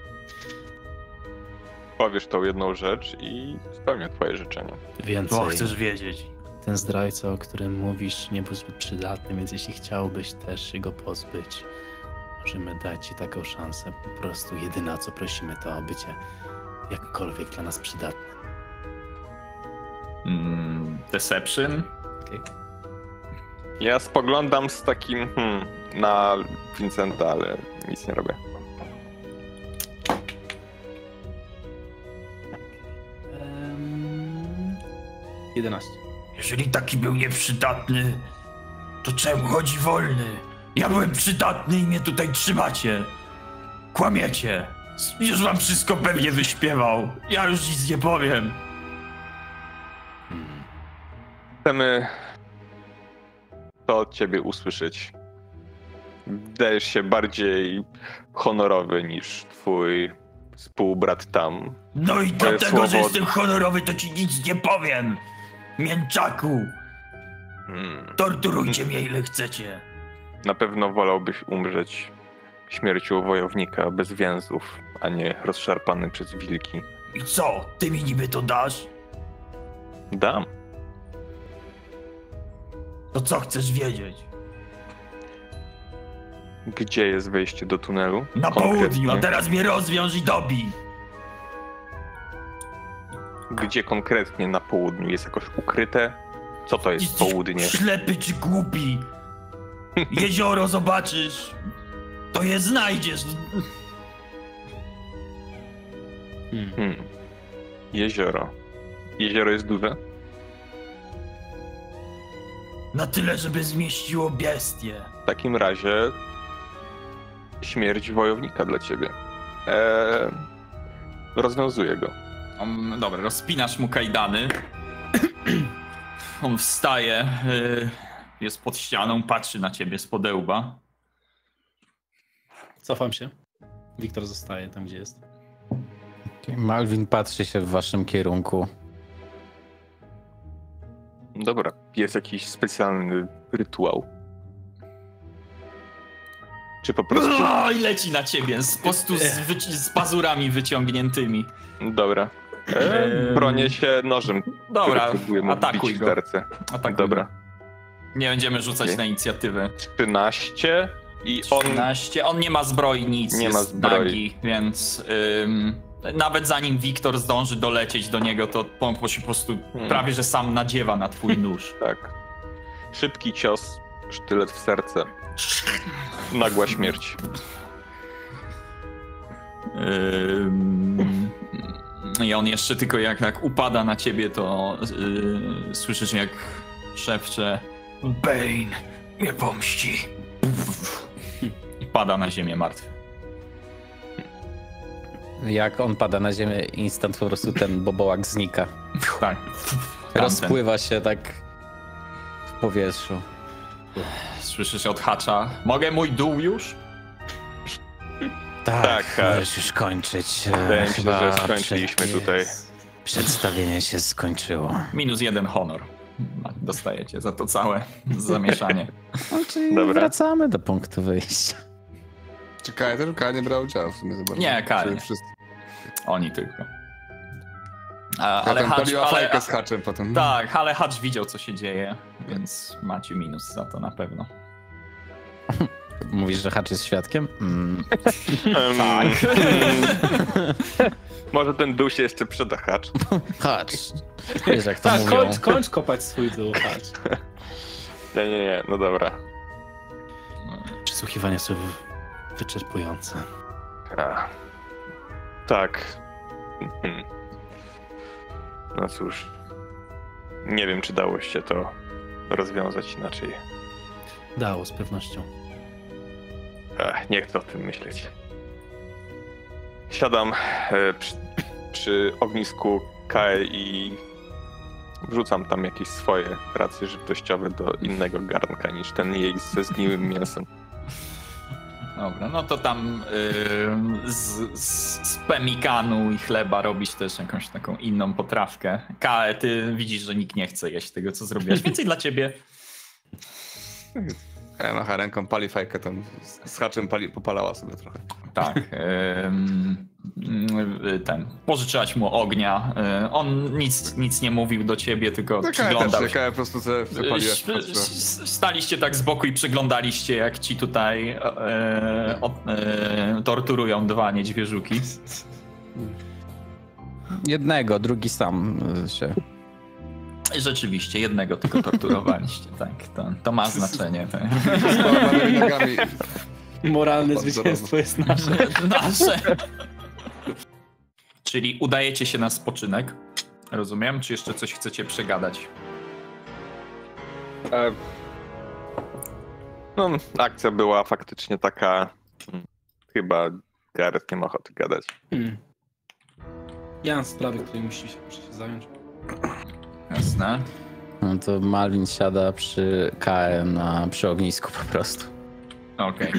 Powiesz tą jedną rzecz i spełnię twoje życzenie. Więcej. Bo chcesz wiedzieć. Ten zdrajca, o którym mówisz, nie był zbyt przydatny, więc jeśli chciałbyś też się go pozbyć, możemy dać ci taką szansę. Po prostu jedyne, o co prosimy, to o bycie jakkolwiek dla nas przydatny. Deception? Okay. Ja spoglądam z takim na Vincenta, ale nic nie robię. Um, 11. Jeżeli taki był nieprzydatny, to czemu chodzi wolny? Ja byłem przydatny i mnie tutaj trzymacie. Kłamiecie. Już wam wszystko pewnie wyśpiewał. Ja już nic nie powiem. Chcemy to od ciebie usłyszeć. Wydajesz się bardziej honorowy niż twój współbrat tam. No i Twoje dlatego, że jestem honorowy, to ci nic nie powiem. Mięczaku. Torturujcie mnie ile chcecie. Na pewno wolałbyś umrzeć śmiercią wojownika bez więzów, a nie rozszarpany przez wilki. I co? Ty mi niby to dasz? Dam. To co chcesz wiedzieć? Gdzie jest wejście do tunelu? Na południu, a teraz mnie rozwiąż i dobij. Gdzie konkretnie na południu? Jest jakoś ukryte? Co to jest Jesteś południe? ślepy czy głupi? Jezioro zobaczysz, to je znajdziesz. Jezioro. Jezioro jest duże? Na tyle, żeby zmieściło bestię. W takim razie śmierć wojownika dla ciebie. Rozwiązuję go. Dobra, rozpinasz mu kajdany. On wstaje, jest pod ścianą, patrzy na ciebie z podełba. Cofam się. Wiktor zostaje tam, gdzie jest. Malwin patrzy się w waszym kierunku. Dobra, jest jakiś specjalny rytuał? Czy po prostu... I leci na ciebie, po prostu z pazurami wyciągniętymi. Dobra. Bronię się nożem. Dobra, Próbuję mu atakuj wbić w go. serce. Atakuj Dobra. go. Nie będziemy rzucać Okej. na inicjatywę. 13 i on... 13. On nie ma zbroi, nic, Nie jest ma zbroi. nagi, więc nawet zanim Wiktor zdąży dolecieć do niego, to on się po prostu prawie że sam nadziewa na twój nóż. Tak. Szybki cios, sztylet w serce. Nagła śmierć. I on jeszcze tylko jak upada na ciebie, to słyszysz jak szepcze Bane mnie pomści. i pada na ziemię martwy. Jak on pada na ziemię, instant po prostu ten bobołak znika. Tak. Rozpływa się tak w powietrzu. Słyszysz od Hatcha. Mogę mój dół już? Tak, możesz już kończyć. Wydaje mi się, Chyba że skończyliśmy tutaj. Przedstawienie się skończyło. -1 honor. Dostajecie za to całe zamieszanie. No, czyli Dobra. wracamy do punktu wyjścia. Czy Kaja też? Kaja nie brał udziału w sumie. Zobaczmy. Nie, Kaja Czy nie. wszyscy... Oni tylko. Ale paliła fajkę z haczem potem. Tak, ale Hatch widział, co się dzieje, więc macie minus za to na pewno. Mówisz, że Hatch jest świadkiem? Tak. Może ten dół się jeszcze przyda, Hacz. Hatch. Wiesz, jak to Tak, mówią. kończ kopać swój dół, Hatch. Nie, no dobra. Przesłuchiwania są wyczerpujące. Tak. No cóż. Nie wiem, czy dało się to rozwiązać inaczej. Dało, z pewnością. Nie chcę o tym myśleć. Siadam przy ognisku Kae i wrzucam tam jakieś swoje racje żywnościowe do innego garnka niż ten jej ze zgniłym mięsem. Dobra, no to tam z pemikanu i chleba robisz też jakąś taką inną potrawkę. Kae, ty widzisz, że nikt nie chce jeść tego, co zrobiłeś. Więcej dla ciebie. Kaja macha ręką, pali fajkę tam. Z haczem popalała sobie trochę. Tak. Pożyczyłaś mu ognia. On nic nie mówił do ciebie, tylko przyglądał się. Kaja po prostu zapaliła. Staliście tak z boku i przyglądaliście, jak ci tutaj torturują 2 niedźwierzuki. Jednego, drugi sam się. Rzeczywiście, jednego tylko torturowaliście, tak. To ma znaczenie. Tak. Z połamanymi nogami. Moralne Bardzo zwycięstwo jest nasze. Nasze. Czyli udajecie się na spoczynek, rozumiem? Czy jeszcze coś chcecie przegadać? No, akcja była faktycznie taka... Chyba Gareth nie ma ochoty gadać. Ja mam sprawy, którymi muszę się zająć. Jasne. No to Malwin siada przy KM przy ognisku po prostu. Okej.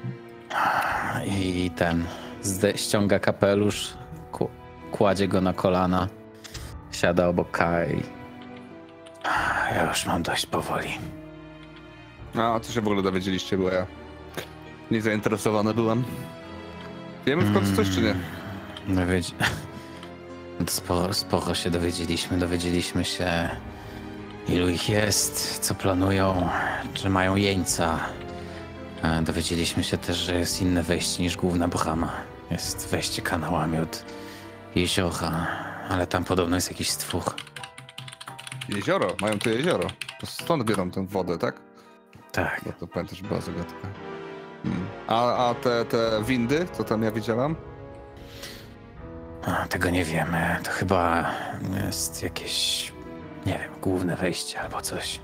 I ten ściąga kapelusz, kładzie go na kolana, siada obok Kai. Ja już mam dość powoli. No, a co się w ogóle dowiedzieliście, bo ja nie zainteresowany byłem. Wiemy w końcu coś, czy nie? Sporo się dowiedzieliśmy. Dowiedzieliśmy się, ilu ich jest, co planują, czy mają jeńca. Dowiedzieliśmy się też, że jest inne wejście niż główna brama. Jest wejście kanałami od jeziora, ale tam podobno jest jakiś stwór. Jezioro, mają tu jezioro. To stąd biorą tę wodę, tak? Tak. Bo to pamiętasz, była zagadka. A te windy, co tam ja widziałam? Tego nie wiemy. To chyba jest jakieś, nie wiem, główne wejście albo coś.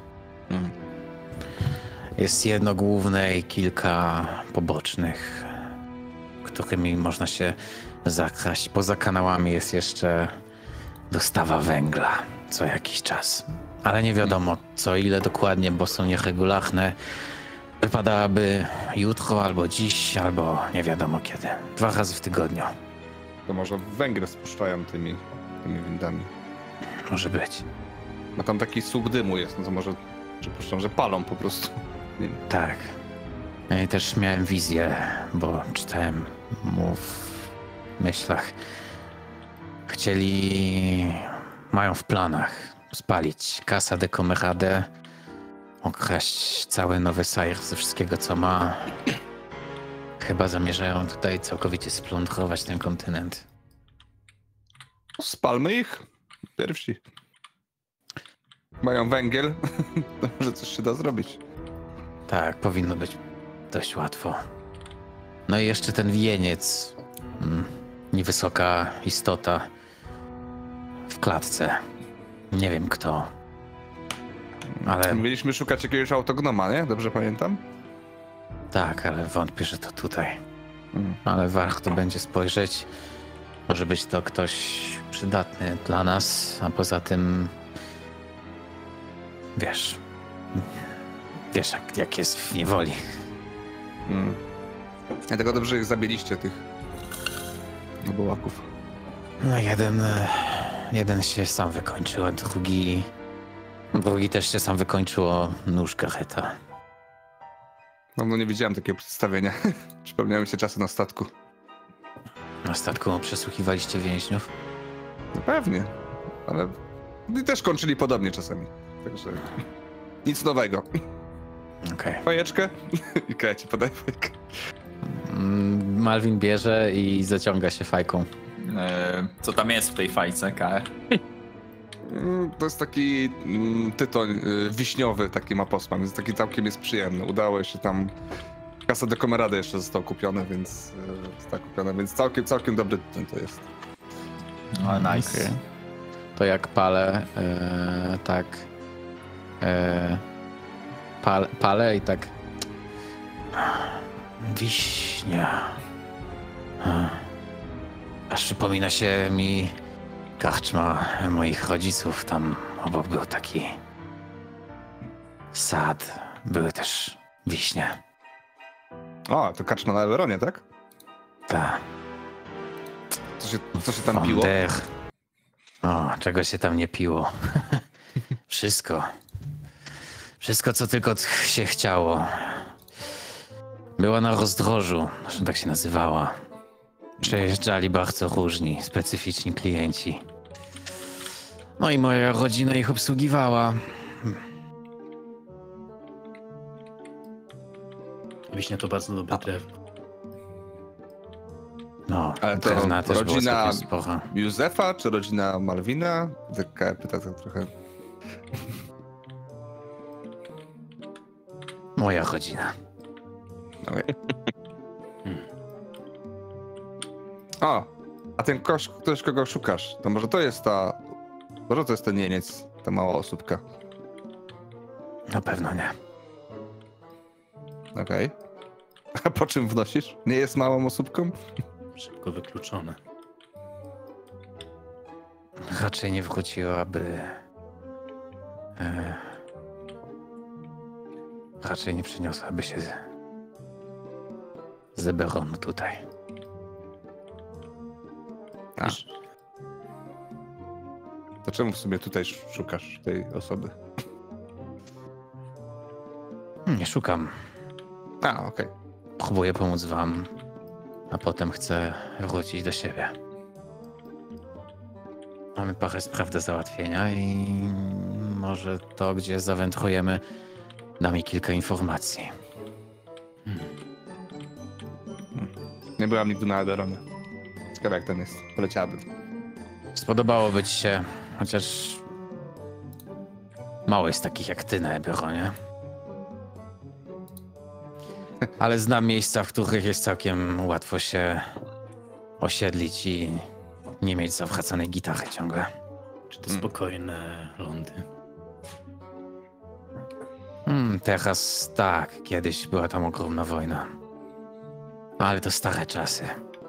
Jest jedno główne i kilka pobocznych, którymi można się zakraść. Poza kanałami jest jeszcze dostawa węgla co jakiś czas. Ale nie wiadomo co, ile dokładnie, bo są nieregularne. Wypadałoby jutro, albo dziś, albo nie wiadomo kiedy. 2 razy w tygodniu. To może węgiel spuszczają tymi windami. Może być. No tam taki słup dymu jest, no to może przypuszczam, że palą po prostu. Nie wiem. Tak. Ja też miałem wizję, bo czytałem mu w myślach. Mają w planach spalić Casa de Comerade, okraść cały Nowy Sire ze wszystkiego, co ma. Chyba zamierzają tutaj całkowicie splądrować ten kontynent. Spalmy ich. Pierwsi. Mają węgiel, to może coś się da zrobić. Tak, powinno być dość łatwo. No i jeszcze ten wieniec. Niewysoka istota w klatce. Nie wiem kto. Ale Mieliśmy szukać jakiegoś autognoma, nie? Dobrze pamiętam? tak, ale wątpię, że to tutaj. Ale warto będzie spojrzeć. Może być to ktoś przydatny dla nas, a poza tym wiesz jak jest w niewoli. Dlatego dobrze ich zabiliście, tych bołaków. No jeden się sam wykończył, a drugi też się sam wykończył o nóż Garreta. No nie widziałem takiego przedstawienia. Przypomniały mi się czasy na statku. Na statku przesłuchiwaliście więźniów? No pewnie, ale i też kończyli podobnie czasami. Także nic nowego. Okej. Fajeczkę? I Kaja ci podaje fajkę. Malwin bierze i zaciąga się fajką. Co tam jest w tej fajce, KR? To jest taki tytoń wiśniowy, taki ma posmak, więc taki całkiem jest przyjemny. Udało się tam... Casa de Comerade jeszcze został kupiony, więc całkiem dobry tytoń to jest. No, nice. Okay. To jak palę, tak... palę i tak... Wiśnia. Aż przypomina się mi karczma moich rodziców. Tam obok był taki sad. Były też wiśnie. O, to kaczma na Eweronie, tak? Tak. Co się tam piło? O, czego się tam nie piło. Wszystko. Wszystko, co tylko się chciało. Była na rozdrożu, że tak się nazywała. Przejeżdżali bardzo różni, specyficzni klienci. No i moja rodzina ich obsługiwała. Wiśnia to bardzo dobre drewno. No, ale to drewna też było rodzina całkiem spora. Józefa czy rodzina Malwina? Taka pyta to trochę. Moja rodzina. Okay. O, a ten ktoś, kogo szukasz, to może to jest ten Niemiec, ta mała osóbka. Na pewno nie. Okej. A po czym wnosisz? Nie jest małą osóbką? Szybko wykluczone. Raczej nie wróciłaby. Raczej nie przyniosłaby się z Eberonu tutaj. A. To czemu w sumie tutaj szukasz tej osoby? Nie szukam. A, okej. Próbuję pomóc wam, a potem chcę wrócić do siebie. Mamy parę spraw do załatwienia i może to, gdzie zawędrujemy, da mi kilka informacji. Nie byłam nigdy na Eberonie. Ciekawe jak ten jest. Poleciałabym. Spodobałoby ci się, chociaż mało jest takich jak ty na Eberonie. Ale znam miejsca, w których jest całkiem łatwo się osiedlić i nie mieć zawracanej gitary ciągle. Czy to spokojne lądy? Teraz tak, kiedyś była tam ogromna wojna. Ale to stare czasy.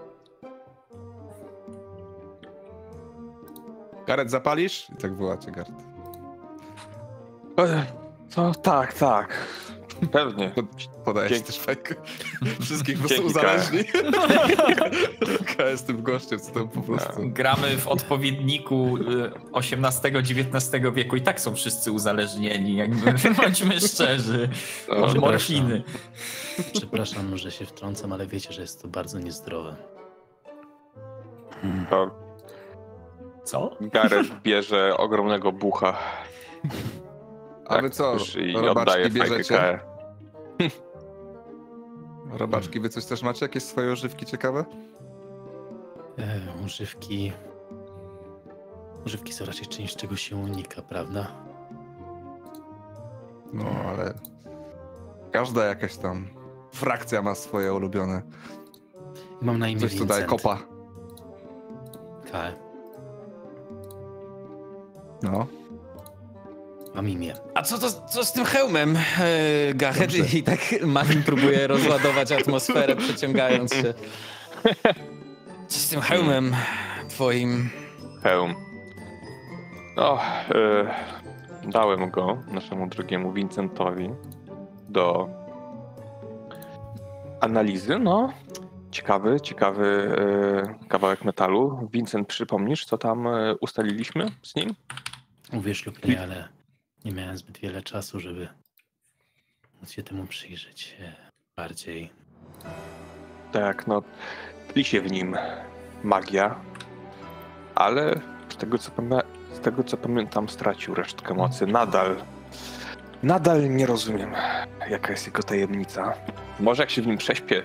Gareth, zapalisz? I tak wołacie Gareth. To tak. Pewnie. Podaję ci Dzięki. też fajkę. Wszystkich po prostu Dzięki, uzależni. K jest tym gościem, co tam po prostu... Gramy w odpowiedniku XVIII-XIX wieku i tak są wszyscy uzależnieni, jakby bądźmy szczerzy. Od morfiny. Przepraszam, że się wtrącam, ale wiecie, że jest to bardzo niezdrowe. To Co? Gareth bierze ogromnego bucha. A wy co, I robaczki oddaje fajkę bierzecie? Kae. Robaczki, wy coś też macie? Jakieś swoje używki ciekawe? Używki... Używki są raczej czymś, czego się unika, prawda? No, ale... Każda jakaś tam frakcja ma swoje ulubione. Mam na imię Coś Vincent. tutaj kopa. K. No. Mam imię. A co z tym hełmem, Gareth? Dobrze. I tak Marvin próbuje rozładować atmosferę, przeciągając się. Co z tym hełmem twoim? Hełm. No, dałem go naszemu drugiemu Vincentowi do analizy. No, ciekawy kawałek metalu. Vincent, przypomnisz, co tam ustaliliśmy z nim? Uwierz lub nie, ale nie miałem zbyt wiele czasu, żeby móc się temu przyjrzeć bardziej. Tak, no, tli się w nim magia, ale z tego co pamiętam, stracił resztkę mocy. Nadal nie rozumiem, jaka jest jego tajemnica. Może jak się w nim prześpię,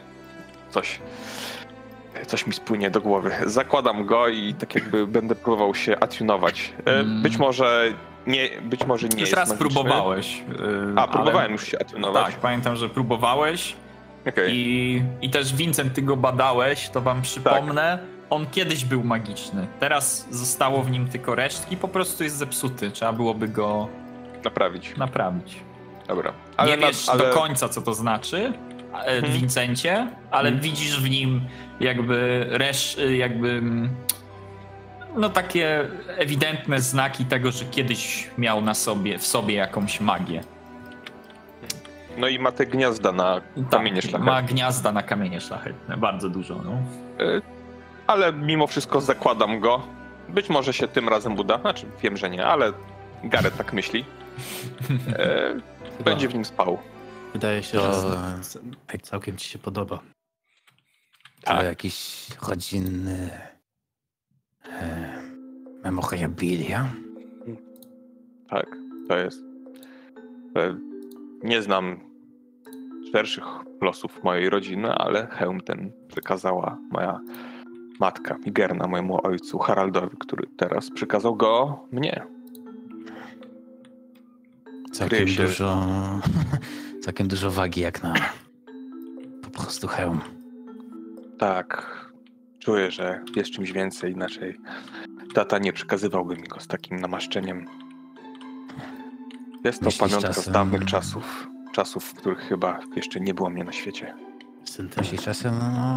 coś mi spłynie do głowy. Zakładam go i tak jakby będę próbował się atunować. Być może nie Już jest raz magiczny. próbowałeś. Próbowałem już się atunować. Tak, pamiętam, że próbowałeś. Okay. I też Vincent, ty go badałeś, to wam przypomnę. On kiedyś był magiczny. Teraz zostało w nim tylko resztki, po prostu jest zepsuty. Trzeba byłoby go naprawić. Dobra. Nie wiesz do końca, co to znaczy, Vincencie, ale widzisz w nim jakby no takie ewidentne znaki tego, że kiedyś miał w sobie jakąś magię. No i ma te gniazda na kamienie szlachetne. Ma gniazda na kamienie szlachetne, bardzo dużo. No. Ale mimo wszystko zakładam go. Być może się tym razem uda. Znaczy, wiem, że nie, ale Gareth tak myśli. Będzie w nim spał. Wydaje się, że całkiem ci się podoba. To jakiś rodzinny memorabilia? Tak, to jest. Nie znam szerszych losów mojej rodziny, ale hełm ten przekazała moja matka Migerna mojemu ojcu Haraldowi, który teraz przekazał go mnie. Całkiem dużo wagi jak na po prostu hełm. Tak, czuję, że jest czymś więcej, inaczej tata nie przekazywałby mi go z takim namaszczeniem. Jest to pamiątka z dawnych czasów, w których chyba jeszcze nie było mnie na świecie. Myślisz czasem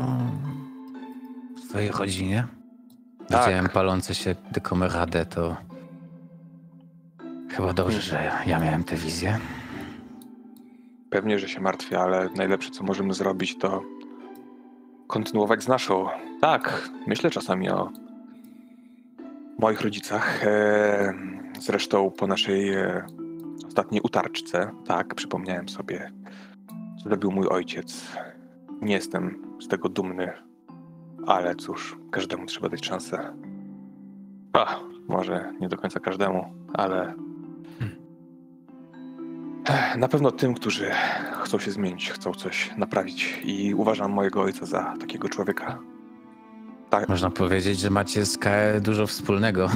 w twojej rodzinie? Tak. Widziałem palące się dekomeradę, to chyba dobrze, że ja miałem tę wizję. Pewnie, że się martwię, ale najlepsze, co możemy zrobić, to kontynuować z naszą. Tak, myślę czasami o moich rodzicach. Zresztą po naszej ostatniej utarczce, tak, przypomniałem sobie, co zrobił mój ojciec. Nie jestem z tego dumny, ale cóż, każdemu trzeba dać szansę. Może nie do końca każdemu, ale na pewno tym, którzy chcą się zmienić, chcą coś naprawić i uważam mojego ojca za takiego człowieka. Tak. Można powiedzieć, że macie z KE dużo wspólnego.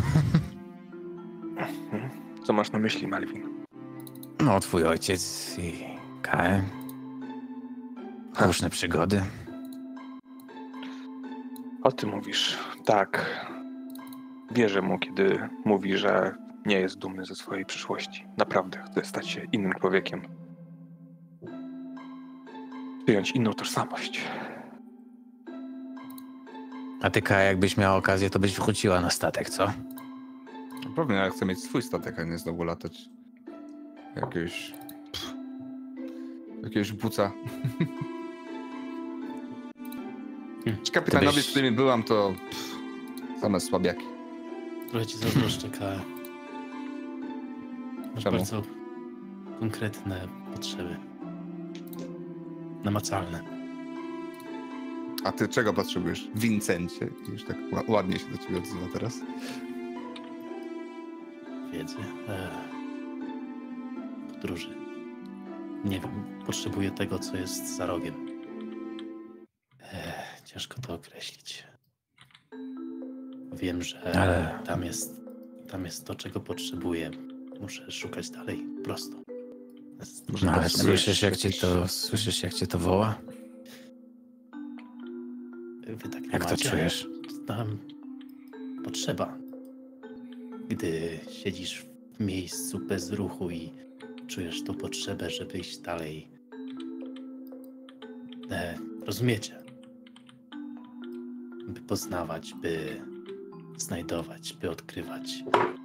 Co masz na myśli, Malvin? No, twój ojciec i KE. Różne przygody. O tym mówisz. Tak. Wierzę mu, kiedy mówi, że nie jest dumny ze swojej przyszłości. Naprawdę chce stać się innym człowiekiem. Przyjąć inną tożsamość. A ty, KE, jakbyś miała okazję, to byś wróciła na statek, co? Pewnie, ja chcę mieć swój statek, a nie znowu latać. Jakiegoś Jakiegoś buca. Ci kapitanowie, z którymi byłam, to same słabiaki. Trochę ci zazdroszczę, Kae. Masz Czemu? bardzo konkretne potrzeby. Namacalne. A ty czego potrzebujesz? Vincencie. Już tak ładnie się do ciebie odzywa teraz. Wiedzy. Podróży. Nie wiem, potrzebuję tego, co jest za rogiem. Ciężko to określić. Wiem, że tam jest to, czego potrzebuję. Muszę szukać dalej, prosto. No, ale słyszysz, jak cię to woła? Wy tak nie Jak to macie? czujesz? Tam potrzeba. Gdy siedzisz w miejscu bez ruchu i czujesz tą potrzebę, żeby iść dalej. Rozumiecie? By poznawać, by znajdować, by odkrywać.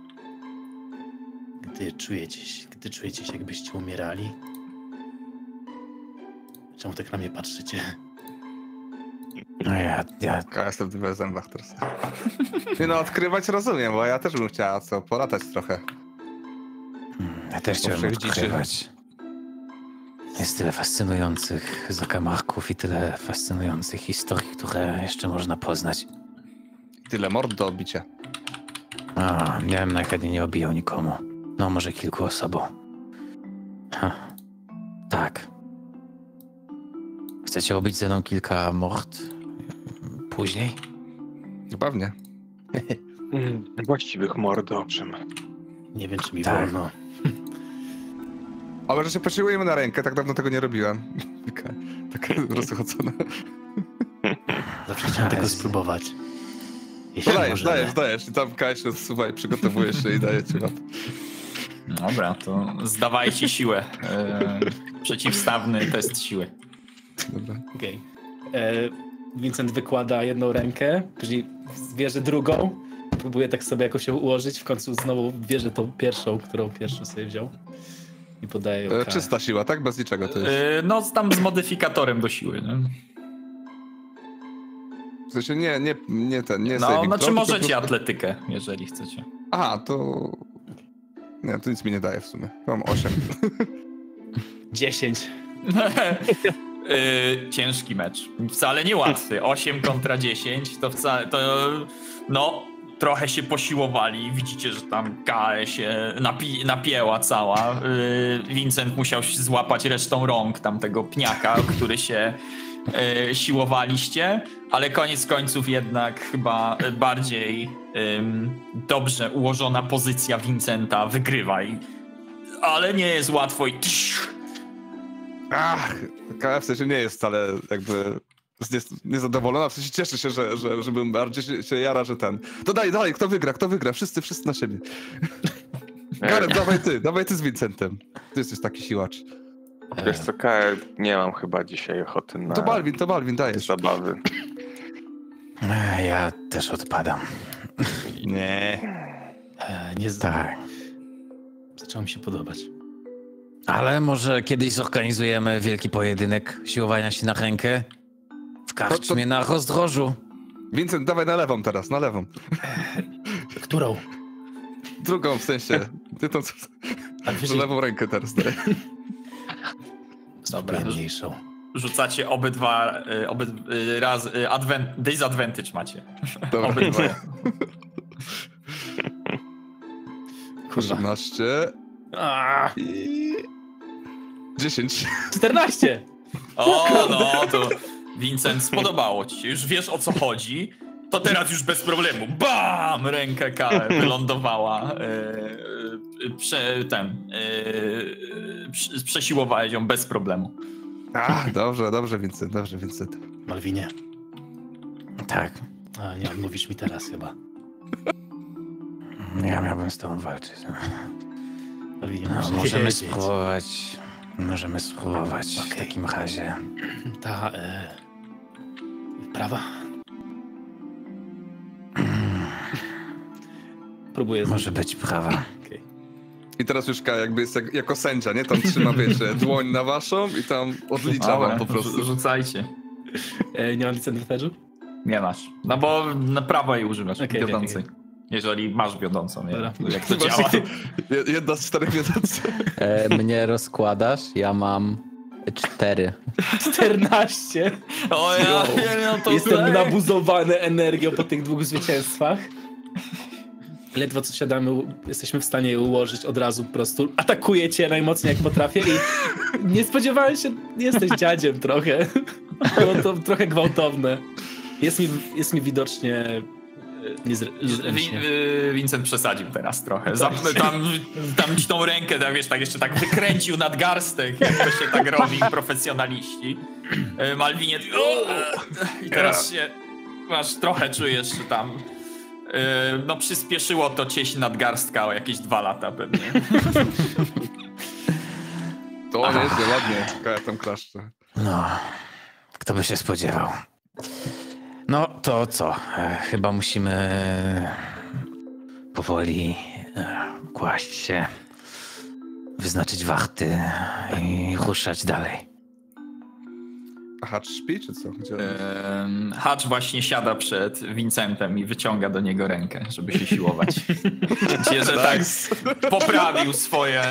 Gdy czujecie się, jakbyście umierali. Czemu tak na mnie patrzycie? No ja Ja jestem w zębach teraz. Nie no, odkrywać rozumiem, bo ja też bym chciała polatać trochę. też chciałem wszechdziczy. odkrywać. Jest tyle fascynujących zakamarków i tyle fascynujących historii, które jeszcze można poznać. Tyle mord do obicia. Ja bym najchętniej nie obijał nikomu. No, może kilku osobom. Tak. Chcecie obić ze mną kilka mord później? Pewnie. Właściwych mord, owszem. Nie wiem, czy mi Tak. wolno. Ale że się posiłujemy na rękę, tak dawno tego nie robiłam. Taka rozchodzona. Zawsze chciałem tego spróbować. No Jeśli możemy. dajesz. I tam Kaj się odsuwa i przygotowujesz się i daje ci łap. Dobra, to zdawajcie siłę. Przeciwstawny test siły. Dobra. Okej. Vincent wykłada jedną rękę, później bierze drugą, próbuje tak sobie jakoś się ułożyć, w końcu znowu bierze tą pierwszą, którą pierwszą sobie wziął i podaje ją. Czysta siła, tak? Bez niczego to jest. No tam z modyfikatorem do siły. Nie? W sensie nie No, saving znaczy throw, możecie tylko- atletykę, jeżeli chcecie. Aha, to... Nie, to nic mi nie daje w sumie. Mam 8. 10. Ciężki mecz. Wcale nie łatwy. 8 kontra 10 to wcale... No, trochę się posiłowali. Widzicie, że tam Kae się napięła cała. Vincent musiał się złapać resztą rąk tamtego pniaka, o który się siłowaliście, ale koniec końców jednak chyba bardziej dobrze ułożona pozycja Vincenta wygrywa. Ale nie jest łatwo i... KF w sensie nie jest wcale jakby niezadowolona, w sensie cieszy się, że bym bardziej się jara, że ten. To dalej, kto wygra? Wszyscy na siebie. Gareth, dawaj ty z Vincentem. Ty jesteś taki siłacz. Wiesz co, Kae, nie mam chyba dzisiaj ochoty na To Balvin, dajesz. zabawy. Ja też odpadam. Nie. Tak. Zaczęło mi się podobać. Ale może kiedyś zorganizujemy wielki pojedynek siłowania się na rękę w karczmie na rozdrożu. Vincent, dawaj na lewą teraz, na lewą. Którą? Drugą w sensie. Ty tą A lewą rękę teraz daj. Dobra, mniejszą. rzucacie obydwa raz disadvantage macie. Dobra. Obydwoje. 18 i 10. 14! O, no to Vincent, spodobało ci się. Już wiesz, o co chodzi. To teraz już bez problemu. Bam! Ręka Kae wylądowała. Przesiłowałeś ją bez problemu. Dobrze, Vincent. Malwinie, Tak. nie odmówisz mi teraz chyba. Ja miałbym z tobą walczyć. Malwinie, No, muszę możemy wiedzieć. spróbować. W Okej. takim razie. Ta prawa. Próbuję Może być prawa. Okej. I teraz już K jakby jest jako sędzia, nie? Tam trzyma, wiecie, dłoń na waszą i tam odlicza wam po prostu. Rzucajcie. Nie mam licencji? Nie masz. No bo na prawo jej używasz, wiodącej. Okay. Jeżeli masz wiodącą, nie? Jak to Właśnie działa. Jedna z 4 wiodących. Mnie rozkładasz, ja mam 4. 14. O ja, no to Jestem nabuzowany energią po tych 2 zwycięstwach. Ledwo co siadamy, jesteśmy w stanie je ułożyć od razu, po prostu atakuję cię najmocniej jak potrafię i nie spodziewałem się, jesteś dziadziem trochę. Było to trochę gwałtowne. Jest mi widocznie niezręcznie. Vincent przesadził teraz trochę. Tam ci tą rękę, tak, wiesz, tak jeszcze tak wykręcił nadgarstek, jak to się tak robi profesjonaliści. Malwinie, i teraz się masz trochę czujesz, że tam no przyspieszyło to cieś nadgarstka o jakieś 2 lata pewnie. To nieźle, ładnie. Kaja tam klaszcze. No, kto by się spodziewał. No to co? Chyba musimy powoli kłaść się, wyznaczyć wachty i ruszać dalej. A Hacz śpi, czy co? Hacz właśnie siada przed Vincentem i wyciąga do niego rękę, żeby się siłować. Myślę, że tak poprawił swoje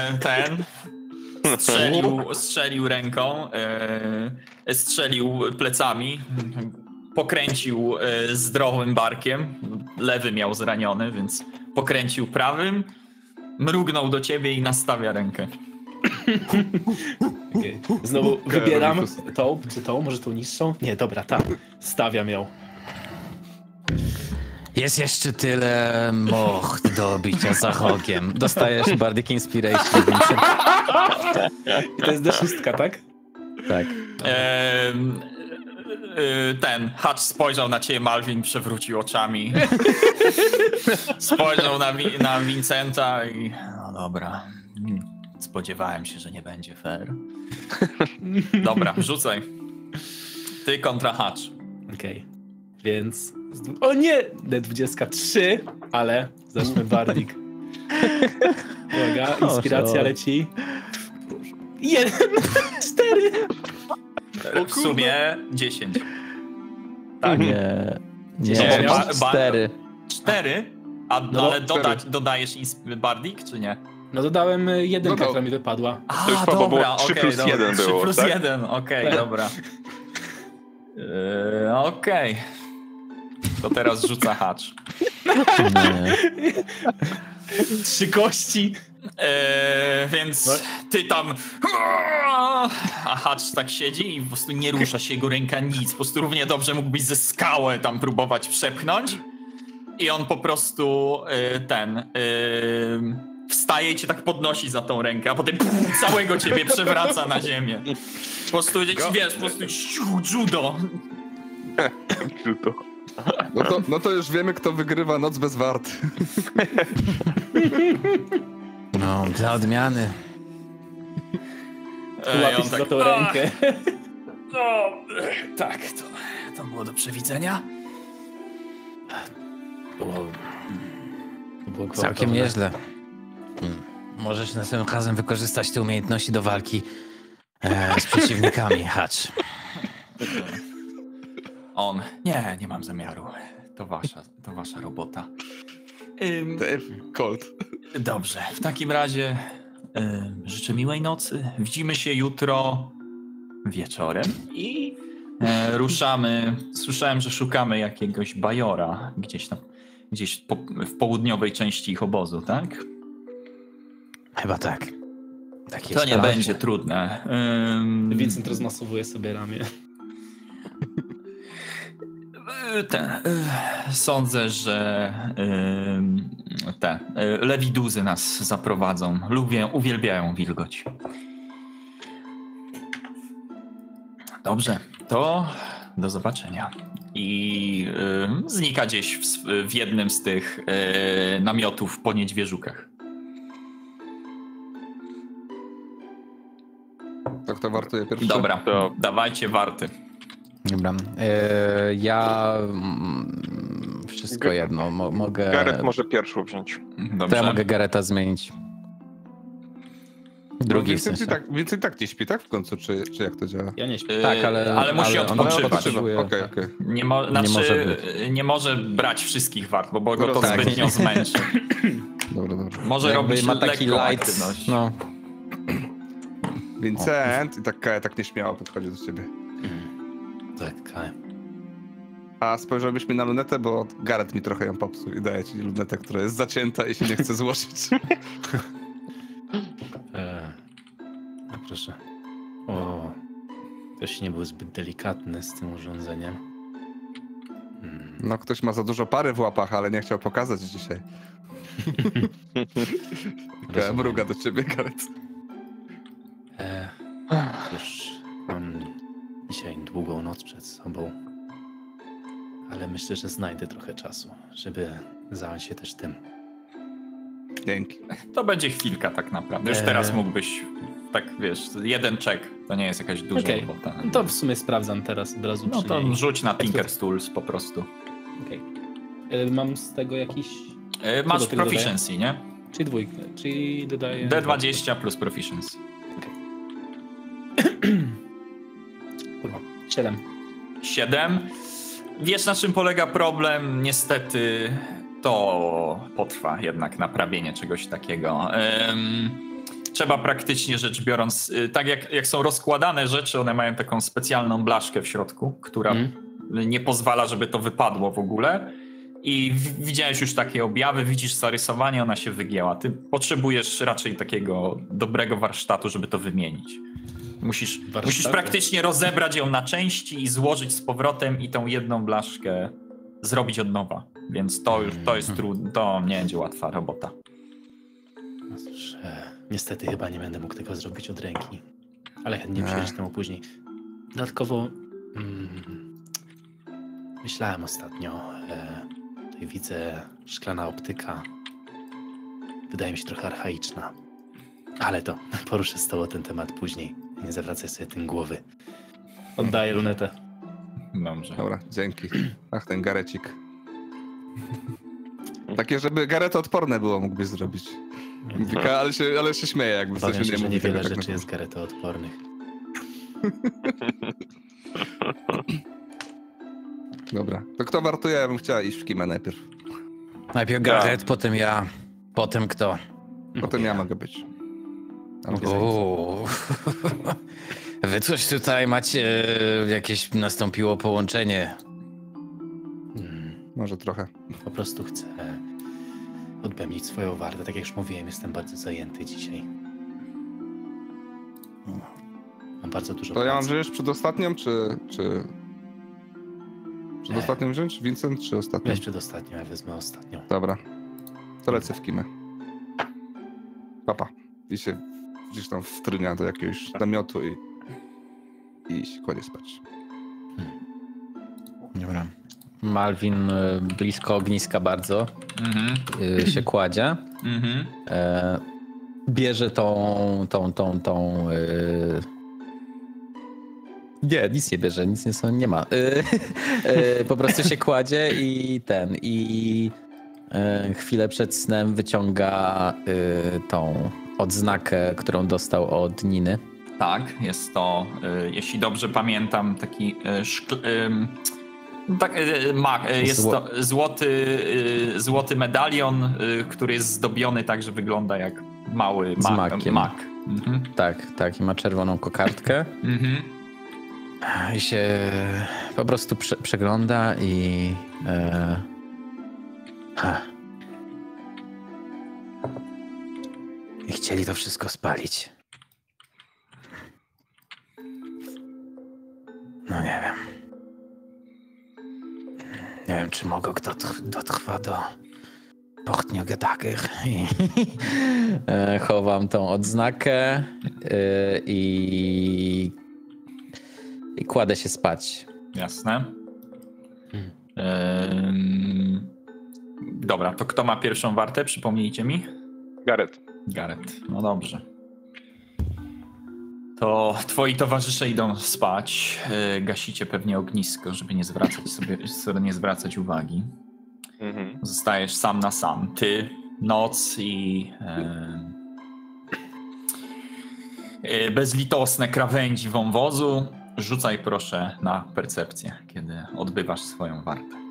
strzelił ręką, strzelił plecami, pokręcił zdrowym barkiem, lewy miał zraniony, więc pokręcił prawym, mrugnął do ciebie i nastawia rękę. Okay. Znowu wybieram tą, czy tą, może tą niższą? Nie, dobra, ta. Stawiam ją. Jest jeszcze tyle mocht do bicia za rogiem. Dostajesz Bardic Inspiration. I to jest D6, tak? Tak. Hacz spojrzał na ciebie, Malwin przewrócił oczami. Spojrzał na Vincenta i... No dobra. Spodziewałem się, że nie będzie fair. Dobra, rzucaj. Ty kontra Hacz. Okej. Więc... O nie! D23, ale zacznę Bardic. Uwaga, inspiracja leci. 1, 4. W sumie 10. Tak. Nie, 4. 4? Ale dodajesz Bardic, czy nie? No dodałem 1, która mi wypadła. To już chyba było 3 plus 1 3 było, plus tak? 1, okej, dobra. Okej. To teraz rzuca Hacz. 3 kości. Więc ty tam... A Hacz tak siedzi i po prostu nie rusza się jego ręka, nic. Po prostu równie dobrze mógłbyś ze skałę tam próbować przepchnąć. I on po prostu wstaje i cię tak podnosi za tą rękę, a potem całego ciebie przewraca na ziemię. Po prostu, wiesz, po prostu judo. Judo. No to już wiemy, kto wygrywa Noc bez wart. No, dla odmiany. Łapiesz za tą rękę. No, tak, to było do przewidzenia. Było Całkiem nieźle. Możesz następnym razem wykorzystać te umiejętności do walki z przeciwnikami, Hacz. Nie mam zamiaru. To wasza robota. Colt. Dobrze, w takim razie życzę miłej nocy. Widzimy się jutro wieczorem i ruszamy. Słyszałem, że szukamy jakiegoś bajora gdzieś w południowej części ich obozu, tak? Chyba tak. To nie będzie trudne. Vincent rozmasowuje sobie ramię. Sądzę, że lewiduzy nas zaprowadzą. Uwielbiają wilgoć. Dobrze, to do zobaczenia. I znika gdzieś w jednym z tych namiotów po niedźwierzukach. To kto wartuje pierwszy? Dobra, to dawajcie warty. Dobra. Ja wszystko jedno. Mogę. Gareth może pierwszą wziąć. Dobrze. To ja mogę Gareta zmienić. Drugi Vincent, w sensie. Vincent tak nie śpi, tak w końcu, czy jak to działa? Ja nie śpię. Tak, ale musi on odpoczywać. odpoczywa. Okej. Nie może brać wszystkich wart, bo go to Tak. zbytnio zmęczy. Dobra. Może Jakby robić ma taki lekką light. aktywność. No. Vincent i tak nieśmiało podchodzi do ciebie. Tak, Kaj. A spojrzałbyś mi na lunetę, bo Gareth mi trochę ją popsuł i daje ci lunetę, która jest zacięta i się nie chce złożyć. No proszę. O, ktoś nie był zbyt delikatny z tym urządzeniem. No ktoś ma za dużo pary w łapach, ale nie chciał pokazać dzisiaj. Mruga do ciebie, Gareth. Cóż, mam dzisiaj długą noc przed sobą. Ale myślę, że znajdę trochę czasu, żeby zająć się też tym. Dzięki. To będzie chwilka tak naprawdę. Już teraz mógłbyś, tak wiesz, jeden czek. To nie jest jakaś duża Okej. robota. No to w sumie sprawdzam teraz od razu. No przy to niej. rzuć na Tinkerstools po prostu. Okej. Mam z tego jakiś... Masz do tego proficiency, nie? Czyli dwójkę, czyli dodaję... D20 plus proficiency. Kurwa, 7. 7. Wiesz, na czym polega problem? Niestety to potrwa jednak naprawienie czegoś takiego. Trzeba praktycznie rzecz biorąc, tak jak są rozkładane rzeczy, one mają taką specjalną blaszkę w środku, która nie pozwala, żeby to wypadło w ogóle. I widziałeś już takie objawy, widzisz zarysowanie, ona się wygięła. Ty potrzebujesz raczej takiego dobrego warsztatu, żeby to wymienić. Musisz praktycznie rozebrać ją na części i złożyć z powrotem i tą jedną blaszkę zrobić od nowa. Więc to jest trudne, to nie będzie łatwa robota. No cóż, niestety chyba nie będę mógł tego zrobić od ręki. Ale chętnie przyjrzę się temu później. Dodatkowo myślałem ostatnio, tutaj widzę szklana optyka. Wydaje mi się trochę archaiczna. Ale to poruszę z tobą ten temat później. Nie zawracaj sobie tym głowy. Oddaję lunetę. Dobrze. Dobra, dzięki. Ach, ten Garecik. Takie, żeby Gareth odporne było, mógłbyś zrobić. Ale się śmieje, jakby w Powiem sensie się, nie że mówi niewiele tego tak rzeczy na- jest gareto-odpornych. Dobra. To kto wartuje? Ja bym chciała iść w kimę najpierw. Najpierw Gareth, potem ja, potem kto? Potem ja mogę być. Uuu. Wy coś tutaj macie, jakieś nastąpiło połączenie. Może trochę. Po prostu chcę odbębnić swoją wartę. Tak jak już mówiłem, jestem bardzo zajęty dzisiaj. Mam bardzo dużo To ja mam pracy. wziąć przedostatnią, czy... Przedostatnią wziąć? Vincent, czy ostatnią? Weź przedostatnią, ja wezmę ostatnią. Dobra. To lecę w kimę. Papa. I się gdzieś tam wtrynia do jakiegoś namiotu i się kładzie spać. Dobra. Malwin blisko ogniska bardzo się kładzie. Bierze tą nie, nic nie bierze, nic nie ma. Po prostu się kładzie i chwilę przed snem wyciąga tą odznakę, którą dostał od Niny. Tak, jest to, jeśli dobrze pamiętam, taki jest to złoty medalion, który jest zdobiony tak, że wygląda jak mały Z makiem. mak. Mhm. Tak, i ma czerwoną kokardkę. I się po prostu przegląda i i chcieli to wszystko spalić. No nie wiem. Nie wiem, czy mogę kto dotrwa do Portniogedager. I chowam tą odznakę i kładę się spać. Jasne. Dobra, to kto ma pierwszą wartę? Przypomnijcie mi. Gareth. Gareth, no dobrze. To twoi towarzysze idą spać. Gasicie pewnie ognisko, żeby nie zwracać uwagi. Zostajesz sam na sam. Ty, noc i bezlitosne krawędzi wąwozu. Rzucaj proszę na percepcję, kiedy odbywasz swoją wartę.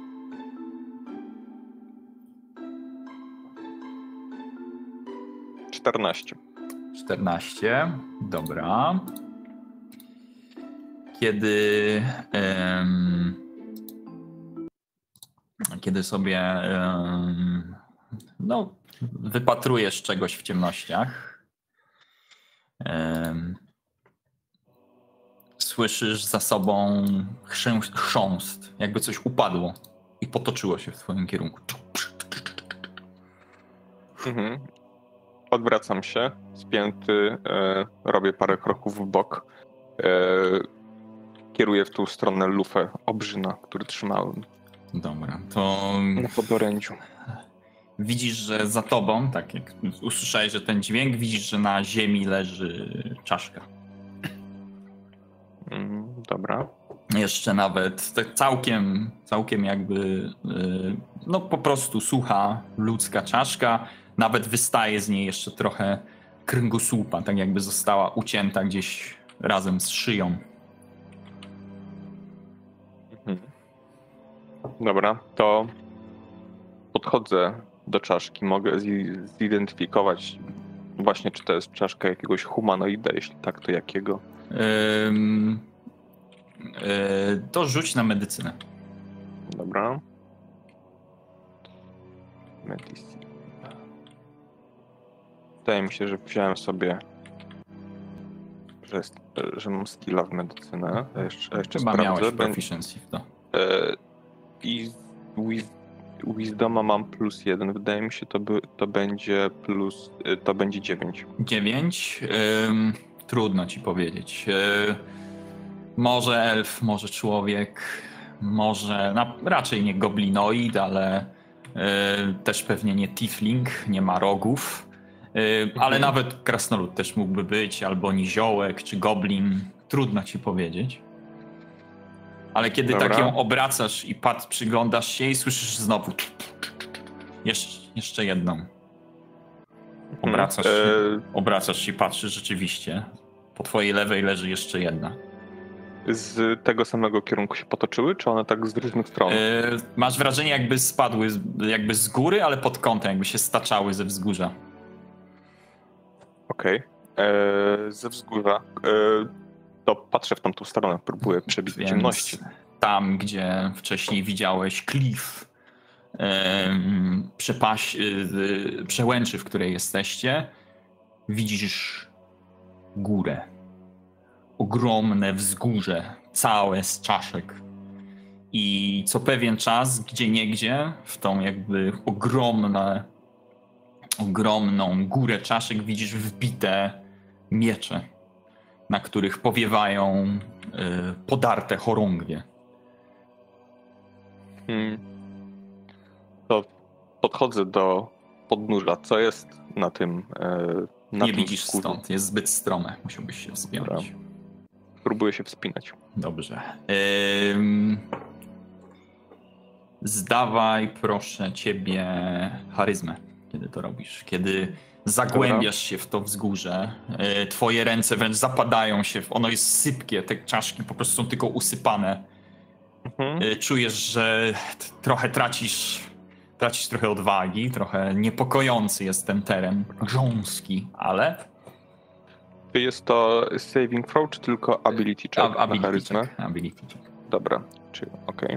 14. 14, dobra. Kiedy sobie no, wypatrujesz czegoś w ciemnościach, słyszysz za sobą chrząst, jakby coś upadło i potoczyło się w twoim kierunku. Mhm. Odwracam się, spięty, robię parę kroków w bok. Kieruję w tą stronę lufę obrzyna, który trzymałem. Dobra, to na podorędziu. Widzisz, że za tobą, tak jak usłyszałeś, że ten dźwięk, widzisz, że na ziemi leży czaszka. Dobra. Jeszcze nawet tak całkiem jakby, no po prostu sucha ludzka czaszka. Nawet wystaje z niej jeszcze trochę kręgosłupa, tak jakby została ucięta gdzieś razem z szyją. Dobra, to podchodzę do czaszki. Mogę zidentyfikować właśnie, czy to jest czaszka jakiegoś humanoida. Jeśli tak, to jakiego? To rzuć na medycynę. Dobra. Medicine. Wydaje mi się, że wziąłem sobie, że mam skilla w medycynę. Jeszcze Chyba sprawdzę. miałeś proficiency w to. I Wisdoma mam +1. Wydaje mi się, to będzie 9. 9? Trudno ci powiedzieć. Może elf, może człowiek, może raczej nie goblinoid, ale też pewnie nie tiefling, nie ma rogów. Ale nawet krasnolud też mógłby być, albo niziołek, czy goblin. Trudno ci powiedzieć. Ale kiedy tak ją obracasz i przyglądasz się i słyszysz znowu jeszcze jedną. Obracasz się i patrzysz rzeczywiście. Po twojej lewej leży jeszcze jedna. Z tego samego kierunku się potoczyły, czy one tak z różnych stron? Masz wrażenie, jakby spadły jakby z góry, ale pod kątem, jakby się staczały ze wzgórza. Okej. Ze wzgórza. To patrzę w tamtą stronę, próbuję przebić w ciemności. Tam, gdzie wcześniej widziałeś klif, przełęczy, w której jesteście, widzisz górę. Ogromne wzgórze, całe z czaszek. I co pewien czas, gdzieniegdzie, w tą jakby ogromną górę czaszek widzisz wbite miecze, na których powiewają podarte chorągwie. To podchodzę do podnóża. Co jest na tym nie widzisz stąd, jest zbyt strome. Musiałbyś się wspiąć. Próbuję się wspinać. Dobrze. Zdawaj proszę ciebie charyzmę, kiedy to robisz. Kiedy zagłębiasz się w to wzgórze, twoje ręce wręcz zapadają się, ono jest sypkie, te czaszki po prostu są tylko usypane. Czujesz, że trochę tracisz trochę odwagi, trochę niepokojący jest ten teren, grząski, ale... Czy jest to saving throw, czy tylko ability check na charyzmę? Ability check. Dobra, czyli okej.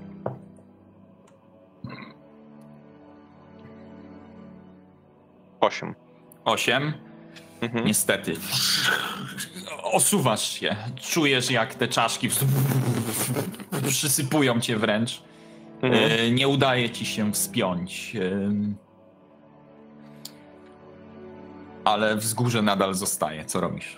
8. 8? Niestety. Osuwasz się. Czujesz, jak te czaszki przysypują cię wręcz. Nie udaje ci się wspiąć. Ale wzgórze nadal zostaje. Co robisz?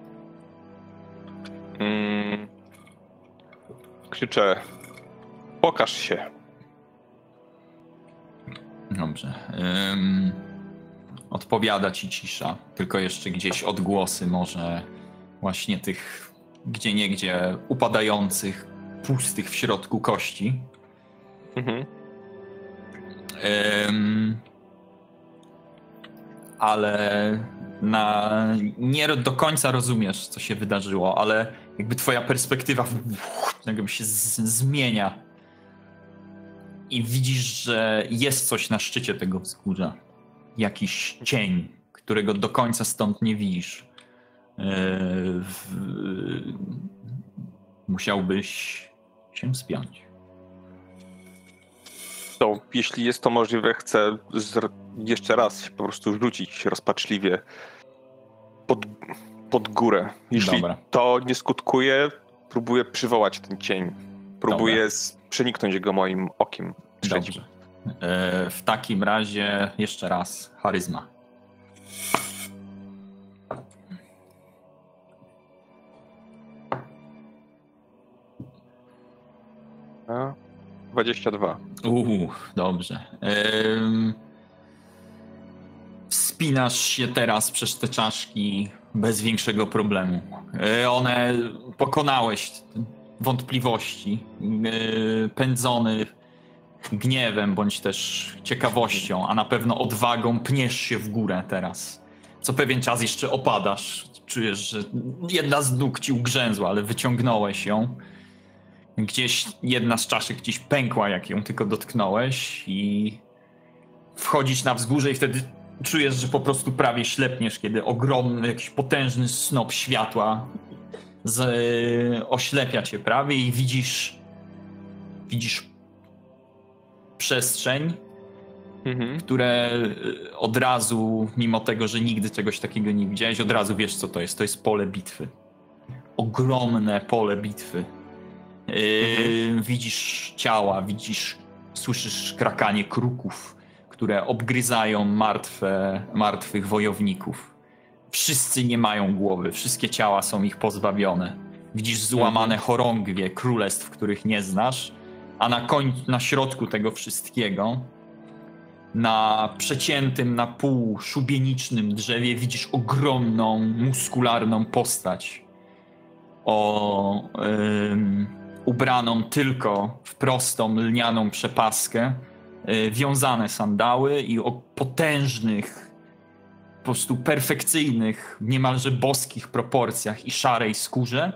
Krzyczę: pokaż się. Dobrze. Odpowiada ci cisza. Tylko jeszcze gdzieś odgłosy może właśnie tych gdzieniegdzie upadających, pustych w środku kości. Ale nie do końca rozumiesz, co się wydarzyło, ale jakby twoja perspektywa jakby się zmienia. I widzisz, że jest coś na szczycie tego wzgórza. Jakiś cień, którego do końca stąd nie widzisz. Musiałbyś się spiąć. To, jeśli jest to możliwe, chcę jeszcze raz się po prostu rzucić rozpaczliwie pod górę. Jeśli to nie skutkuje, próbuję przywołać ten cień. Próbuję przeniknąć go moim okiem. Dobrze. W takim razie jeszcze raz charyzma. A, 22. Dobrze. Wspinasz się teraz przez te czaszki bez większego problemu. One pokonałeś wątpliwości, pędzony gniewem bądź też ciekawością, a na pewno odwagą pniesz się w górę teraz. Co pewien czas jeszcze opadasz. Czujesz, że jedna z nóg ci ugrzęzła, ale wyciągnąłeś ją. Gdzieś jedna z czaszek gdzieś pękła, jak ją tylko dotknąłeś i wchodzisz na wzgórze i wtedy czujesz, że po prostu prawie ślepniesz, kiedy ogromny, jakiś potężny snop światła oślepia cię prawie i widzisz przestrzeń, które od razu, mimo tego, że nigdy czegoś takiego nie widziałeś, od razu wiesz, co to jest. To jest pole bitwy. Ogromne pole bitwy. Widzisz ciała, słyszysz krakanie kruków, które obgryzają martwych wojowników. Wszyscy nie mają głowy, wszystkie ciała są ich pozbawione. Widzisz złamane chorągwie królestw, których nie znasz, a na środku tego wszystkiego, na przeciętym na pół szubienicznym drzewie widzisz ogromną, muskularną postać ubraną tylko w prostą, lnianą przepaskę, wiązane sandały i o potężnych, po prostu perfekcyjnych, niemalże boskich proporcjach i szarej skórze,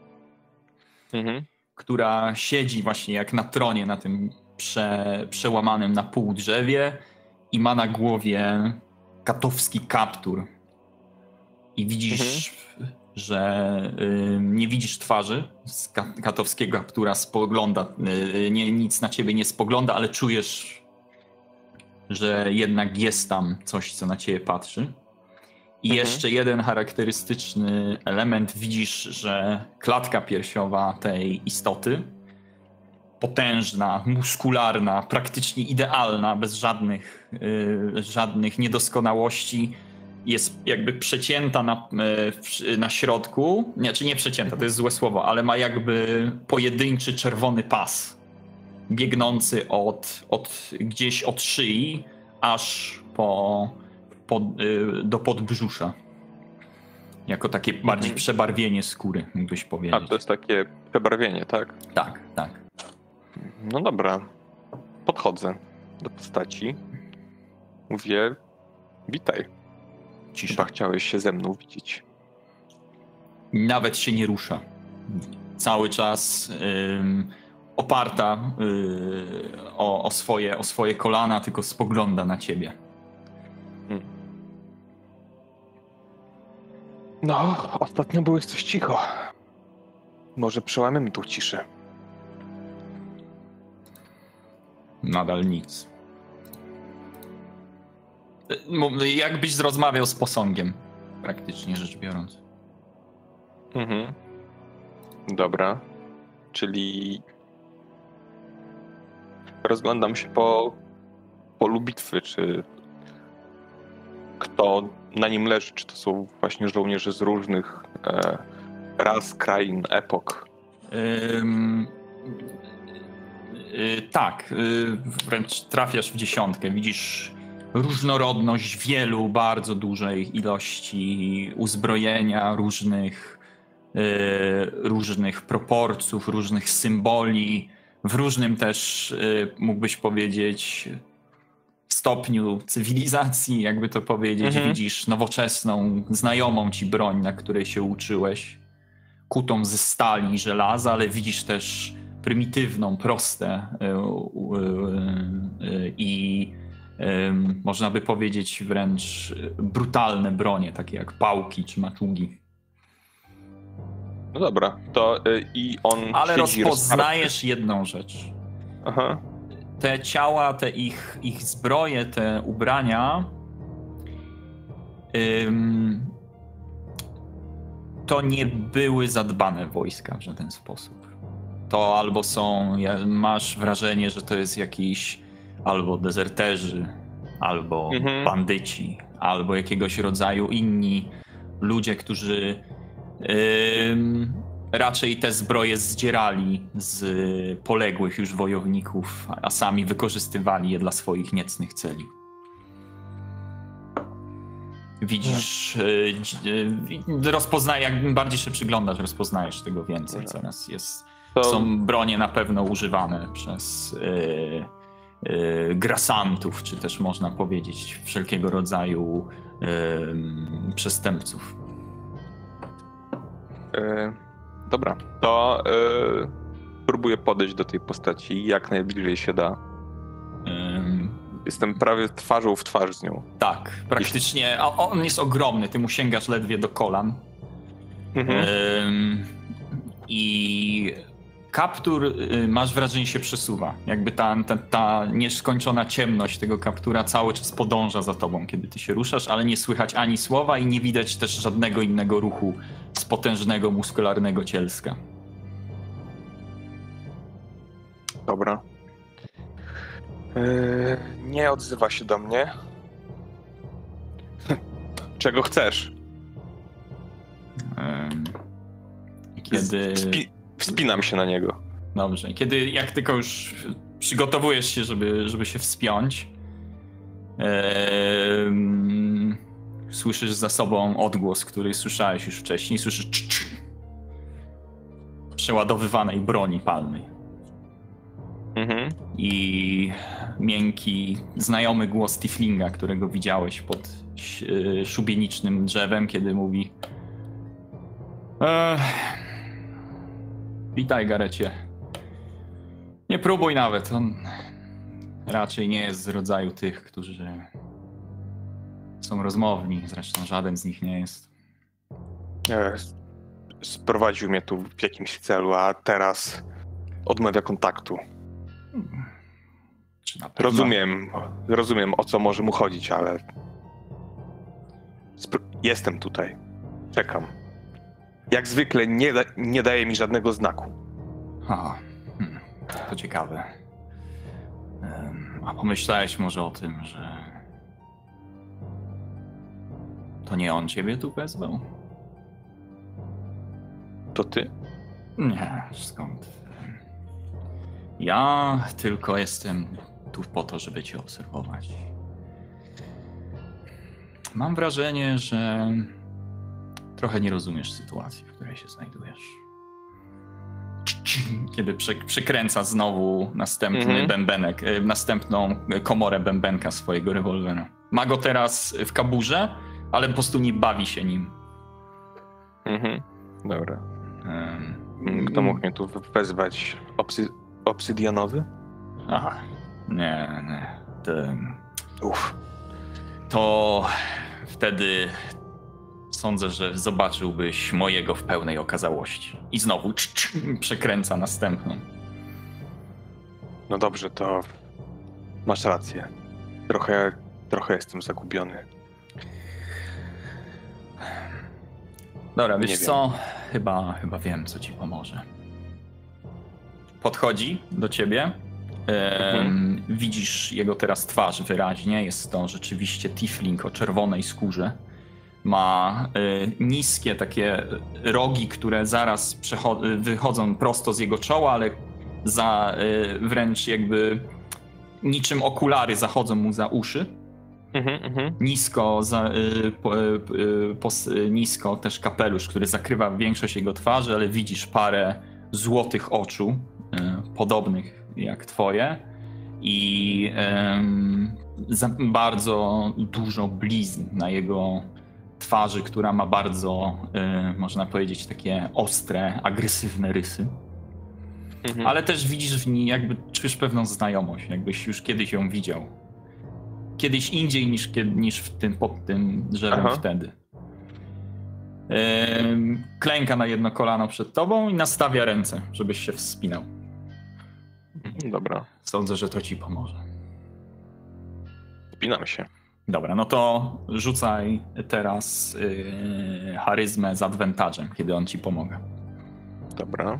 która siedzi właśnie jak na tronie na tym przełamanym na pół drzewie i ma na głowie katowski kaptur. I widzisz, że nie widzisz twarzy z katowskiego kaptura, nic na ciebie nie spogląda, ale czujesz, że jednak jest tam coś, co na ciebie patrzy. I jeszcze jeden charakterystyczny element. Widzisz, że klatka piersiowa tej istoty, potężna, muskularna, praktycznie idealna, bez żadnych niedoskonałości, jest jakby przecięta na środku, nie przecięta, to jest złe słowo, ale ma jakby pojedynczy czerwony pas biegnący gdzieś od szyi aż do podbrzusza. Jako takie bardziej przebarwienie skóry, mógłbyś powiedzieć. A to jest takie przebarwienie, tak? Tak. No dobra. Podchodzę do postaci. Mówię, witaj. Cisza. Chyba chciałeś się ze mną widzieć. Nawet się nie rusza. Cały czas oparta o swoje kolana, tylko spogląda na ciebie. No, ostatnio byłeś coś cicho. Może przełamiemy tą ciszę. Nadal nic. Jakbyś rozmawiał z posągiem, praktycznie rzecz biorąc. Dobra. Czyli rozglądam się po polu bitwy, czy kto na nim leży, czy to są właśnie żołnierze z różnych ras, krain, epok. Tak, wręcz trafiasz w dziesiątkę. Widzisz różnorodność wielu, bardzo dużej ilości uzbrojenia, różnych proporcjów, różnych symboli, w różnym też, mógłbyś powiedzieć, stopniu cywilizacji, jakby to powiedzieć, widzisz nowoczesną, znajomą ci broń, na której się uczyłeś, kutą ze stali i żelaza, ale widzisz też prymitywną, proste i można by powiedzieć wręcz brutalne bronie, takie jak pałki czy maczugi. No dobra, to i on ale siedzi rozpoznajesz jedną rzecz. Aha. Te ciała, te ich zbroje, te ubrania to nie były zadbane wojska w żaden sposób. To albo masz wrażenie, że to jest jakiś albo dezerterzy, albo bandyci, albo jakiegoś rodzaju inni ludzie, którzy raczej te zbroje zdzierali z poległych już wojowników, a sami wykorzystywali je dla swoich niecnych celi. Widzisz, jak bardziej się przyglądasz, rozpoznajesz tego więcej. Coraz są bronie na pewno używane przez grasantów, czy też można powiedzieć wszelkiego rodzaju przestępców. Dobra, to próbuję podejść do tej postaci jak najbliżej się da. Jestem prawie twarzą w twarz z nią. Tak, praktycznie. A on jest ogromny, ty mu sięgasz ledwie do kolan. I kaptur, masz wrażenie, się przesuwa. Jakby ta nieskończona ciemność tego kaptura cały czas podąża za tobą, kiedy ty się ruszasz, ale nie słychać ani słowa i nie widać też żadnego innego ruchu z potężnego, muskularnego cielska. Dobra. Nie odzywa się do mnie. Czego chcesz? Kiedy... Wspinam się na niego. Dobrze. Jak tylko już przygotowujesz się, żeby się wspiąć, słyszysz za sobą odgłos, który słyszałeś już wcześniej. Słyszysz przeładowywanej broni palnej. I miękki, znajomy głos Tieflinga, którego widziałeś pod szubienicznym drzewem, kiedy mówi: witaj, Garecie. Nie próbuj nawet. On raczej nie jest z rodzaju tych, którzy są rozmowni. Zresztą żaden z nich nie jest. Sprowadził mnie tu w jakimś celu, a teraz odmawia kontaktu. Rozumiem, o co może mu chodzić, ale jestem tutaj. Czekam. Jak zwykle nie daje mi żadnego znaku. To ciekawe. A pomyślałeś może o tym, że to nie on ciebie tu wezwał? To ty? Nie, skąd? Ja tylko jestem tu po to, żeby cię obserwować. Mam wrażenie, że trochę nie rozumiesz sytuacji, w której się znajdujesz. Kiedy przykręca znowu następny bębenek, następną komorę bębenka swojego rewolwera. Ma go teraz w kaburze, ale po prostu nie bawi się nim. Dobra. Kto mógł mnie tu wezwać? Obsydianowy? Aha. Nie. To wtedy sądzę, że zobaczyłbyś mojego w pełnej okazałości. I znowu przekręca następną. No dobrze, to masz rację. Trochę jestem zagubiony. Dobra, wiesz co? Chyba wiem, co ci pomoże. Podchodzi do ciebie. Widzisz jego teraz twarz wyraźnie. Jest to rzeczywiście tiefling o czerwonej skórze. Ma niskie takie rogi, które zaraz wychodzą prosto z jego czoła, ale wręcz jakby niczym okulary zachodzą mu za uszy. Nisko też kapelusz, który zakrywa większość jego twarzy, ale widzisz parę złotych oczu, podobnych jak twoje, i bardzo dużo blizn na jego twarzy, która ma bardzo, można powiedzieć, takie ostre, agresywne rysy. Ale też widzisz w niej, jakby czujesz pewną znajomość, jakbyś już kiedyś ją widział. Kiedyś indziej niż pod tym drzewem wtedy. Klęka na jedno kolano przed tobą i nastawia ręce, żebyś się wspinał. Dobra. Sądzę, że to ci pomoże. Wspinamy się. Dobra, no to rzucaj teraz charyzmę z advantage'em, kiedy on ci pomoże. Dobra.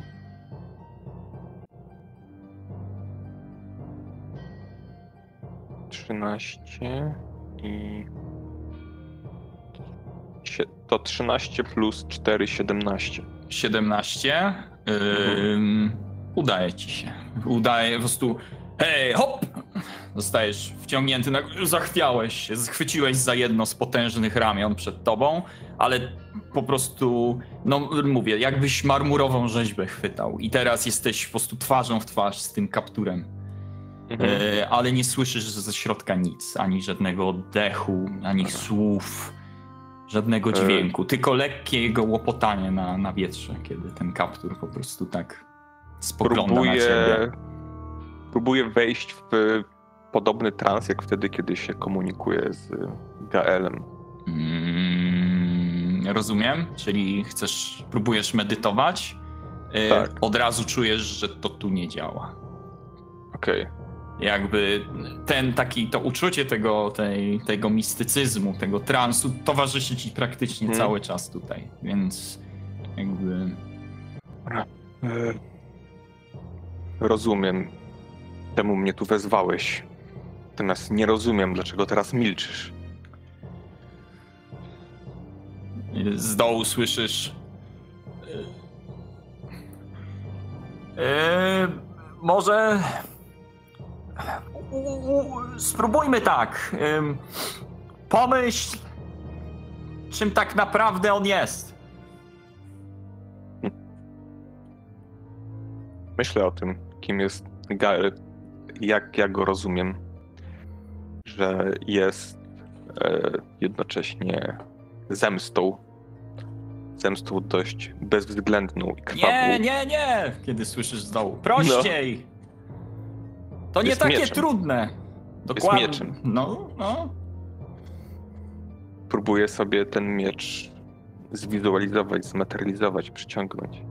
To 13 plus 4, 17. 17. Udaje ci się. Udaje po prostu. Hej, hop! Zostajesz wciągnięty, zachwiałeś się, schwyciłeś za jedno z potężnych ramion przed tobą, ale po prostu, no mówię, jakbyś marmurową rzeźbę chwytał i teraz jesteś po prostu twarzą w twarz z tym kapturem. Ale nie słyszysz ze środka nic, ani żadnego oddechu, ani słów, żadnego dźwięku, tylko lekkie jego łopotanie na wietrze, kiedy ten kaptur po prostu tak spogląda na ciebie. Próbuję wejść w podobny trans, jak wtedy, kiedy się komunikuję z Gaelem. Rozumiem, czyli próbujesz medytować, tak. Od razu czujesz, że to tu nie działa. Okej. Jakby to uczucie tego mistycyzmu, tego transu towarzyszy ci praktycznie cały czas tutaj, więc jakby... Rozumiem, czemu mnie tu wezwałeś. Natomiast nie rozumiem, dlaczego teraz milczysz. Z dołu słyszysz... Może... Spróbujmy tak. Pomyśl, czym tak naprawdę on jest. Myślę o tym, kim jest Gael, jak ja go rozumiem, że jest jednocześnie zemstą dość bezwzględną i krwawą. Nie, kiedy słyszysz z dołu. Prościej! No. To nie jest takie mieczem. Trudne. Dokładnie. Jest mieczem. No. Próbuję sobie ten miecz zwizualizować, zmaterializować, przyciągnąć.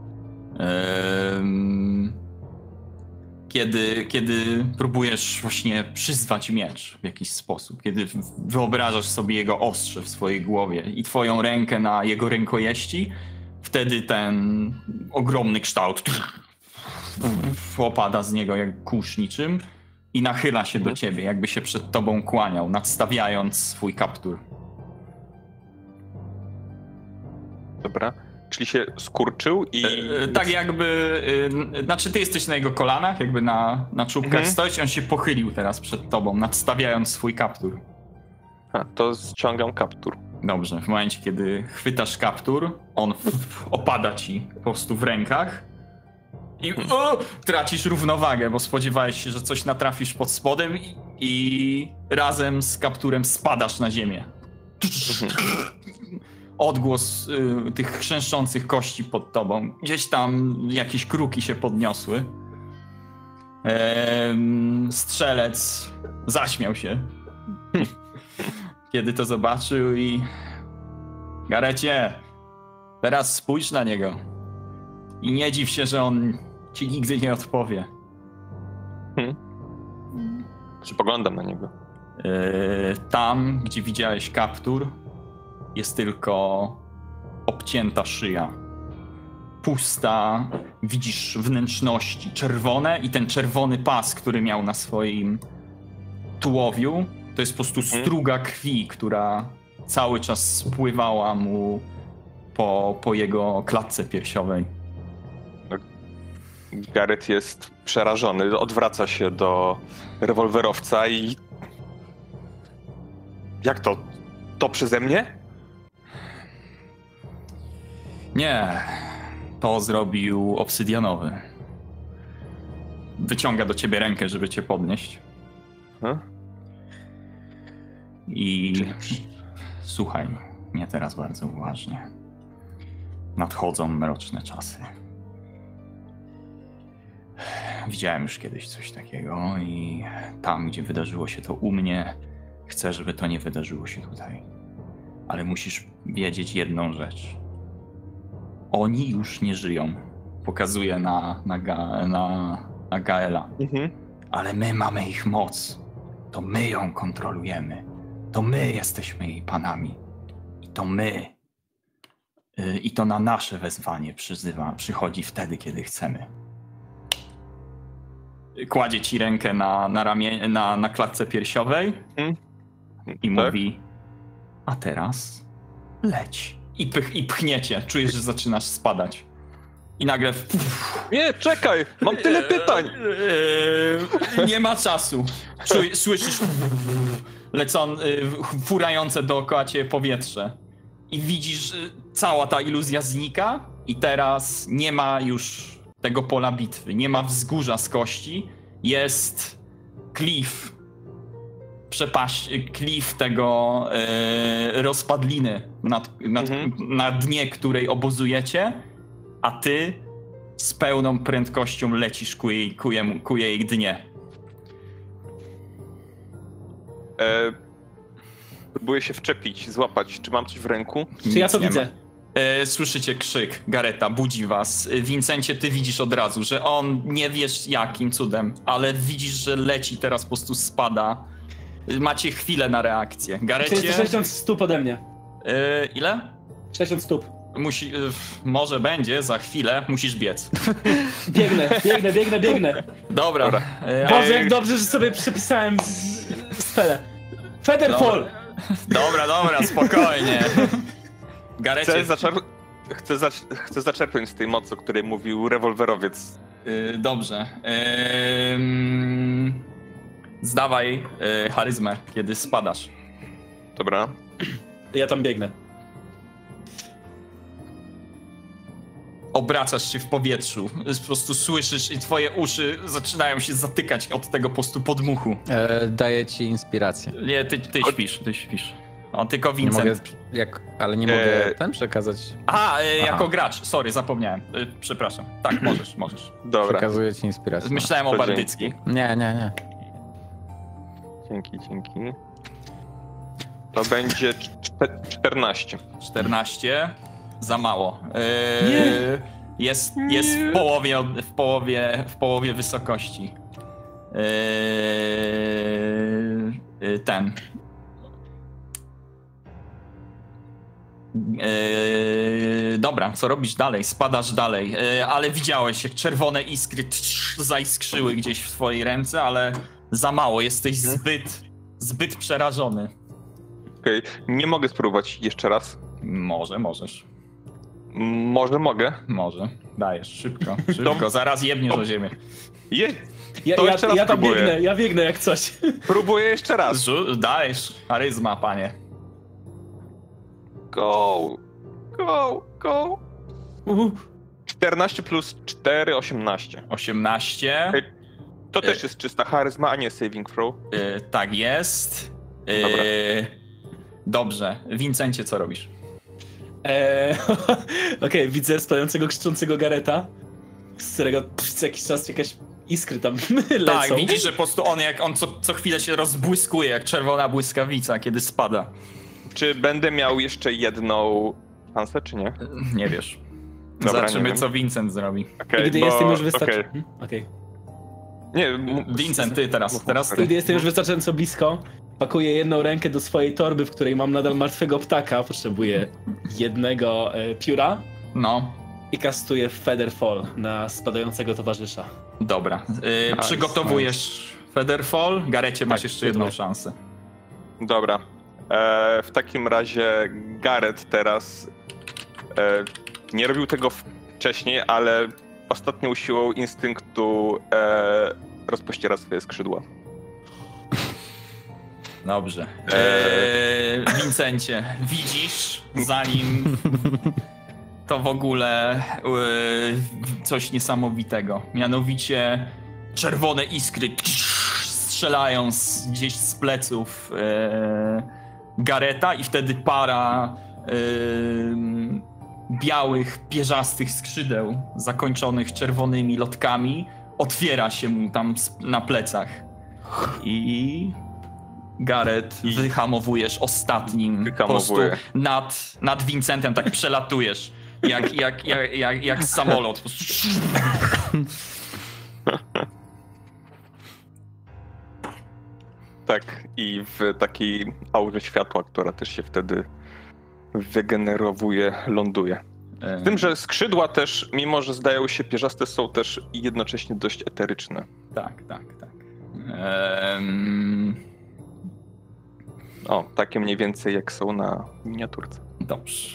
Kiedy próbujesz właśnie przyzwać miecz w jakiś sposób, kiedy wyobrażasz sobie jego ostrze w swojej głowie i twoją rękę na jego rękojeści, wtedy ten ogromny kształt opada z niego jak kurz niczym i nachyla się do ciebie, jakby się przed tobą kłaniał, nadstawiając swój kaptur. Dobra. Czyli się skurczył i... tak jakby... Znaczy ty jesteś na jego kolanach, jakby na czubkach stoisz, on się pochylił teraz przed tobą, nadstawiając swój kaptur. To ściągam kaptur. Dobrze, w momencie kiedy chwytasz kaptur, on opada ci po prostu w rękach i tracisz równowagę, bo spodziewałeś się, że coś natrafisz pod spodem i razem z kapturem spadasz na ziemię. Odgłos tych chrzęszczących kości pod tobą. Gdzieś tam jakieś kruki się podniosły. Strzelec zaśmiał się, kiedy to zobaczył i... Garecie, teraz spójrz na niego i nie dziw się, że on ci nigdy nie odpowie. Spoglądam na niego. Tam, gdzie widziałeś kaptur, jest tylko obcięta szyja. Pusta, widzisz wnętrzności czerwone i ten czerwony pas, który miał na swoim tułowiu, to jest po prostu struga krwi, która cały czas spływała mu po jego klatce piersiowej. Gareth jest przerażony, odwraca się do rewolwerowca i... Jak to? To przeze mnie? Nie, to zrobił obsydianowy. Wyciąga do ciebie rękę, żeby cię podnieść. I słuchaj mnie teraz bardzo uważnie. Nadchodzą mroczne czasy. Widziałem już kiedyś coś takiego i tam, gdzie wydarzyło się to u mnie, chcę, żeby to nie wydarzyło się tutaj. Ale musisz wiedzieć jedną rzecz. Oni już nie żyją. Pokazuję na Gaela. Ale my mamy ich moc. To my ją kontrolujemy. To my jesteśmy jej panami. I to my. I to na nasze wezwanie przychodzi wtedy, kiedy chcemy. Kładzie ci rękę na klatce piersiowej i mówi: a teraz leć. I pchniecie. Czujesz, że zaczynasz spadać. I nagle... Nie, czekaj! Mam tyle pytań! Nie ma czasu. Słyszysz furające dookoła ciebie powietrze. I widzisz, że cała ta iluzja znika i teraz nie ma już tego pola bitwy. Nie ma wzgórza z kości. Jest klif. Klif tego rozpadliny na dnie, której obozujecie, a ty z pełną prędkością lecisz ku jej dnie. Próbuję się wczepić, złapać. Czy mam coś w ręku? Czy ja to widzę? Słyszycie krzyk Gareta, budzi was. Vincencie, ty widzisz od razu, że on nie wiesz jakim cudem, ale widzisz, że leci teraz, po prostu spada. Macie chwilę na reakcję. Garecie... Jest 60 stóp ode mnie. Ile? 60 stóp. Może będzie, za chwilę musisz biec. Biegnę. Dobra. Boże, jak dobrze, że sobie przepisałem spele. Featherfall! Dobra, spokojnie. Garecie... Chcę zaczerpnąć z tej mocy, o której mówił rewolwerowiec. Dobrze. Zdawaj charyzmę, kiedy spadasz. Dobra. Ja tam biegnę. Obracasz się w powietrzu. Po prostu słyszysz i twoje uszy zaczynają się zatykać od tego po prostu podmuchu. Daję ci inspirację. Nie, ty śpisz. O, tylko Vincent. Ale nie mogę przekazać. Jako gracz. Sorry, zapomniałem. Przepraszam. Tak, możesz. Dobra. Przekazuję ci inspirację. Myślałem o bardyckiej. Nie. Dzięki. To będzie 14. 14. Za mało. Nie. Jest w połowie wysokości. Dobra, co robisz dalej? Spadasz dalej, ale widziałeś, jak czerwone iskry zaiskrzyły gdzieś w twojej ręce, ale za mało, jesteś zbyt przerażony. Okej, nie mogę spróbować jeszcze raz. Możesz. Może mogę? Może. Dajesz, szybko, zaraz jebniesz o ziemię. Ja tam biegnę, ja biegnę jak coś. Próbuję jeszcze raz. Dajesz, charyzma, panie. Go. 14 plus 4, 18. 18. To też jest czysta charyzma, a nie saving throw. Tak jest. Dobra. Dobrze. Vincencie, co robisz? Okej, widzę stojącego, krzyczącego Gareta, z którego co jakiś czas jakaś iskry tam lecą. Tak, widzisz, że po prostu on co chwilę się rozbłyskuje jak czerwona błyskawica, kiedy spada. Czy będę miał jeszcze jedną szansę, czy nie? Nie wiesz. Dobra, Zobaczymy, co Vincent zrobi. Okay, Gdy jestem już wystarczająco... Nie, Vincent, ty teraz ty. Gdy jestem już wystarczająco blisko, pakuję jedną rękę do swojej torby, w której mam nadal martwego ptaka. Potrzebuję jednego pióra. No. I kastuję Featherfall na spadającego towarzysza. Dobra. Przygotowujesz Featherfall. Garecie, masz jeszcze jedną szansę. Dobra. W takim razie Gareth teraz nie robił tego wcześniej, ale ostatnią siłą instynktu rozpościera swoje skrzydła. Dobrze. Vincencie, widzisz, zanim to w ogóle coś niesamowitego. Mianowicie czerwone iskry strzelają gdzieś z pleców Gareta i wtedy para białych, pierzastych skrzydeł zakończonych czerwonymi lotkami otwiera się mu tam na plecach. I Gareth, wyhamowujesz ostatnim. Po prostu nad Vincentem tak przelatujesz. Jak samolot. Po prostu. Tak, i w takiej aurze światła, która też się wtedy wygenerowuje, ląduje. Z tym, że skrzydła też, mimo że zdają się pierzaste, są też jednocześnie dość eteryczne. Tak. O, takie mniej więcej jak są na miniaturce. Dobrze.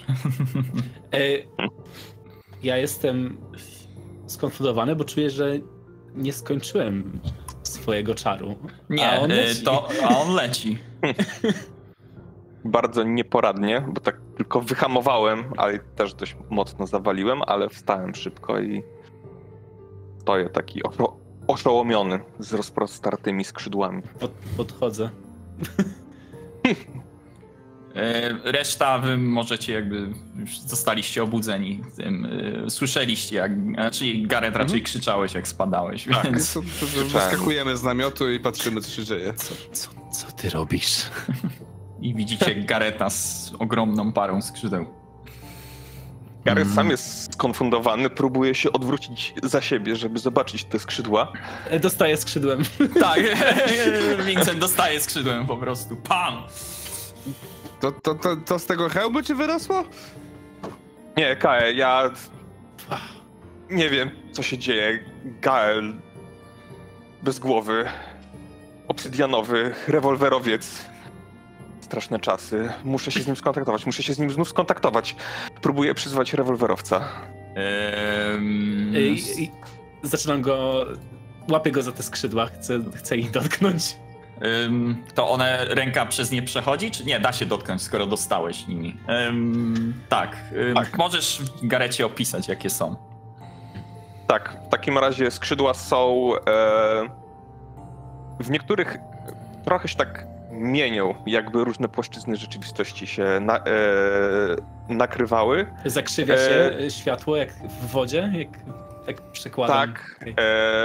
Ja jestem skonfundowany, bo czuję, że nie skończyłem swojego czaru. Nie, a on leci. Bardzo nieporadnie, bo tak tylko wyhamowałem, ale też dość mocno zawaliłem, ale wstałem szybko i stoję taki oszołomiony z rozprostartymi skrzydłami. Podchodzę. Reszta wy możecie jakby już zostaliście obudzeni tym, słyszeliście jak, Gareth raczej krzyczałeś jak spadałeś, tak, więc... Wyskakujemy z namiotu i patrzymy co się dzieje. Co ty robisz? I widzicie Garetha z ogromną parą skrzydeł. Gareth sam jest skonfundowany, próbuje się odwrócić za siebie, żeby zobaczyć te skrzydła. Dostaję skrzydłem. Tak, Vincent dostaje skrzydłem po prostu. Pam! To z tego hełmu ci wyrosło? Nie, Kael, ja nie wiem, co się dzieje. Gael bez głowy, obsydianowy, rewolwerowiec. Straszne czasy. Muszę się z nim skontaktować. Muszę się z nim znów skontaktować. Próbuję przyzwać rewolwerowca. Zaczynam go... Łapię go za te skrzydła. Chcę ich dotknąć. To ręka przez nie przechodzi, czy nie? Da się dotknąć, skoro dostałeś nimi. Tak. Możesz w Garecie opisać, jakie są. Tak, w takim razie skrzydła są... w niektórych trochę się tak mienią, jakby różne płaszczyzny rzeczywistości się nakrywały. Zakrzywia się światło jak w wodzie? Jak przekładam? Tak. Okay.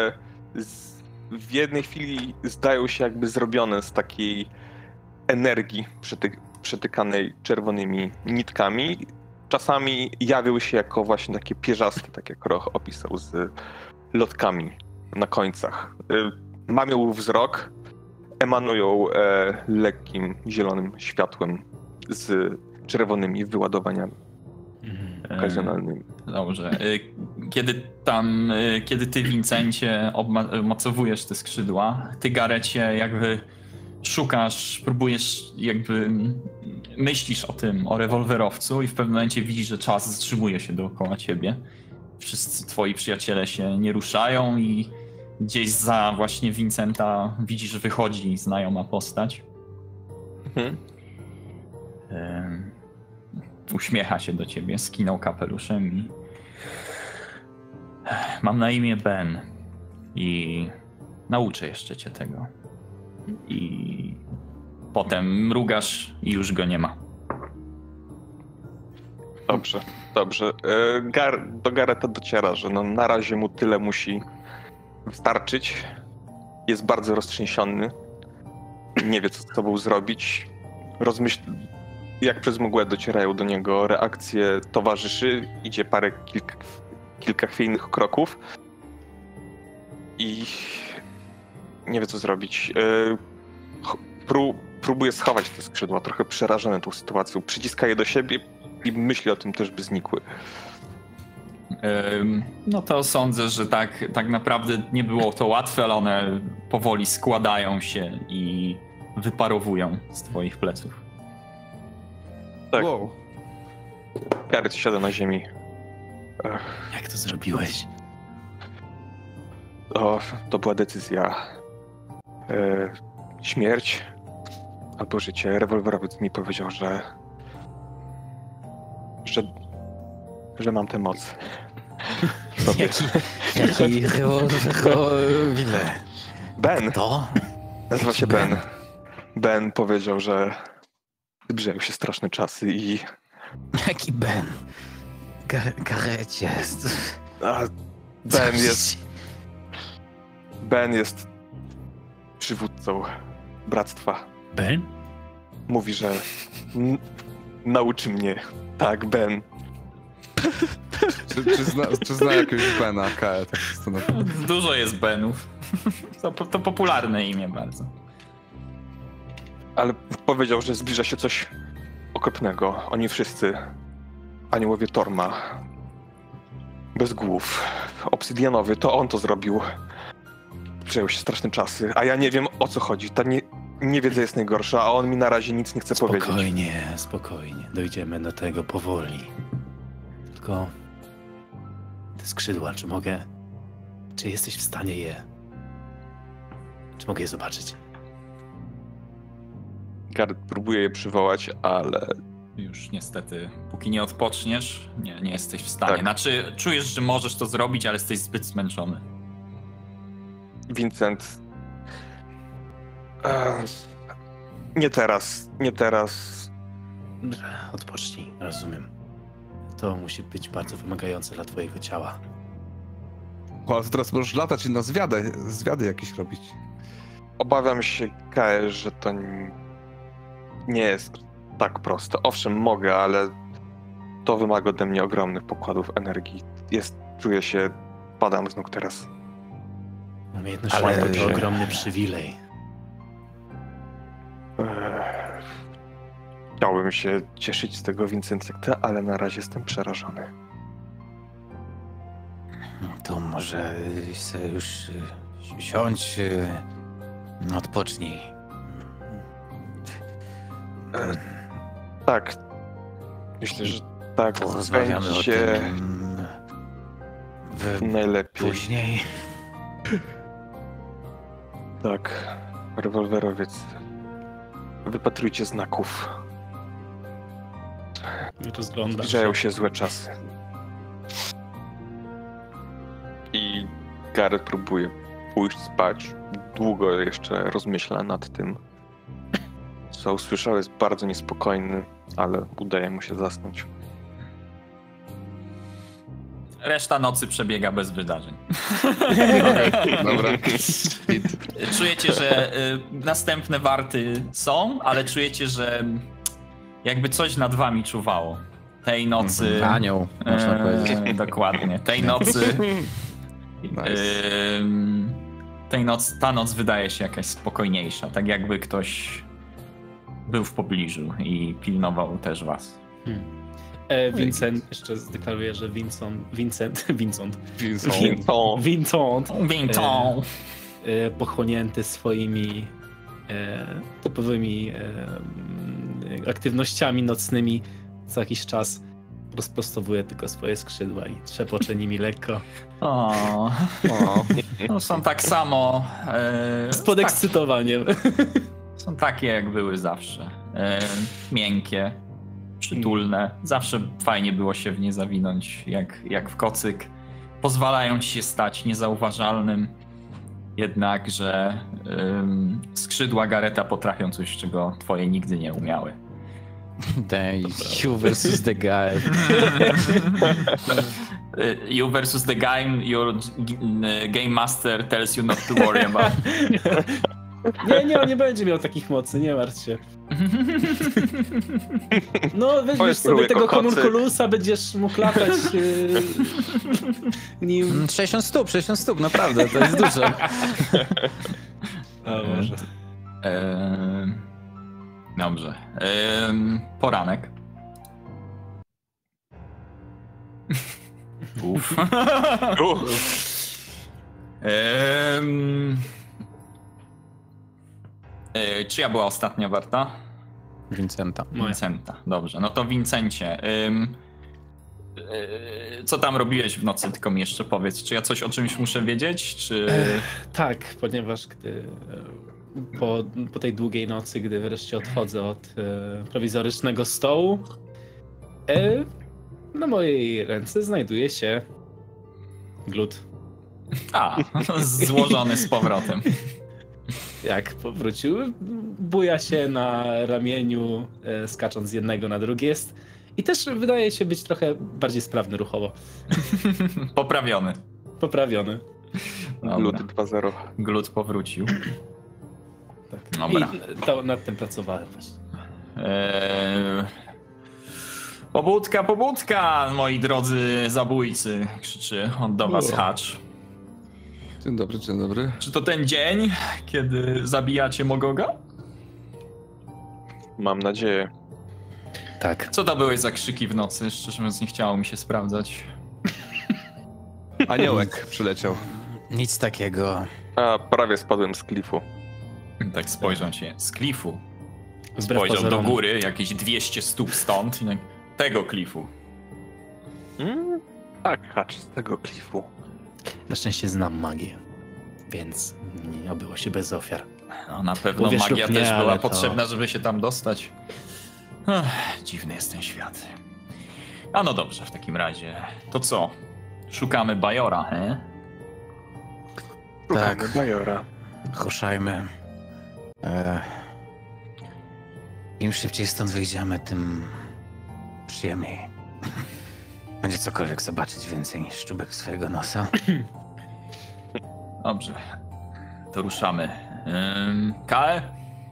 W jednej chwili zdają się jakby zrobione z takiej energii przetykanej czerwonymi nitkami. Czasami jawią się jako właśnie takie pierzaste, tak jak Roch opisał, z lotkami na końcach. Mamią wzrok, emanują lekkim, zielonym światłem z czerwonymi wyładowaniami okazjonalnymi. Dobrze. Kiedy ty, Vincencie, obmacowujesz te skrzydła, ty, Garecie, jakby szukasz, próbujesz, jakby myślisz o rewolwerowcu i w pewnym momencie widzisz, że czas zatrzymuje się dookoła ciebie. Wszyscy twoi przyjaciele się nie ruszają i gdzieś za właśnie Vincenta widzisz, że wychodzi znajoma postać. Uśmiecha się do ciebie, skinął kapeluszem i... Mam na imię Ben i nauczę jeszcze cię tego. I potem mrugasz i już go nie ma. Dobrze. Do Garetha dociera, że no na razie mu tyle musi wystarczyć. Jest bardzo roztrzęsiony. Nie wie, co z sobą zrobić. Jak przez mgłę docierają do niego reakcje towarzyszy. Idzie kilka chwiejnych kroków. I nie wie, co zrobić. Próbuje schować te skrzydła, trochę przerażony tą sytuacją. Przyciska je do siebie i myśli o tym też, by znikły. No to sądzę, że tak naprawdę nie było to łatwe, ale one powoli składają się i wyparowują z twoich pleców. Tak. Wow. Gareth siada na ziemi. Jak to zrobiłeś? To była decyzja. Śmierć albo życie. Rewolwerowiec mi powiedział, że mam tę moc. Jaki rewolwer? Ben. To? Nazywa się Ben. Ben powiedział, że Zbliżają się straszne czasy i... Jaki Ben? Gareth jest. Ben jest przywódcą bractwa. Ben? Mówi, że nauczy mnie. Tak, Ben. Czy zna jakiegoś Bena, Kaja? Tak się zastanawiam. Dużo jest Benów. To popularne imię bardzo. Ale powiedział, że zbliża się coś okropnego. Oni wszyscy, aniołowie Torma, bez głów, obsydianowy, to on to zrobił. Przyjęły się straszne czasy, a ja nie wiem, o co chodzi. Ta niewiedza jest najgorsza, a on mi na razie nic nie chce powiedzieć. Spokojnie. Dojdziemy do tego powoli. Tylko te skrzydła, czy jesteś w stanie czy mogę je zobaczyć? Gareth próbuje je przywołać, ale... Już niestety, póki nie odpoczniesz, nie jesteś w stanie. Tak. Znaczy, czujesz, że możesz to zrobić, ale jesteś zbyt zmęczony. Vincent... Nie teraz. Odpocznij, rozumiem. To musi być bardzo wymagające dla twojego ciała. Ale teraz możesz latać i na zwiady jakieś robić. Obawiam się, Kae, że to nie jest tak proste. Owszem, mogę, ale to wymaga ode mnie ogromnych pokładów energii. Czuję się, padam z nóg teraz. Umiejętność Ale- szlachty to ogromny przywilej. Chciałbym się cieszyć z tego, Vincent, jak ty, ale na razie jestem przerażony. To może sobie już siądź, odpocznij. Tak. Myślę, że tak Porozmawiamy o będzie tym najlepiej. później. Tak. Rewolwerowiec. Wypatrujcie znaków. Rozglądam Zbliżają się. się złe czasy. I Gareth próbuje pójść spać. Długo jeszcze rozmyśla nad tym, co usłyszał. Jest bardzo niespokojny, ale udaje mu się zasnąć. Reszta nocy przebiega bez wydarzeń. Dobra. Czujecie, że następne warty są, ale czujecie, że jakby coś nad wami czuwało. Tej nocy... Anioł, można powiedzieć. Dokładnie. Tej nocy... Ta noc wydaje się jakaś spokojniejsza. Tak jakby ktoś był w pobliżu i pilnował też was. Vincent, jeszcze zdeklaruję, że Vincent pochłonięty swoimi topowymi aktywnościami nocnymi co jakiś czas rozprostowuje tylko swoje skrzydła i trzepocze nimi lekko. No, są tak samo... Z podekscytowaniem. Są takie, jak były zawsze. Miękkie, przytulne. Zawsze fajnie było się w nie zawinąć, jak w kocyk. Pozwalają ci się stać niezauważalnym. Jednakże skrzydła Garetha potrafią coś, czego twoje nigdy nie umiały. You versus the guy. You versus the game, your game master tells you not to worry about. Nie, on nie będzie miał takich mocy, nie martw się. No, weźmiesz sobie tego homunculusa, będziesz mógł latać nim. 60 stóp, naprawdę, to jest dużo. O Boże. Dobrze. Poranek. Uf. Czyja była ostatnia warta? Vincenta. Vincenta. Dobrze, no to Vincencie. Co tam robiłeś w nocy? Tylko mi jeszcze powiedz. Czy ja coś o czymś muszę wiedzieć? Czy... Tak, ponieważ gdy po tej długiej nocy, gdy wreszcie odchodzę od prowizorycznego stołu, na mojej ręce znajduje się glut. Złożony z powrotem. Jak powrócił, buja się na ramieniu, skacząc z jednego na drugie. Jest i też wydaje się być trochę bardziej sprawny ruchowo. Poprawiony. Poprawiony. Glut 2.0. Glut powrócił. Tak. Dobra. I to nad tym pracowałem właśnie. Pobudka, moi drodzy zabójcy, krzyczy on do was Hacz. Dzień dobry. Czy to ten dzień, kiedy zabijacie Mogoga? Mam nadzieję. Tak. Co to były za krzyki w nocy? Szczerze mówiąc, nie chciało mi się sprawdzać. Aniołek przyleciał. Nic takiego. A prawie spadłem z klifu. Tak spojrzał cię z klifu. Wbrew Spojrzał do pozorom. góry, jakieś 200 stóp stąd. I tak, tego klifu. Tak, Hacz, z tego klifu. Na szczęście znam magię, więc nie obyło się bez ofiar. No, na pewno Uwierz magia lub nie, też była ale to- potrzebna, żeby się tam dostać. Dziwny jest ten świat. A no dobrze, w takim razie. To co? Szukamy Bajora, he? Tak. Bajora. Ruszajmy. Im szybciej stąd wyjdziemy, tym przyjemniej. Będzie cokolwiek zobaczyć więcej niż czubek swojego nosa. Dobrze. To ruszamy. Kae?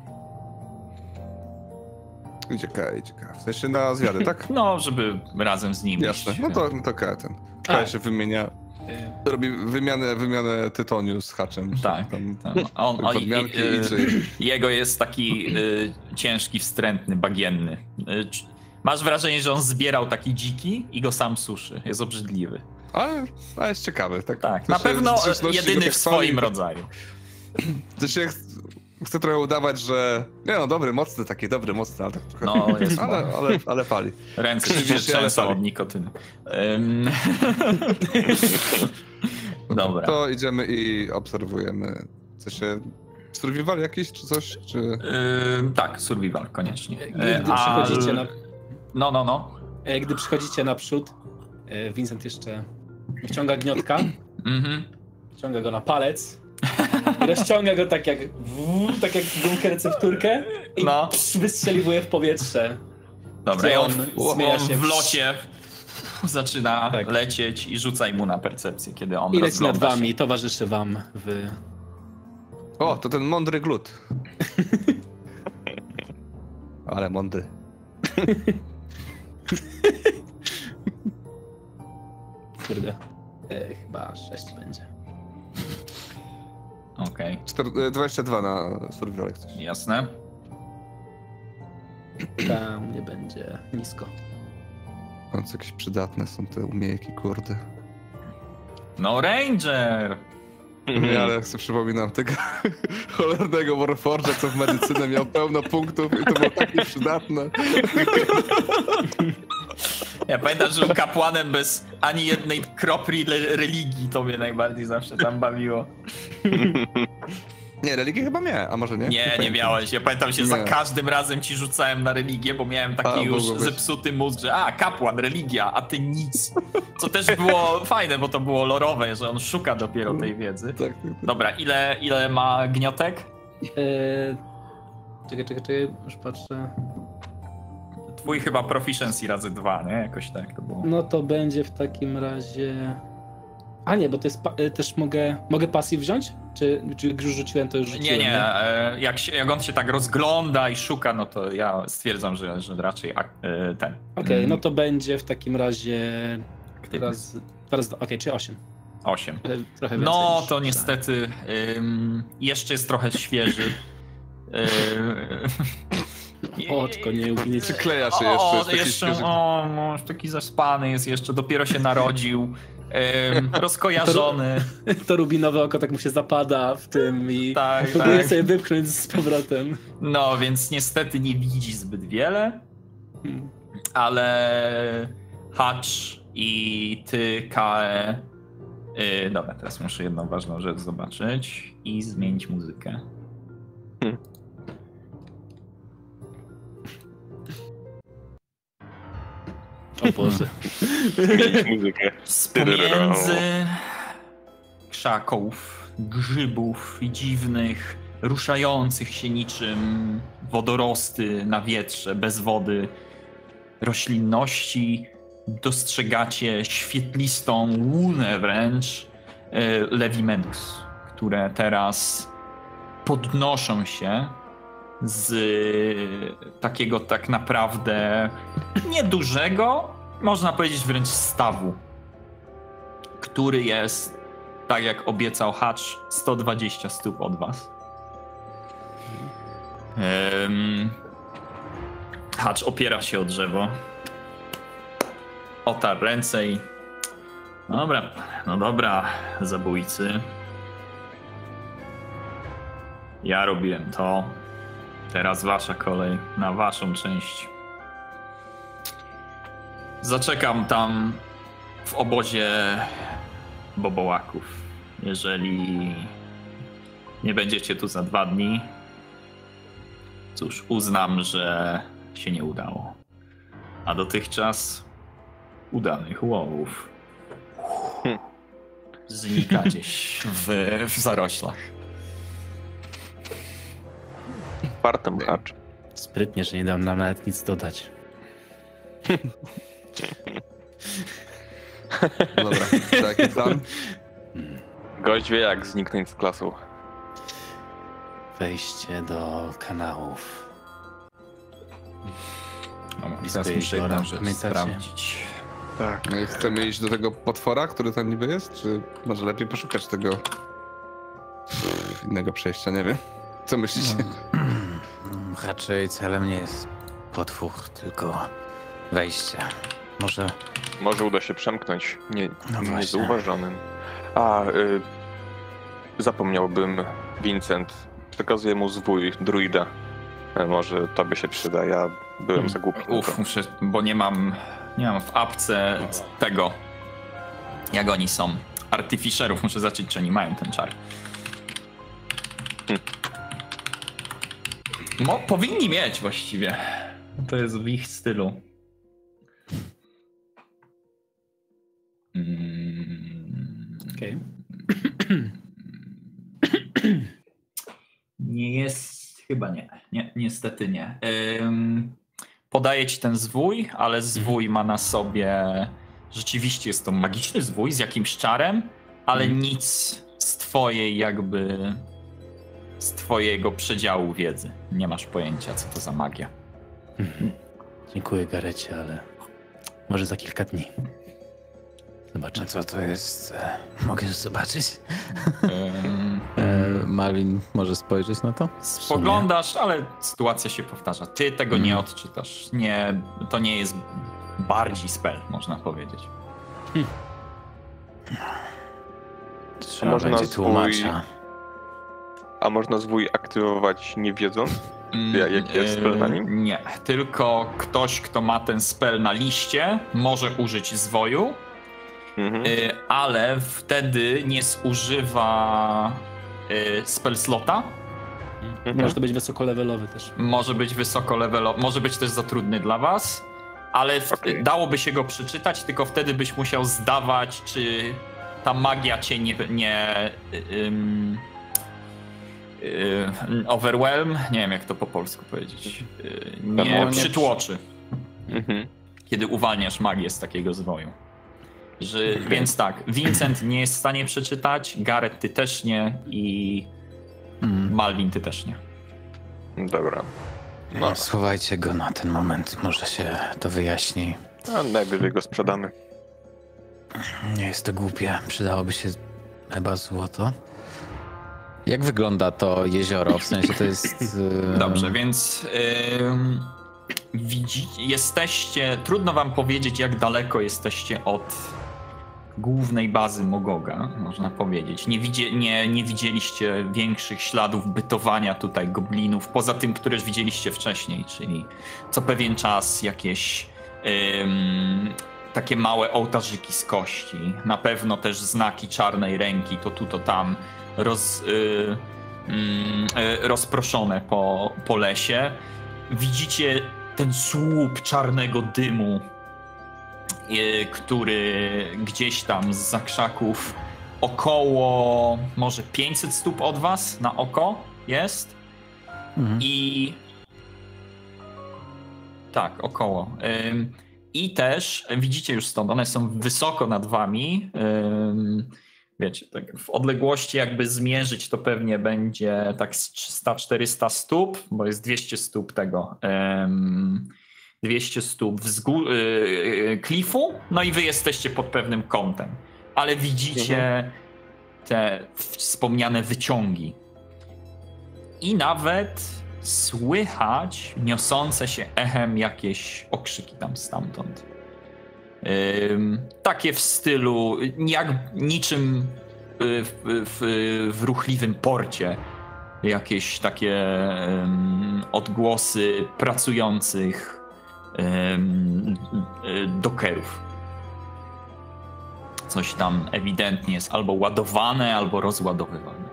Idzie K. W sensie na zwiady, tak? No, żeby razem z nim Jasne. iść. No to K ten. K się wymienia. Robi wymianę tytoniu z Haczem. Tak. Tam Podmianki i jego jest taki ciężki, wstrętny, bagienny. Masz wrażenie, że on zbierał taki dziki i go sam suszy. Jest obrzydliwy. Ale jest ciekawy. Tak, Na pewno zręczności jedyny tak w swoim chwali. rodzaju. To się chcę trochę udawać, że nie no, dobry, mocny, ale tak trochę... No, jest ale pali. Ręce Krzywi się się, ale trzęsą pali. od nikotyny. Dobra. To idziemy i obserwujemy. Co się... Survival jakiś, czy coś? Czy... Tak, survival, koniecznie. Gdy przychodzicie na... No. Gdy przychodzicie naprzód, Vincent jeszcze wciąga gniotka, wciąga go na palec i rozciąga go tak jak gumkę recepturkę i wystrzeliwuje w powietrze. Dobra, i on śmieje się w locie zaczyna Tak. lecieć i rzucaj mu na percepcję, kiedy on i leci nad rozgląda się. wami, towarzyszy wam w... O, to ten mądry glut. Ale mądry. Kurde. Chyba 6 będzie. Okej, 22 na survival, jak coś. jasne. Tam nie będzie nisko. W końcu jakieś przydatne są te umiejki, kurde. No Ranger! Nie, ale sobie przypominam tego cholernego Warforge'a, co w medycynę miał pełno punktów i to było takie przydatne. Ja pamiętam, że był kapłanem bez ani jednej kropli religii, to mnie najbardziej zawsze tam bawiło. Nie, religię chyba miałem, a może nie? Nie miałeś. Ja pamiętam się, za Nie. każdym razem ci rzucałem na religię, bo miałem taki już mogło być. zepsuty mózg, że kapłan, religia, a ty nic. Co też było fajne, bo to było lorowe, że on szuka dopiero tej wiedzy. Tak. Dobra, ile ma gniotek? Czekaj, już patrzę. Twój chyba proficiency razy 2, nie? Jakoś tak to było. No to będzie w takim razie... A nie, bo to jest też mogę passive wziąć? Czy już rzuciłem, to już rzuciłem? Nie. Jak on się tak rozgląda i szuka, no to ja stwierdzam, że raczej ten. Okej, no to będzie w takim razie... Aktywny. Okej, czyli 8. 8. Trochę więcej No niż to myślałem. niestety jeszcze jest trochę świeży. Oczko, nie ugniecie. Przykleja się jeszcze. jest taki świeży. Mąż taki zaspany jest jeszcze, dopiero się narodził. Rozkojarzony. To rubinowe oko tak mu się zapada w tym i Tak, próbuje tak. sobie wypchnąć z powrotem. No, więc niestety nie widzi zbyt wiele, ale Hacz i ty, Kae. Dobra, teraz muszę jedną ważną rzecz zobaczyć i zmienić muzykę. O Boże. Zmienić muzykę. Z pomiędzy krzaków, grzybów i dziwnych ruszających się niczym wodorosty na wietrze, bez wody roślinności. Dostrzegacie świetlistą łunę wręcz Levimedus, które teraz podnoszą się z takiego tak naprawdę niedużego, można powiedzieć wręcz stawu, który jest, tak jak obiecał Hatch, 120 stóp od was. Hatch opiera się o drzewo, otarł ręce i no dobra, zabójcy. Ja robiłem to. Teraz wasza kolej na waszą część. Zaczekam tam w obozie bobołaków. Jeżeli nie będziecie tu za 2 dni, cóż, uznam, że się nie udało. A dotychczas udanych łowów. Znika gdzieś w zaroślach. Fartem Hatch. Sprytnie, że nie dam nam nawet nic dodać. Dobra, taki plan? Gość wie, jak zniknąć z klasu. Wejście do kanałów. Teraz muszę jedną rzecz sprawdzić. Tak. No i chcemy iść do tego potwora, który tam niby jest? Czy może lepiej poszukać tego innego przejścia? Nie wiem. Co myślicie? Raczej celem nie jest potwór, tylko wejście. Może uda się przemknąć właśnie. niezauważonym. Zapomniałbym, Vincent. Przekazuję mu zwój druida. Może tobie się przyda, ja byłem za głupi. Muszę, bo nie mam w apce tego, jak oni są. Artificerów, muszę zacząć, czy oni mają ten czar. Powinni mieć właściwie. To jest w ich stylu. Okej. Nie jest, chyba nie. Niestety nie. Podaję ci ten zwój, ale zwój ma na sobie, rzeczywiście jest to magiczny zwój z jakimś czarem, ale nic z twojego przedziału wiedzy. Nie masz pojęcia, co to za magia. Dziękuję, Garecie, ale może za kilka dni. Zobaczę. co to jest? Mogę zobaczyć? Malin może spojrzeć na to? Spoglądasz, ale sytuacja się powtarza. Ty tego nie odczytasz. Nie, to nie jest bardziej spell, można powiedzieć. Trzeba będzie tłumacza. A można zwój aktywować nie wiedząc, jaki jest spell na nim? Nie, tylko ktoś, kto ma ten spell na liście, może użyć zwoju, ale wtedy nie zużywa spell slota. Może to być wysokolevelowy też. Może być wysokolevelowy, może być też za trudny dla was, ale dałoby się go przeczytać, tylko wtedy byś musiał zdawać, czy ta magia cię nie overwhelm, nie wiem jak to po polsku powiedzieć, nie przytłoczy, kiedy uwalniasz magię z takiego zwoju. Więc tak, Vincent nie jest w stanie przeczytać, Gareth ty też nie i Malvin ty też nie. Dobra. No, schowajcie go na ten moment, może się to wyjaśni. A najwyżej go sprzedamy. Nie jest to głupie, przydałoby się chyba złoto. Jak wygląda to jezioro? W sensie to jest... Dobrze, więc jesteście... Trudno wam powiedzieć, jak daleko jesteście od głównej bazy Mogoga, można powiedzieć. Nie widzieliście większych śladów bytowania tutaj goblinów, poza tym, które już widzieliście wcześniej, czyli co pewien czas jakieś takie małe ołtarzyki z kości. Na pewno też znaki czarnej ręki, to tu, to tam, rozproszone po lesie. Widzicie ten słup czarnego dymu, który gdzieś tam z zakrzaków około może 500 stóp od was na oko jest. Mhm. I tak, około. I też widzicie już stąd, one są wysoko nad wami. Wiecie, tak w odległości jakby zmierzyć to pewnie będzie tak z 300-400 stóp, bo jest 200 stóp tego. 200 stóp klifu, no i wy jesteście pod pewnym kątem. Ale widzicie te wspomniane wyciągi. I nawet słychać niosące się echem jakieś okrzyki tam stamtąd. Takie w stylu, jak niczym w ruchliwym porcie. Jakieś takie odgłosy pracujących dokerów. Coś tam ewidentnie jest albo ładowane, albo rozładowywane.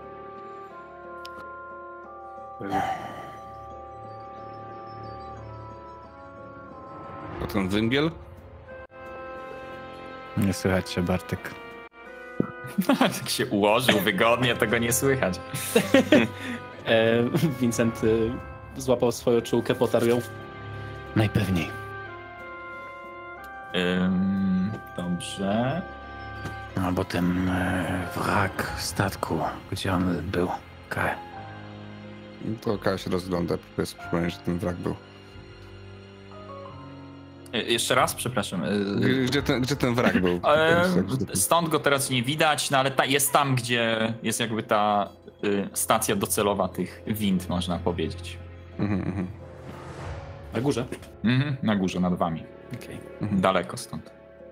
A ten węgiel? Nie słychać się, Bartek. Tak się ułożył wygodnie, tego nie słychać. Vincent złapał swoją czułkę, potarł ją. Najpewniej. Dobrze. Albo ten wrak statku, gdzie on był. Kaj. To Kaja się rozgląda, próbuję sobie przypomnieć, że ten wrak był. Jeszcze raz, przepraszam. Gdzie ten wrak był? Stąd go teraz nie widać, no ale jest tam, gdzie jest jakby ta stacja docelowa tych wind, można powiedzieć. Na górze? Na górze, nad wami. Okej. Daleko stąd.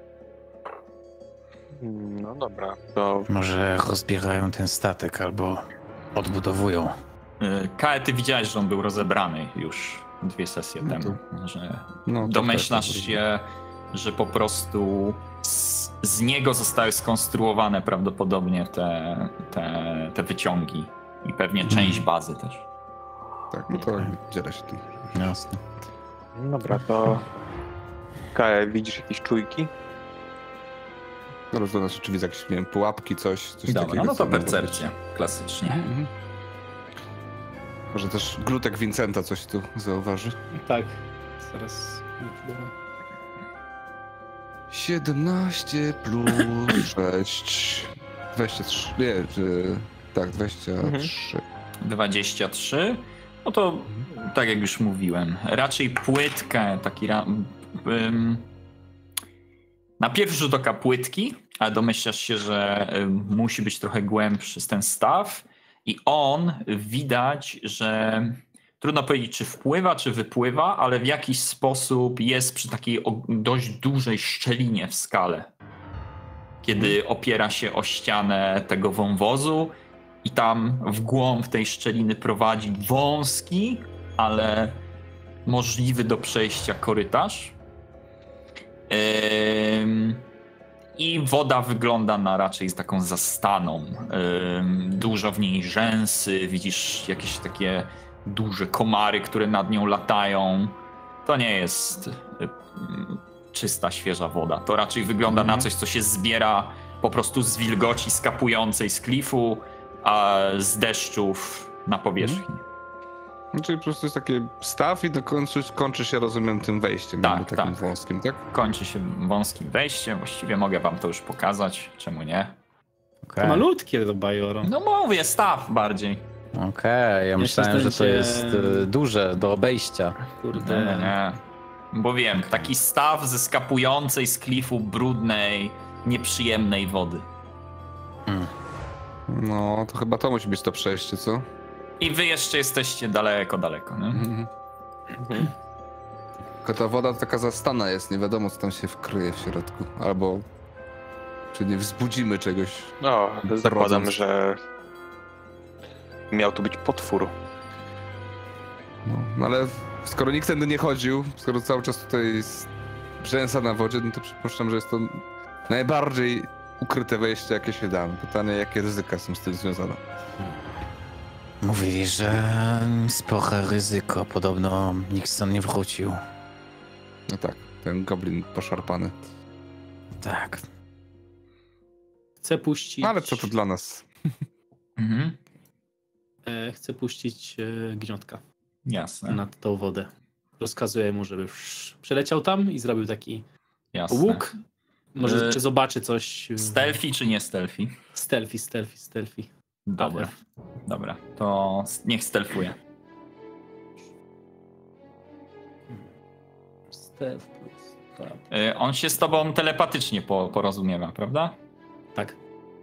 No dobra, to Może rozbierają ten statek albo odbudowują. Kae, ty widziałeś, że on był rozebrany już 2 sesje temu. Że domyślasz się, że po prostu z niego zostały skonstruowane prawdopodobnie te wyciągi i pewnie część bazy też. Tak, no to dzielę się tym. Jasne. dobra, to Kaja, widzisz jakieś czujki? Rozglądam się, czy widzę jakieś, nie wiem, pułapki, coś Dobra, takiego. no to co mogło percepcja, klasycznie. Może też glutek Vincenta coś tu zauważy. Tak. Zaraz. 17 plus 6. 23. Nie, tak, 23. 23. No to tak jak już mówiłem, raczej płytkę, taki na pierwszy rzut oka płytki, ale domyślasz się, że musi być trochę głębszy ten staw i on widać, że trudno powiedzieć, czy wpływa, czy wypływa, ale w jakiś sposób jest przy takiej dość dużej szczelinie w skale. Kiedy opiera się o ścianę tego wąwozu i tam w głąb tej szczeliny prowadzi wąski, ale możliwy do przejścia korytarz. I woda wygląda na raczej taką zastaną. Dużo w niej rzęsy, widzisz jakieś takie duże komary, które nad nią latają. To nie jest czysta, świeża woda. To raczej wygląda na coś, co się zbiera po prostu z wilgoci skapującej z klifu, a z deszczów na powierzchni. Czyli po prostu jest taki staw i do końca kończy się, rozumiem, tym wejściem. Tak, takim tak. wąskim, tak? Kończy się wąskim wejściem. Właściwie mogę wam to już pokazać. Czemu nie? Okay. Malutkie do Bajoro. No mówię, staw bardziej. Okej, ja myślałem, że to jest duże do obejścia. Kurde. Nie. Bo wiem, taki staw ze skapującej z klifu brudnej, nieprzyjemnej wody. No, to chyba to musi być to przejście, co? I wy jeszcze jesteście daleko, nie? Tylko ta woda taka zastana jest, nie wiadomo, co tam się wkryje w środku. Albo czy nie wzbudzimy czegoś. No, zakładam, Rodząc. że miał tu być potwór. No ale skoro nikt tędy nie chodził, skoro cały czas tutaj jest brzęsa na wodzie, no to przypuszczam, że jest to najbardziej ukryte wejście, jakie się da. Pytanie, jakie ryzyka są z tym związane. Mówili, że spore ryzyko. Podobno nikt stąd nie wrócił. No tak, ten goblin poszarpany. Tak. Chcę puścić... No ale co to dla nas? chcę puścić Gniotka Jasne. nad tą wodę. Rozkazuję mu, żeby przeleciał tam i zrobił taki Jasne. łuk. Może czy zobaczy coś. Stealthy czy nie stealthy? Stealthy. Dobra, to niech stealthuje. Stealth plus. Tak. On się z tobą telepatycznie porozumiewa, prawda? Tak.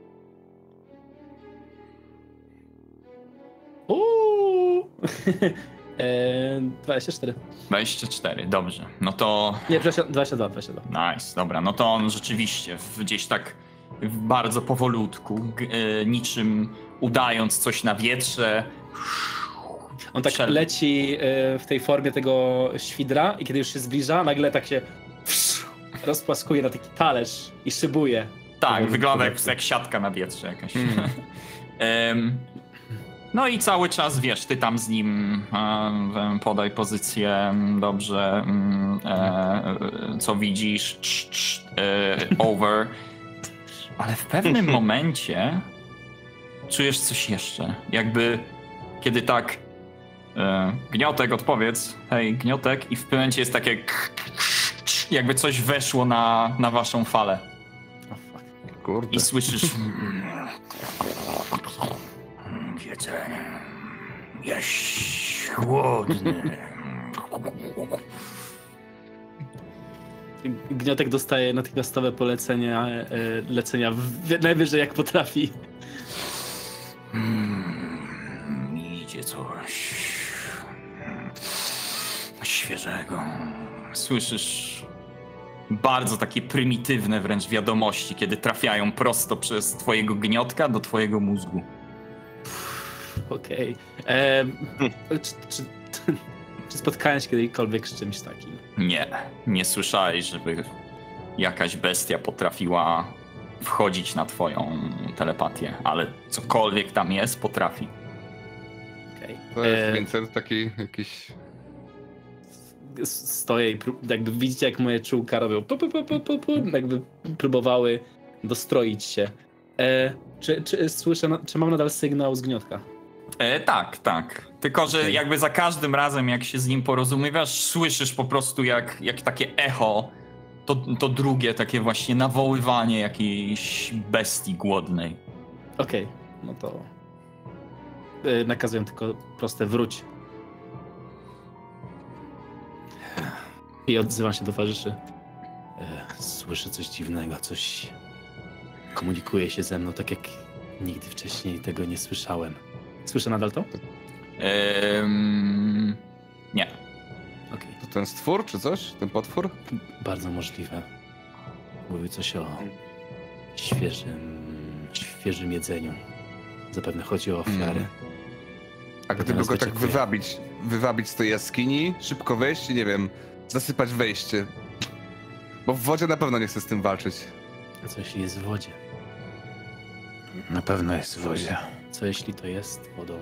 24. 24, dobrze. No to... Nie, 22. Nice, dobra. No to on rzeczywiście gdzieś tak bardzo powolutku, niczym udając coś na wietrze... On tak leci w tej formie tego świdra i kiedy już się zbliża, nagle tak się rozpłaskuje na taki talerz i szybuje. Tak, wygląda jak siatka na wietrze jakaś. No i cały czas, wiesz, ty tam z nim podaj pozycję, dobrze, co widzisz, over. Ale w pewnym momencie czujesz coś jeszcze, jakby kiedy tak Gniotek, odpowiedz, hej Gniotek, i w pewnym momencie jest takie jakby coś weszło na waszą falę. Kurde. I słyszysz Jedzenie. Jest głodny. Gniotek dostaje natychmiastowe polecenia lecenia najwyżej jak potrafi. Idzie coś świeżego. Słyszysz bardzo takie prymitywne wręcz wiadomości, kiedy trafiają prosto przez twojego Gniotka do twojego mózgu. Okej. Czy spotkałeś kiedykolwiek z czymś takim? Nie słyszałeś, żeby jakaś bestia potrafiła wchodzić na twoją telepatię, ale cokolwiek tam jest, potrafi. Okej. To jest Vincent taki jakiś... Stoję i jakby widzicie, jak moje czułka robią jakby próbowały dostroić się. Czy słyszę, czy mam nadal sygnał z Gniotka? Tak. Tylko, że jakby za każdym razem, jak się z nim porozumiewasz, słyszysz po prostu jak takie echo, to drugie takie właśnie nawoływanie jakiejś bestii głodnej. Okej, no to nakazuję tylko proste wróć. I odzywam się do towarzyszy. Słyszę coś dziwnego, coś komunikuje się ze mną, tak jak nigdy wcześniej tego nie słyszałem. Słyszę nadal to? Nie. Okej. To ten stwór czy coś? Ten potwór? Bardzo możliwe. Mówił coś o świeżym jedzeniu. Zapewne chodzi o ofiary. A gdyby go tak wywabić z tej jaskini, szybko wejść i nie wiem, zasypać wejście. Bo w wodzie na pewno nie chcę z tym walczyć. A co jeśli jest w wodzie? Na pewno jest w wodzie. Co jeśli to jest wodą?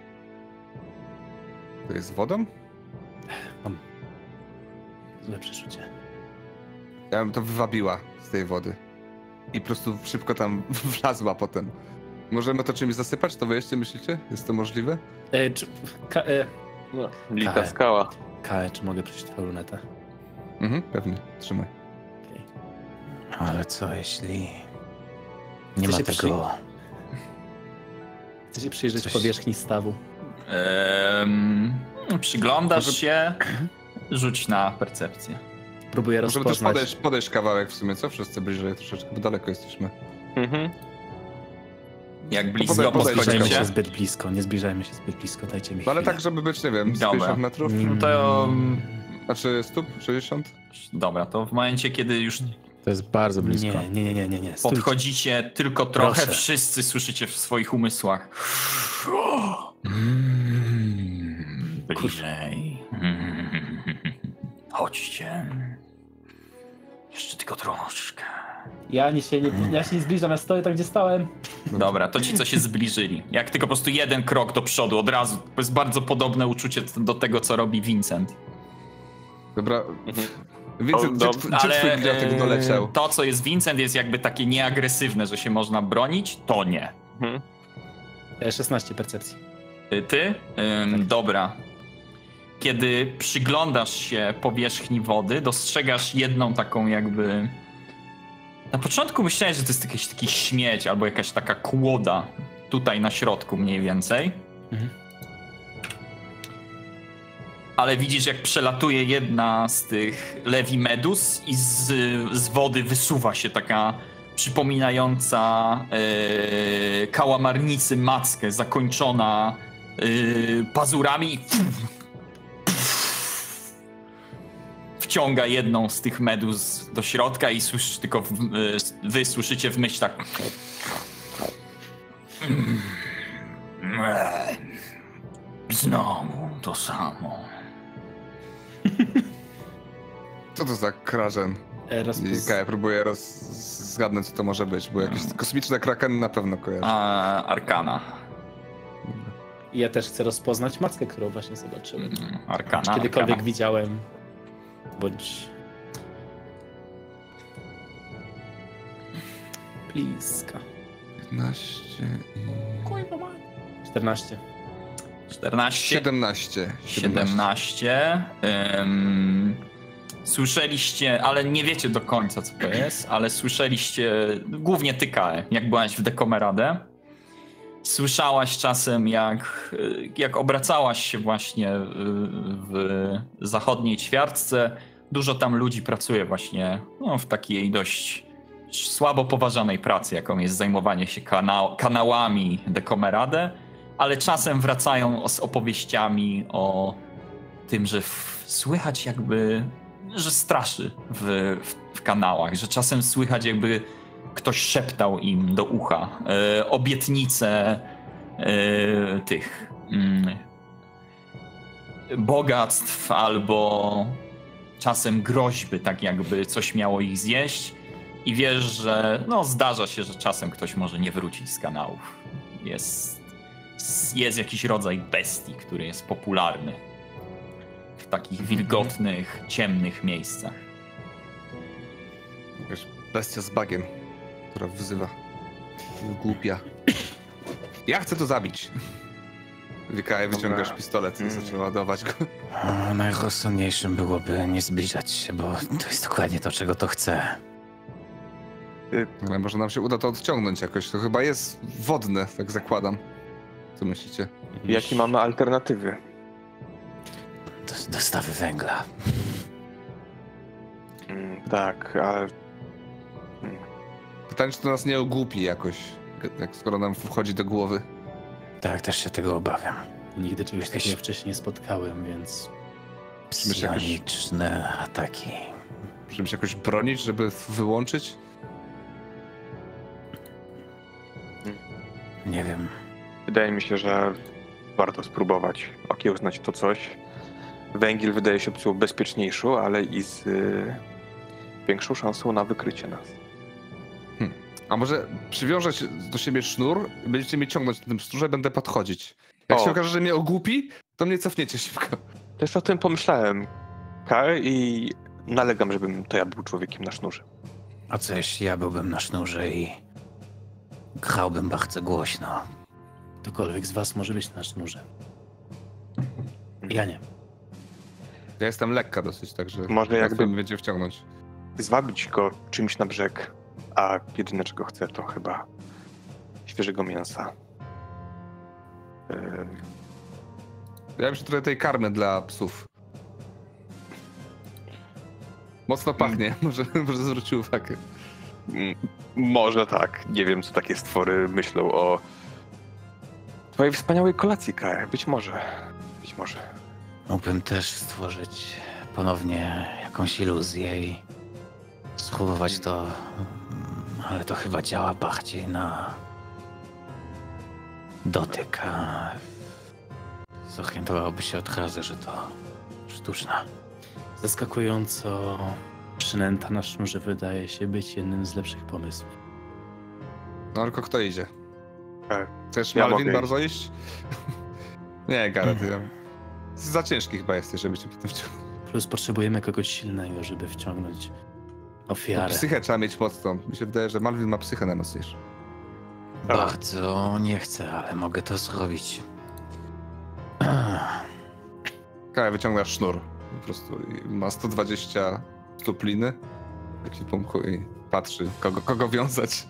To jest wodą? Mam złe przeczucie. Ja bym to wywabiła z tej wody. I po prostu szybko tam wlazła potem. Możemy to czymś zasypać, to wejście, myślicie? Jest to możliwe? Lita skała. Kae, czy mogę prosić twoją lunetę? Pewnie. Trzymaj. Ale co jeśli nie ma tego... Chcę się przyjrzeć powierzchni stawu. Przyglądasz się, rzuć na percepcję. Próbuję Możemy rozpoznać. też podejść kawałek w sumie, co? Wszyscy bliżej troszeczkę, bo daleko jesteśmy. Jak blisko Nie Zbliżajmy podchodzicie? się zbyt blisko, nie zbliżajmy się zbyt blisko, dajcie mi No ale chwilę. tak, żeby być, nie wiem, z Dobra. 50 metrów? To Znaczy stóp? 60? dobra, to w momencie, kiedy już To jest bardzo blisko. Nie. Stójcie. podchodzicie tylko trochę, Proszę. wszyscy słyszycie w swoich umysłach. Bliżej. Chodźcie. Jeszcze tylko troszkę. Ja się nie zbliżam, ja stoję tam, gdzie stałem. Dobra, to ci, co się zbliżyli. Jak tylko po prostu jeden krok do przodu, od razu. To jest bardzo podobne uczucie do tego, co robi Vincent. Dobra. Vincent, gdzie twój Gniotek doleciał? To, co jest Vincent, jest jakby takie nieagresywne, że się można bronić, to nie. 16 percepcji. Ty? Dobra. Kiedy przyglądasz się powierzchni wody, dostrzegasz jedną taką jakby... Na początku myślałem, że to jest jakiś taki śmieć albo jakaś taka kłoda tutaj na środku mniej więcej. Ale widzisz, jak przelatuje jedna z tych lewi medus i z wody wysuwa się taka przypominająca kałamarnicy mackę zakończona pazurami i wciąga jedną z tych medus do środka i słyszysz tylko wy słyszycie w myśl tak. Znowu to samo. Co to za krażen? I Kaja próbuje zgadnąć, co to może być, bo jakieś kosmiczne krakeny na pewno kojarzę. Arkana. Ja też chcę rozpoznać mackę, którą właśnie zobaczyłem. Arkana. Czy kiedykolwiek Arkana. widziałem, bądź... Bliska. 15 i... 14. 14. 17. 17. Słyszeliście, ale nie wiecie do końca, co to jest, ale słyszeliście, głównie ty, Kae, jak byłaś w Dekomeradę. Słyszałaś czasem, jak obracałaś się właśnie w zachodniej ćwiartce. Dużo tam ludzi pracuje właśnie w takiej dość słabo poważanej pracy, jaką jest zajmowanie się kanałami Dekomeradę, ale czasem wracają z opowieściami o tym, że słychać jakby, że straszy w kanałach, że czasem słychać jakby ktoś szeptał im do ucha obietnice tych bogactw albo czasem groźby, tak jakby coś miało ich zjeść i wiesz, że zdarza się, że czasem ktoś może nie wrócić z kanałów. Jest jakiś rodzaj bestii, który jest popularny w takich wilgotnych, ciemnych miejscach. Jakaś bestia z bagiem, która wzywa. Głupia. Ja chcę to zabić. Wikaje, wyciągasz pistolet i zaczyna ładować go. Najrozsądniejszym byłoby nie zbliżać się, bo to jest dokładnie to, czego to chce. Ale może nam się uda to odciągnąć jakoś. To chyba jest wodne, tak zakładam. Co myślicie? Jakie mamy alternatywy? Dostawy węgla. Tak, ale... Pytanie, czy to nas nie ogłupi jakoś, skoro nam wchodzi do głowy. Tak, też się tego obawiam. Nigdy czegoś takiego wcześniej nie spotkałem, więc... Psioniczne ataki. Musimy się jakoś bronić, żeby wyłączyć? Nie wiem. Wydaje mi się, że warto spróbować okiełznać to coś. Węgiel wydaje się opcją bezpieczniejszą, ale i z większą szansą na wykrycie nas. A może przywiążę do siebie sznur i będziecie mnie ciągnąć na tym sznurze, będę podchodzić. Jak się okaże, że mnie ogłupi, to mnie cofniecie szybko. Też o tym pomyślałem, Kae, i nalegam, żebym to ja był człowiekiem na sznurze. A co jeśli ja byłbym na sznurze i grałbym bardzo głośno? Ktokolwiek z was może być na sznurze. Ja nie. Ja jestem lekka dosyć, także może jakby będzie wciągnąć. Zwabić go czymś na brzeg, a jedyne czego chcę to chyba świeżego mięsa. Ja myślę trochę tej karmy dla psów. Mocno pachnie, może zwrócił uwagę. Może tak, nie wiem co takie stwory myślą o twojej wspaniałej kolacji, Kae. Być może. Mógłbym też stworzyć ponownie jakąś iluzję i spróbować to, ale to chyba działa bardziej na dotyk, a zorientowałoby się od razu, że to sztuczna. Zaskakująco przynęta na sznurze wydaje się być jednym z lepszych pomysłów. No tylko kto idzie? Chcesz Ja Malwin mogę bardzo iść? Nie, Gareth, za ciężki chyba jesteś, żeby cię potem wciągnąć. Plus potrzebujemy kogoś silnego, żeby wciągnąć ofiarę. Psychę trzeba mieć mocną. Mi się wydaje, że Malwin ma psychę najmocniejszą. Bardzo nie chcę, ale mogę to zrobić. Kaja wyciąga sznur po prostu i ma 120 stóp liny w ekwipunku i patrzy, kogo wiązać.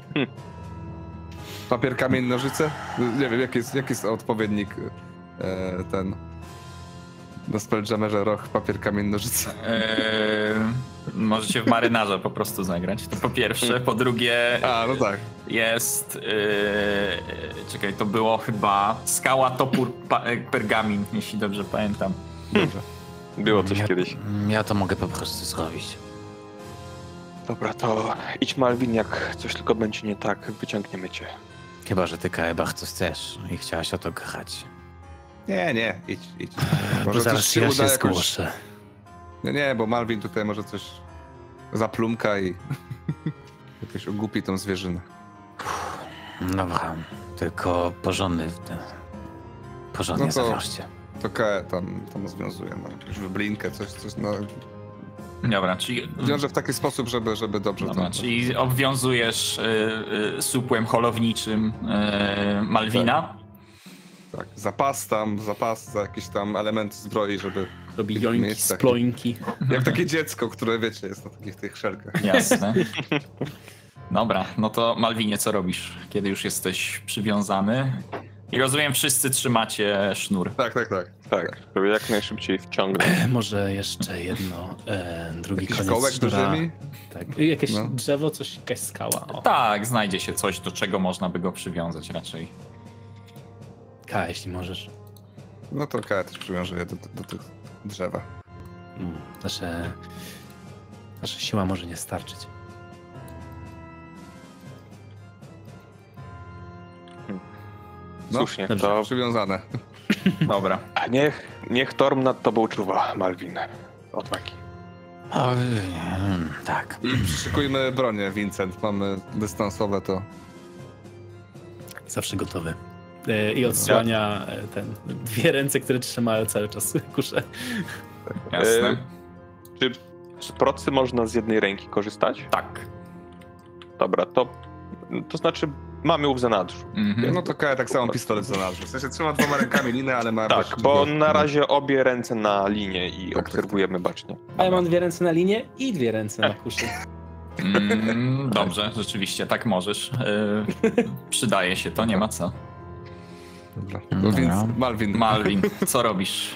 Papier, kamień, nożyce? Nie wiem, jaki jest odpowiednik ten na Spelljammerze roch, papier, kamień, nożyce. Możecie w marynarza po prostu zagrać. To po pierwsze. Po drugie No tak. jest... czekaj, to było chyba skała, topór, pergamin, jeśli dobrze pamiętam. Dobrze. Było coś kiedyś. Ja to mogę po prostu zrobić. Dobra, to idź Malwin, jak coś tylko będzie nie tak, wyciągniemy cię. Chyba, że ty, Kaja, bardzo chcesz i chciałaś o to grać. Nie, idź. Bo Może zaraz coś się ja uda się jakoś... zgłoszę. Nie, bo Malwin tutaj może coś zaplumka i jakoś ogłupi tą zwierzynę. Dobra, tylko porządnie No to- zawiążcie. To Kaja tam związuje, jakąś wyblinkę, coś Dobra, czyli... wiąże w taki sposób, żeby dobrze Dobra, czyli obwiązujesz supłem holowniczym Malwina. Tak, zapas za jakieś tam elementy zbroi, żeby... Robi joinki, miejscach. sploinki. Jak takie dziecko, które wiecie, jest na takich tych szelkach. Jasne. Dobra, no to Malwinie, co robisz, kiedy już jesteś przywiązany? I rozumiem, wszyscy trzymacie sznur. Tak. Żeby jak najszybciej wciągnąć. Może jeszcze jedno, drugi Jakiś koniec kołek do sznura. ziemi? Tak. Jakieś No. drzewo, coś, jakaś skała. O. Tak, znajdzie się coś, do czego można by go przywiązać raczej. Jeśli możesz. No to Kaja też przywiąże je do tych drzewa. Nasza siła może nie starczyć. Słusznie, dobrze. to... Przywiązane. Dobra. A niech Torm nad tobą czuwa, Malwin. Odwagi. Tak. I przyszykujmy bronię, Vincent. Mamy dystansowe to... Zawsze gotowy. I odsłania dwie ręce, które trzymają cały czas kuszę. Jasne. Czy z procy można z jednej ręki korzystać? Tak. Dobra, to znaczy mamy ją w zanadrzu. Mhm. No to Kaja tak samo pistolet zanadrzu. W sensie trzyma 2 rękami linę, ale ma... Tak, bo na razie obie ręce na linie i Tak. obserwujemy bacznie. A ja mam dwie ręce na linię i dwie ręce na kuszy. Dobrze, rzeczywiście, tak możesz. Przydaje się to, nie ma co. Dobra. Dobra. Malwin. Malwin, co robisz?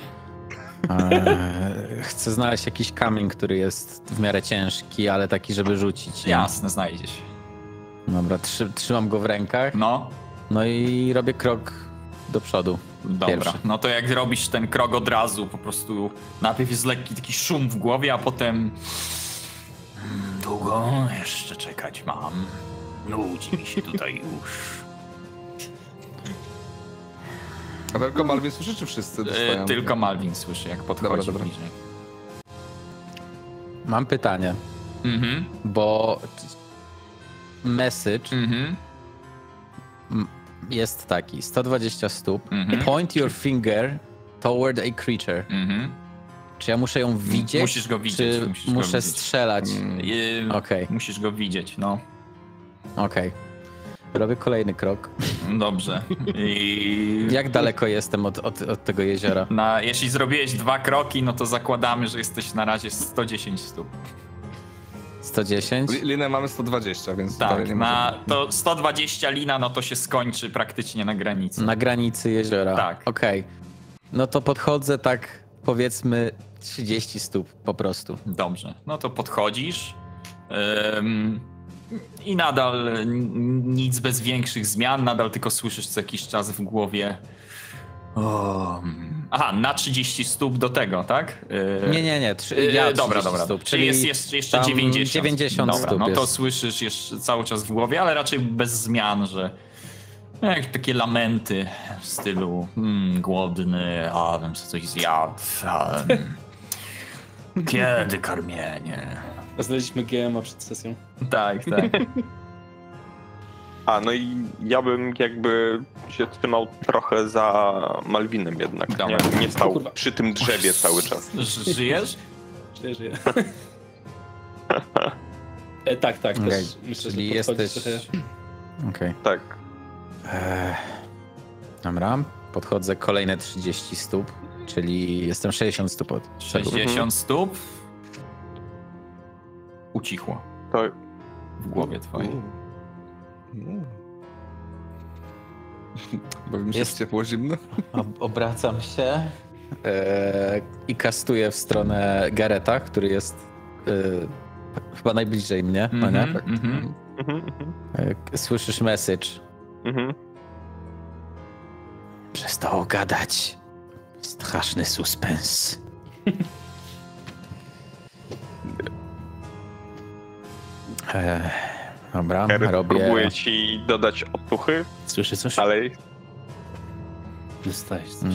Chcę znaleźć jakiś kamień, który jest w miarę ciężki, ale taki, żeby rzucić. Nie? Jasne, znajdzie się. Dobra, trzymam go w rękach. No, No i robię krok do przodu. dobra. Pierwszy. No to jak robisz ten krok od razu, po prostu najpierw jest lekki taki szum w głowie, a potem... Długo jeszcze czekać mam. Nudzi mi się tutaj już. A tylko Malwin słyszy, czy wszyscy dostają? Tylko Malwin słyszy, jak podchodzi Dobra. bliżej. Mam pytanie, Mhm, bo message mhm, jest taki, 120 stóp. mhm, Point your finger toward a creature. mhm. Czy ja muszę ją widzieć? Musisz go widzieć, Czy musisz go muszę widzieć. strzelać? Okej. Musisz go widzieć, no. Okej. Robię kolejny krok. Dobrze. I... Jak daleko jestem od tego jeziora? Jeśli zrobiłeś 2 kroki, no to zakładamy, że jesteś na razie 110 stóp. 110? Linę mamy 120, więc dalej Tak, nie możemy. to 120 lina, no to się skończy praktycznie na granicy. Na granicy jeziora. Tak. Okej. No to podchodzę tak, powiedzmy 30 stóp po prostu. Dobrze, no to podchodzisz i nadal nic bez większych zmian, nadal tylko słyszysz co jakiś czas w głowie. Aha, na 30 stóp do tego, tak? Nie. Ja Dobra, 30 stóp, czyli jest jeszcze tam 90. 90 dobra, stóp no to jest. słyszysz jeszcze cały czas w głowie, ale raczej bez zmian, że jak takie lamenty w stylu głodny, a bym sobie coś zjadł, kiedy karmienie. Znaleźliśmy GMA przed sesją. Tak. No i ja bym jakby się trzymał trochę za Malwinem jednak. Dobra. Nie stał Kurwa. przy tym drzewie cały czas. Żyjesz? Żyję. Tak. Okej, Też myślę, czyli że podchodzi jesteś... trochę... Okej. Tak. Dobra, podchodzę kolejne 30 stóp. czyli jestem 60 stóp od 60 stóp. Ucichło To... w głowie twojej. Bo mi się Jest- ciepło, zimno. Obracam się i kastuję w stronę Gareta, który jest chyba najbliżej mnie, no nie? Słyszysz message. Przestało gadać. Straszny suspens. Dobra, robię... Próbuję ci dodać otuchy Słyszy coś? dalej Dostajesz coś.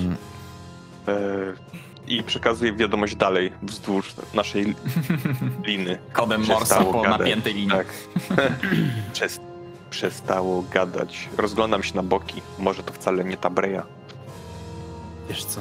i przekazuję wiadomość dalej wzdłuż naszej liny. Kodem Morsa Przestało po gadać. napiętej linii. Tak. Przestało gadać. Rozglądam się na boki. Może to wcale nie ta Breja. Wiesz co?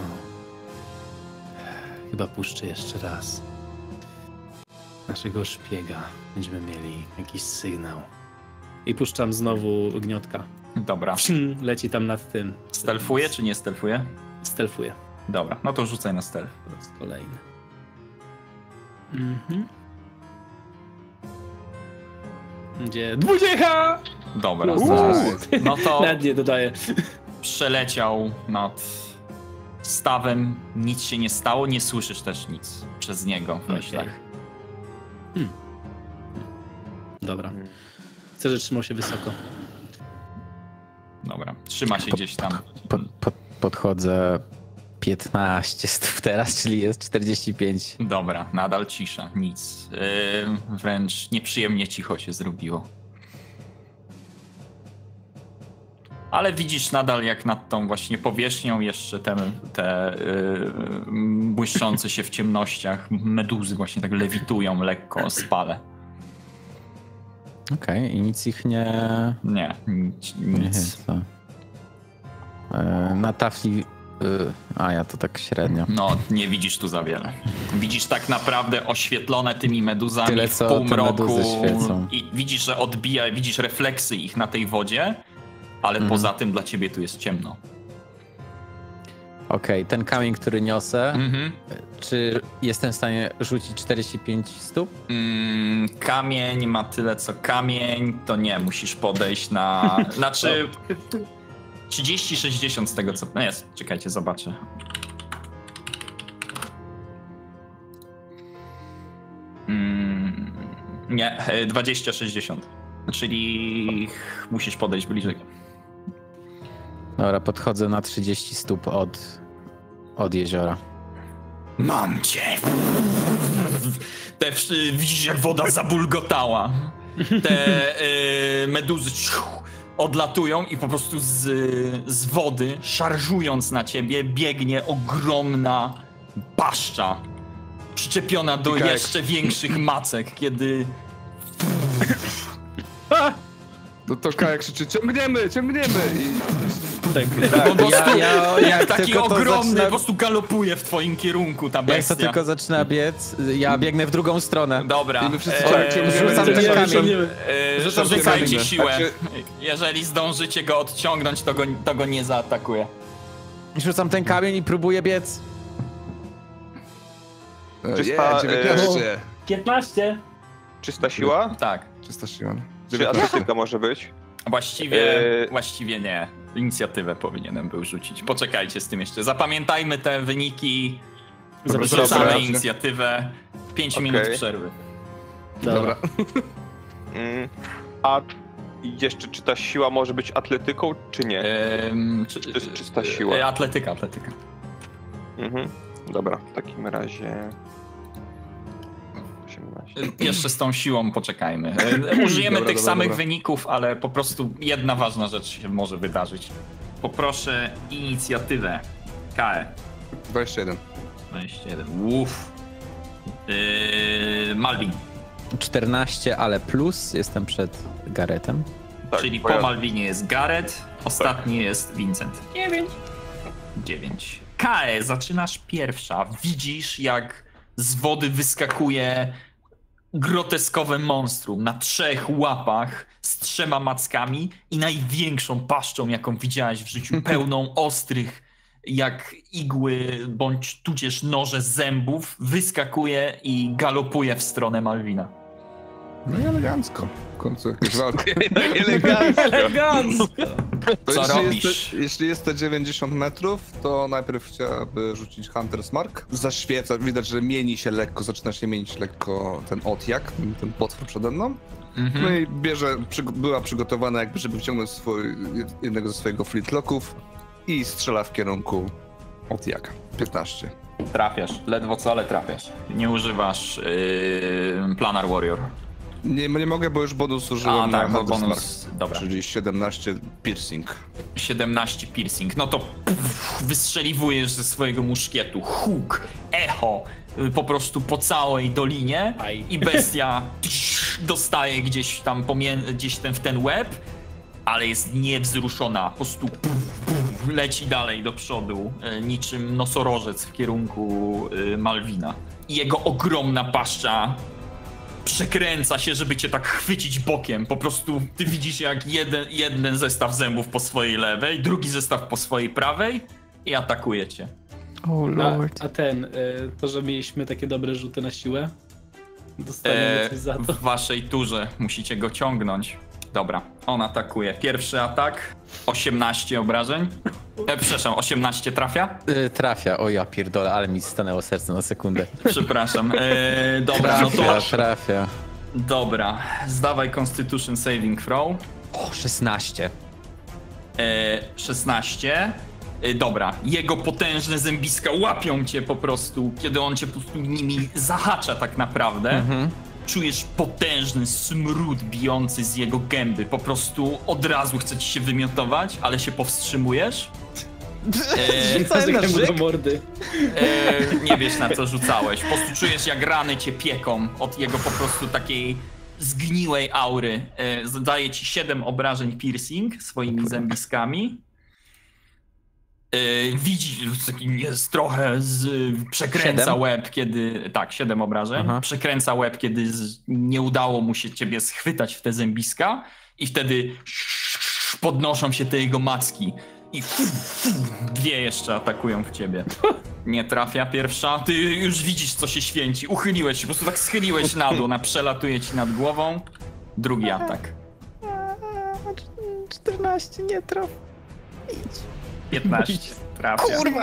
Chyba puszczę jeszcze raz naszego szpiega. Będziemy mieli jakiś sygnał. I puszczam znowu gniotka. Dobra. Leci tam nad tym. Stelfuje czy nie stelfuje? Stelfuje. Dobra, no to rzucaj na stealth. Po raz kolejny. Mhm. Gdzie? 20! Dobra, Nice. no to Nawet nie dodaję. przeleciał nad stawem, nic się nie stało, nie słyszysz też nic przez niego w myślach. Dobra. Chcę, że trzymał się wysoko. Dobra, trzyma się gdzieś tam. Podchodzę 15 stóp teraz, czyli jest 45. Dobra, nadal cisza, nic. Wręcz nieprzyjemnie cicho się zrobiło. Ale widzisz nadal, jak nad tą właśnie powierzchnią jeszcze te błyszczące się w ciemnościach meduzy właśnie tak lewitują lekko o spale. Okej, i nic ich nie... Nie, nic. Co? Na tafli... A ja to tak średnio. No, nie widzisz tu za wiele. Widzisz tak naprawdę oświetlone tymi meduzami Tyle, w co te półmroku meduzy świecą. i widzisz, że odbija, widzisz refleksy ich na tej wodzie, ale poza tym dla ciebie tu jest ciemno. Okej, ten kamień, który niosę, Mhm. czy jestem w stanie rzucić 45 stóp? Kamień ma tyle co kamień, to nie, musisz podejść na... Znaczy... 30-60 z tego co... No jest, czekajcie, zobaczę. Nie, 20-60. Czyli musisz podejść bliżej. Dobra, podchodzę na 30 stóp od jeziora. Mam cię! Widzisz, jak woda zabulgotała. Te meduzy odlatują i po prostu z wody, szarżując na ciebie, biegnie ogromna paszcza. Przyczepiona do jeszcze większych macek, kiedy... To Kajak krzyczy, ciągniemy! I... Po prostu jak taki tylko to ogromny, zacznę- po prostu galopuje w twoim kierunku ta Jak to bestia. tylko zaczyna biec, ja biegnę w drugą stronę. Dobra, I my wszyscy rzucam ten kamień. rzucajcie kamień. siłę. Znaczy- Jeżeli zdążycie go odciągnąć, to go nie zaatakuje. Rzucam ten kamień i próbuję biec. Czysta, 19. 15! Czysta siła? Tak. Czysta siła. Czy atletyka może być? Właściwie nie. Inicjatywę powinienem był rzucić. Poczekajcie z tym jeszcze. Zapamiętajmy te wyniki. Rzucamy Dobra. inicjatywę. 5 minut przerwy. Dobra. A jeszcze czy ta siła może być atletyką, czy nie? To jest czysta siła. Atletyka. Dobra, w takim razie... 18. Jeszcze z tą siłą poczekajmy. Użyjemy tych samych wyników, ale po prostu jedna ważna rzecz się może wydarzyć. Poproszę inicjatywę. KE. 21. 21. Uff. Malwin. 14, ale plus, jestem przed Garetem. Tak, Czyli bo po ja- Malwinie jest Gareth, ostatni jest Vincent. 9. KE, zaczynasz pierwsza. Widzisz, jak z wody wyskakuje groteskowe monstrum na 3 łapach z 3 mackami i największą paszczą, jaką widziałeś w życiu, pełną ostrych jak igły bądź tudzież noże z zębów wyskakuje i galopuje w stronę Malwina. No i elegancko. W końcu jakieś walki. Elegancko! Co robisz? Jeśli jest te 90 metrów, to najpierw chciałaby rzucić Hunter's Mark. Zaświeca, widać, że mieni się lekko, zaczyna się mienić lekko ten otjak, ten potwór przede mną. No i była przygotowana jakby, żeby wciągnąć jednego ze swojego flintlocków i strzela w kierunku otjaka. 15. Trafiasz, ledwo co, ale trafiasz. Nie używasz Planar Warrior. Nie mogę, bo już bonus użyłem na bo Hunter's bonus, Mark, dobra. czyli 17 piercing. 17 piercing, no to wystrzeliwujesz ze swojego muszkietu, huk, echo, po prostu po całej dolinie i bestia dostaje gdzieś tam w ten łeb, ale jest niewzruszona, po prostu leci dalej do przodu, niczym nosorożec w kierunku Malwina. I jego ogromna paszcza przekręca się, żeby cię tak chwycić bokiem. Po prostu ty widzisz, jak jeden zestaw zębów po swojej lewej, drugi zestaw po swojej prawej i atakuje cię. A to, że mieliśmy takie dobre rzuty na siłę, dostaniemy coś za to. W waszej turze musicie go ciągnąć. Dobra, on atakuje. Pierwszy atak, 18 obrażeń. Przepraszam, 18 trafia? Trafia, o ja pierdolę, ale mi stanęło serce na sekundę. Przepraszam. Dobra, no to... Trafia. Dobra, zdawaj Constitution Saving Throw. O, 16. 16. Dobra, jego potężne zębiska łapią cię po prostu, kiedy on cię po prostu nimi zahacza tak naprawdę. Czujesz potężny smród bijący z jego gęby. Po prostu od razu chce ci się wymiotować, ale się powstrzymujesz. Do mordy. Nie wiesz, na co rzucałeś. Po prostu czujesz, jak rany cię pieką od jego po prostu takiej zgniłej aury. Zadaje ci 7 obrażeń piercing swoimi zębiskami. Widzi, jest trochę przekręca 7? łeb, kiedy... Tak, 7 obrażeń. Aha. Przekręca łeb, kiedy nie udało mu się ciebie schwytać w te zębiska i wtedy podnoszą się te jego macki i dwie jeszcze atakują w ciebie. Nie trafia pierwsza. Ty już widzisz, co się święci. Uchyliłeś się, po prostu tak schyliłeś na dół, przelatuje ci nad głową. Drugi atak. 14, nie traf. 15. Trafia. Kurwa!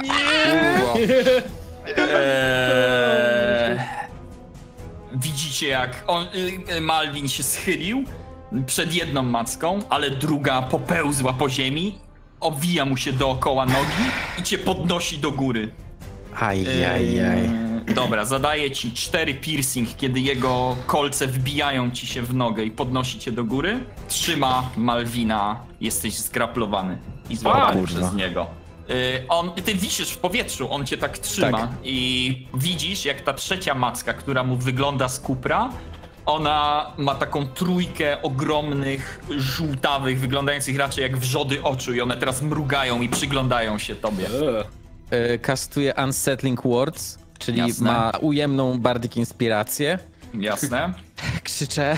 Widzicie, jak Malwin się schylił przed jedną macką, ale druga popełzła po ziemi, owija mu się dookoła nogi i cię podnosi do góry. Ajajaj. Dobra, zadaje ci 4 piercing, kiedy jego kolce wbijają ci się w nogę i podnosi cię do góry. Trzyma Malwina, jesteś zgraplowany i złapany przez niego. Ty wisisz w powietrzu, on cię tak trzyma i widzisz, jak ta trzecia macka, która mu wygląda z kupra, ona ma taką trójkę ogromnych, żółtawych, wyglądających raczej jak wrzody oczu i one teraz mrugają i przyglądają się tobie. Kastuje Unsettling Words, czyli Jasne. ma ujemną bardic inspirację. Jasne. Krzyczę.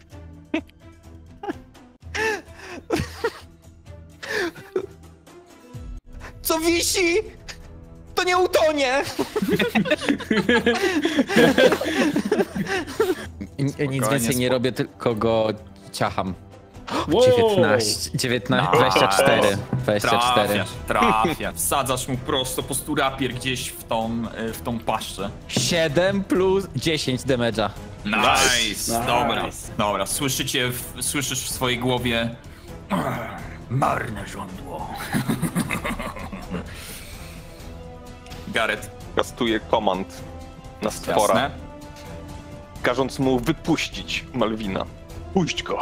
Co wisi, to nie utonie! Nic więcej nie robię, tylko go ciacham. 19, 24. Trafia. Wsadzasz mu prosto po prostu rapier gdzieś w tą paszczę. 7 plus 10 damage'a. Nice. Dobra. Słyszysz w swojej głowie marne żądło. Gareth. Kastuje komand na stwora, Jasne. każąc mu wypuścić Malwina. Puść go.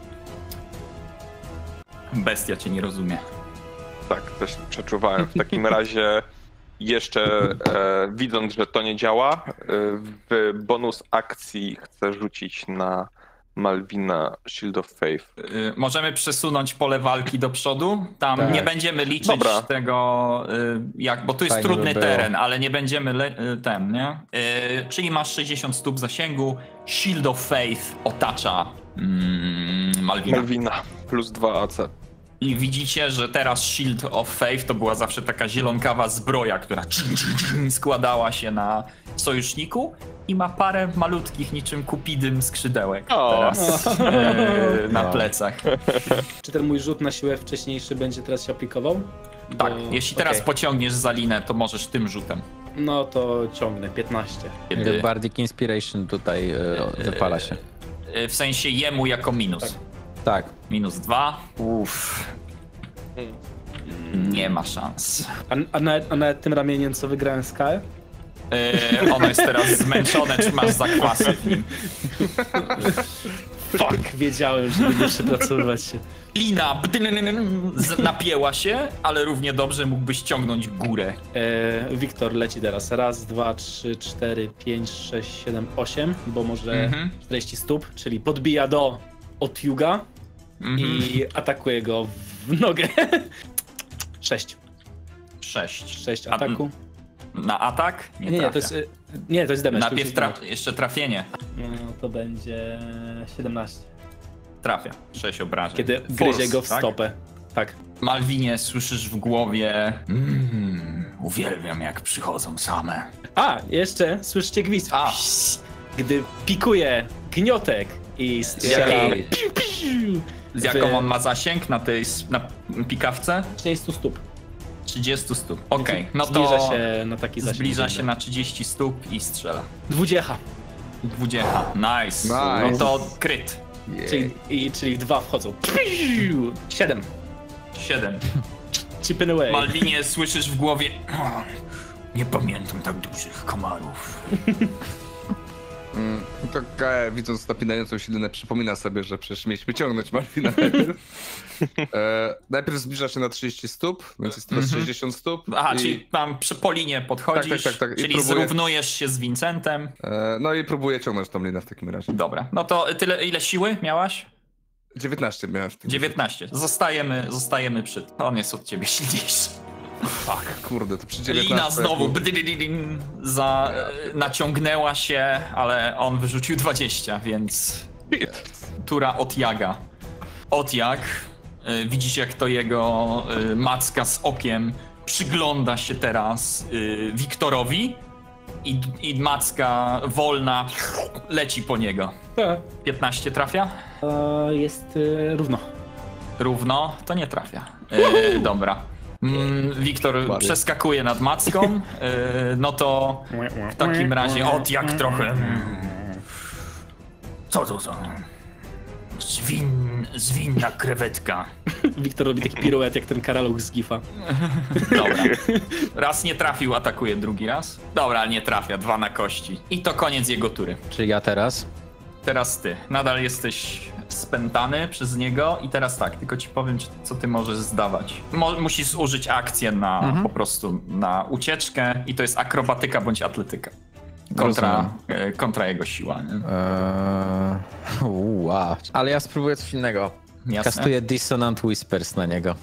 Bestia cię nie rozumie. Tak, też przeczuwałem. W takim razie jeszcze widząc, że to nie działa, w bonus akcji chcę rzucić na Malwina Shield of Faith. Możemy przesunąć pole walki do przodu. Tam nie będziemy liczyć tego, bo tu jest Fajnie trudny by było. teren, ale nie będziemy nie? Czyli masz 60 stóp zasięgu. Shield of Faith otacza Malwina. Malwina plus 2 AC. I widzicie, że teraz Shield of Faith to była zawsze taka zielonkawa zbroja, która składała się na sojuszniku i ma parę malutkich niczym kupidym skrzydełek teraz na plecach. Czy ten mój rzut na siłę wcześniejszy będzie teraz się aplikował? Tak, jeśli teraz pociągniesz za linę, to możesz tym rzutem. No to ciągnę, 15. Kiedy, Bardic Inspiration tutaj wypala się. w sensie jemu jako minus. Tak. Minus 2. Uff. Nie ma szans. A nawet tym ramieniem, co wygrałem z KF? Ono jest teraz zmęczone, czy masz zakwasy w nim. Fuck, wiedziałem, że będzie przepracowywać się. Lina napięła się, ale równie dobrze mógłbyś ciągnąć górę. Wiktor leci teraz. Raz, 2, 3, 4, 5, 6, 7, 8, bo może 40 stóp, czyli podbija do Otyuga i atakuje go w nogę. 6. 6 ataku. Na atak? Nie, to jest damage. Najpierw jeszcze trafienie. No to będzie 17. Trafia. 6 obrażeń. Kiedy gryzie go w stopę. Tak. Malwinie, słyszysz w głowie. Uwielbiam, jak przychodzą same. A, jeszcze słyszycie gwizd. Gdy pikuje gniotek i strzela. Z jaką on ma zasięg na tej pikawce? 30 stóp. 30 stóp. Okej, no to zbliża się na taki zasięg. Zbliża się na 30 stóp i strzela. 20. 20. Nice. No to kryt. Czyli 2 wchodzą. 7. 7. Chipping away. Malwinie, słyszysz w głowie. Nie pamiętam tak dużych komarów. To Kae, widząc napinającą się linę, przypomina sobie, że przecież mieliśmy ciągnąć Malwina najpierw. Najpierw zbliża się na 30 stóp, więc jest teraz 60 stóp. Czyli tam po linie podchodzisz, tak. czyli zrównujesz się z Vincentem. No i próbuję ciągnąć tą linę w takim razie. Dobra, no to tyle, ile siły miałaś? 19 miałem w tym. 19. Zostajemy przy tym. On jest od ciebie silniejszy. Fuck, kurde, to przy 19. Lina znowu naciągnęła się, ale on wyrzucił 20, więc tura Otiaga. Otiag, widzicie, jak to jego macka z okiem przygląda się teraz Wiktorowi i macka wolna leci po niego. 15 trafia? Jest równo. Równo? To nie trafia. Dobra. Wiktor przeskakuje nad macką, no to w takim razie jak trochę... Co to za... Zwinna krewetka. Wiktor robi taki piruet jak ten karaluch z Gifa. Dobra. Raz nie trafił, atakuje drugi raz. Dobra, nie trafia, 2 na kości. I to koniec jego tury. Czy ja teraz? Teraz ty. Nadal jesteś spętany przez niego i teraz tak, tylko ci powiem, co ty możesz zdawać. Musisz użyć akcję na po prostu na ucieczkę i to jest akrobatyka bądź atletyka. Kontra jego siła. Nie? Ale ja spróbuję coś innego. Jasne. Kastuję Dissonant Whispers na niego.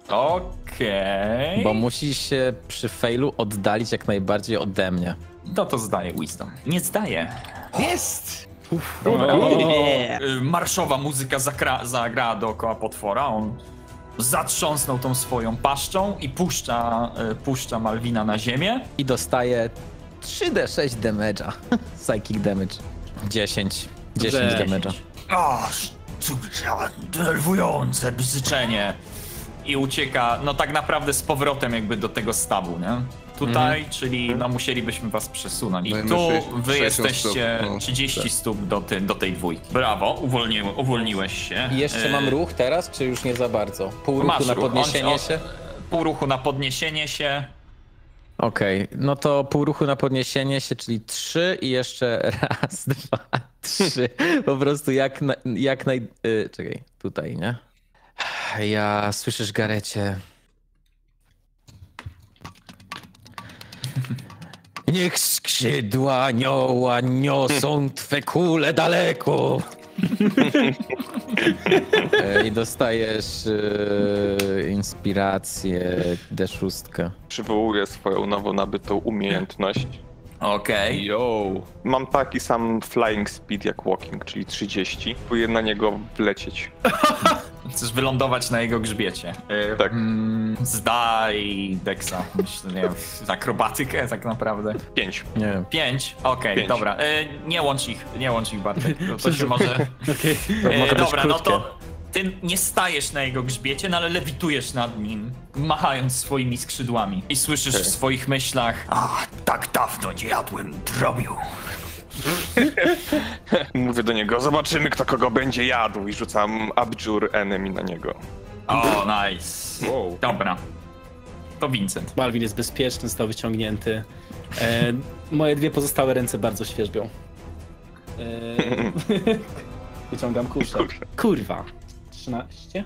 Okej. Bo musi się przy failu oddalić jak najbardziej ode mnie. To zdaje Wisdom. Nie zdaje. Jest! Marszowa muzyka zagrała dookoła potwora. On zatrząsnął tą swoją paszczą i puszcza Malwina na ziemię. I dostaje 3d6 damage'a. Psychic damage. 10 damage'a. Denerwujące bzyczenie. I ucieka, no tak naprawdę z powrotem jakby do tego stawu, nie? Tutaj, czyli no musielibyśmy was przesunąć. I tu wy jesteście 30 stóp do tej dwójki. Brawo, uwolniłeś się. I jeszcze mam ruch teraz, czy już nie za bardzo? Pół ruchu na podniesienie się? Pół ruchu na podniesienie się. Okej, no to pół ruchu na podniesienie się, czyli 3 i jeszcze raz, 2, 3. Po prostu czekaj, tutaj, nie? Ja, słyszysz, Garecie. Niech skrzydła anioła niosą twe kule daleko. I dostajesz inspirację D6. Przywołuję swoją nowo nabytą umiejętność. Okej. Mam taki sam flying speed jak walking, czyli 30. Próbuję na niego wlecieć. Chcesz wylądować na jego grzbiecie. Tak. Zdaj Dexa, myślę, nie wiem, akrobatykę tak naprawdę. 5. Nie. 5? Okej, 5. dobra. Nie łącz ich, Bartek. To się może... Mogę być Dobra, no krótkie. to ty nie stajesz na jego grzbiecie, no ale lewitujesz nad nim, machając swoimi skrzydłami. I słyszysz w swoich myślach: A, tak dawno nie jadłem drobiu. Mówię do niego, zobaczymy kto kogo będzie jadł i rzucam Abjure Enemy na niego. o, nice. Wow. Dobra. To Vincent. Malwin jest bezpieczny, został wyciągnięty. Moje 2 pozostałe ręce bardzo świerzbią. Wyciągam kuszę. Kurwa. 13?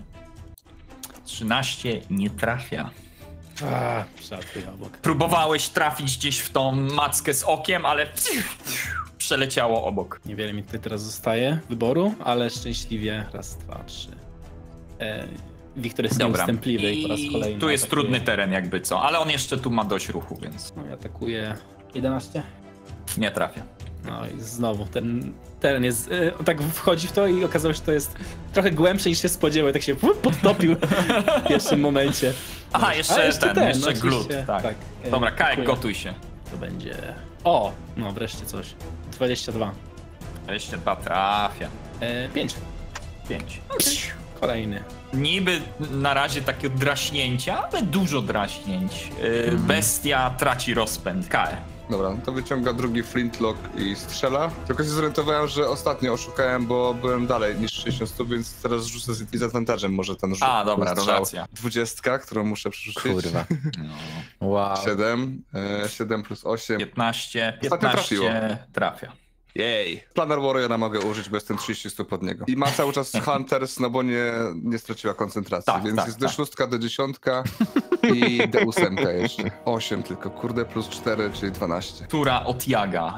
13 nie trafia. Żartuję obok. Próbowałeś trafić gdzieś w tą mackę z okiem, ale przeleciało obok. Niewiele mi tutaj teraz zostaje wyboru, ale szczęśliwie raz, 2, 3. Wiktor jest Dobra. nieustępliwy i po raz kolejny tu jest atakuje. trudny teren jakby co, ale on jeszcze tu ma dość ruchu, więc No i atakuje 11. nie trafia. No i znowu ten teren jest, tak wchodzi w to i okazało się, że to jest trochę głębsze niż się spodziewał, tak się podtopił w pierwszym momencie. Aha, jeszcze no glut, oczywiście, tak. Dobra, Kajek, dziękuję. gotuj się. To będzie... O! No wreszcie coś. 22. 22 trafia. 5. 5. Kolejny. Niby na razie takie draśnięcia, ale dużo draśnięć. Bestia traci rozpęd. Kae. Dobra, no to wyciąga drugi flintlock i strzela. Tylko się zorientowałem, że ostatnio oszukałem, bo byłem dalej niż 60 stóp, więc teraz rzucę z disadvantage'em może ten rzut. A, dobra, strzał. racja. 20, którą muszę przerzucić. Kurwa. No. Wow. 7 plus 8. 15 Ostatnio trafiło. trafia. Jej. Planar Warriora mogę użyć, bo jestem 30 stóp od niego. I ma cały czas Hunters, no bo nie straciła koncentracji, Tak, więc tak, jest tak. D6, D10 i D8 jeszcze. 8 tylko, kurde, plus 4, czyli 12. Która od Jaga.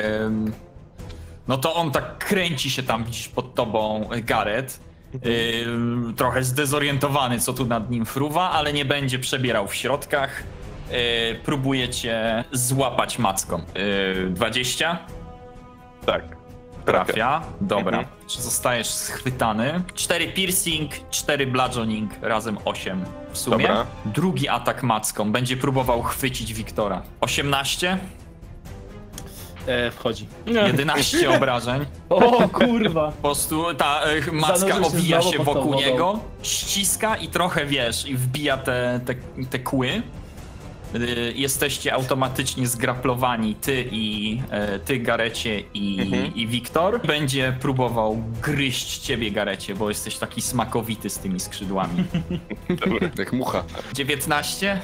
No to on tak kręci się tam, widzisz pod tobą Gareth. Trochę zdezorientowany, co tu nad nim fruwa, ale nie będzie przebierał w środkach. Próbuje cię złapać macką. 20? Tak. Trafia. Dobra. Mhm. Czy zostajesz schwytany? 4 piercing, 4 bludgeoning, razem 8 w sumie. Dobra. Drugi atak macką. Będzie próbował chwycić Wiktora. 18? Wchodzi. 11 obrażeń. O kurwa! Po prostu ta macka Zanurzył się owija znowu się pod tą wokół wodą. niego, ściska i trochę, wiesz, i wbija te kły. Jesteście automatycznie zgraplowani, ty Garecie i Wiktor. Będzie próbował gryźć ciebie, Garecie, bo jesteś taki smakowity z tymi skrzydłami. Jak mucha. 19,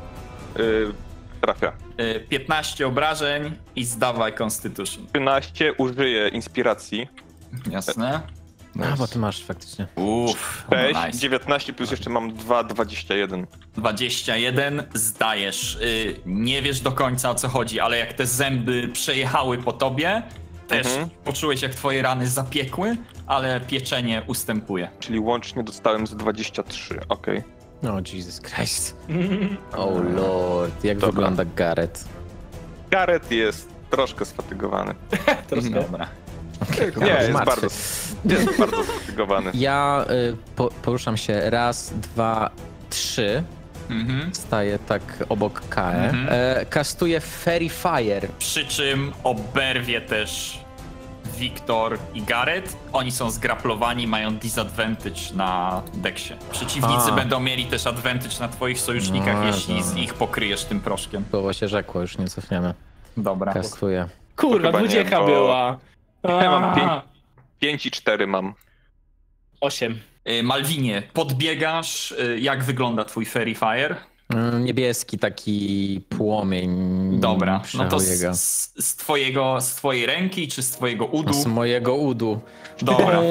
Trafia. 15 obrażeń i zdawaj Constitution. 13 użyję inspiracji. Jasne? A, bo ty masz faktycznie. Uff, 6, nice. 19 plus jeszcze mam 2, 21. 21, zdajesz. Nie wiesz do końca o co chodzi, ale jak te zęby przejechały po tobie, też poczułeś jak twoje rany zapiekły, ale pieczenie ustępuje. Czyli łącznie dostałem z 23, okej. No, Jesus Christ. Oh lord, jak Dobra. wygląda Gareth? Gareth jest troszkę sfatygowany. Troszkę. Dobra. Nie, jest martwy. bardzo sfatygowany. Ja poruszam się raz, 2, 3. Staję tak obok KE. Kastuję Fairy Fire. Przy czym oberwie też Wiktor i Gareth. Oni są zgraplowani, mają disadvantage na deksie. Przeciwnicy A. będą mieli też advantage na twoich sojusznikach, No, jeśli no. ich pokryjesz tym proszkiem. Słowo się rzekło, już nie cofniemy. Dobra. Kastuję. Kurwa, Chyba nie, 20 bo- była. Ja mam A, 5 i 4 mam. 8. Malwinie, podbiegasz. Jak wygląda twój Fairy Fire? Niebieski taki płomień. Dobra, no to przejęło jego. z twojej ręki czy z twojego udu? Z mojego udu. Dobra.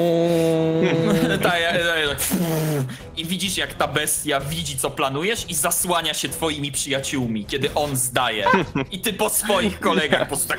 I widzisz jak ta bestia widzi co planujesz i zasłania się twoimi przyjaciółmi, kiedy on zdaje. I ty po swoich kolegach po prostu tak...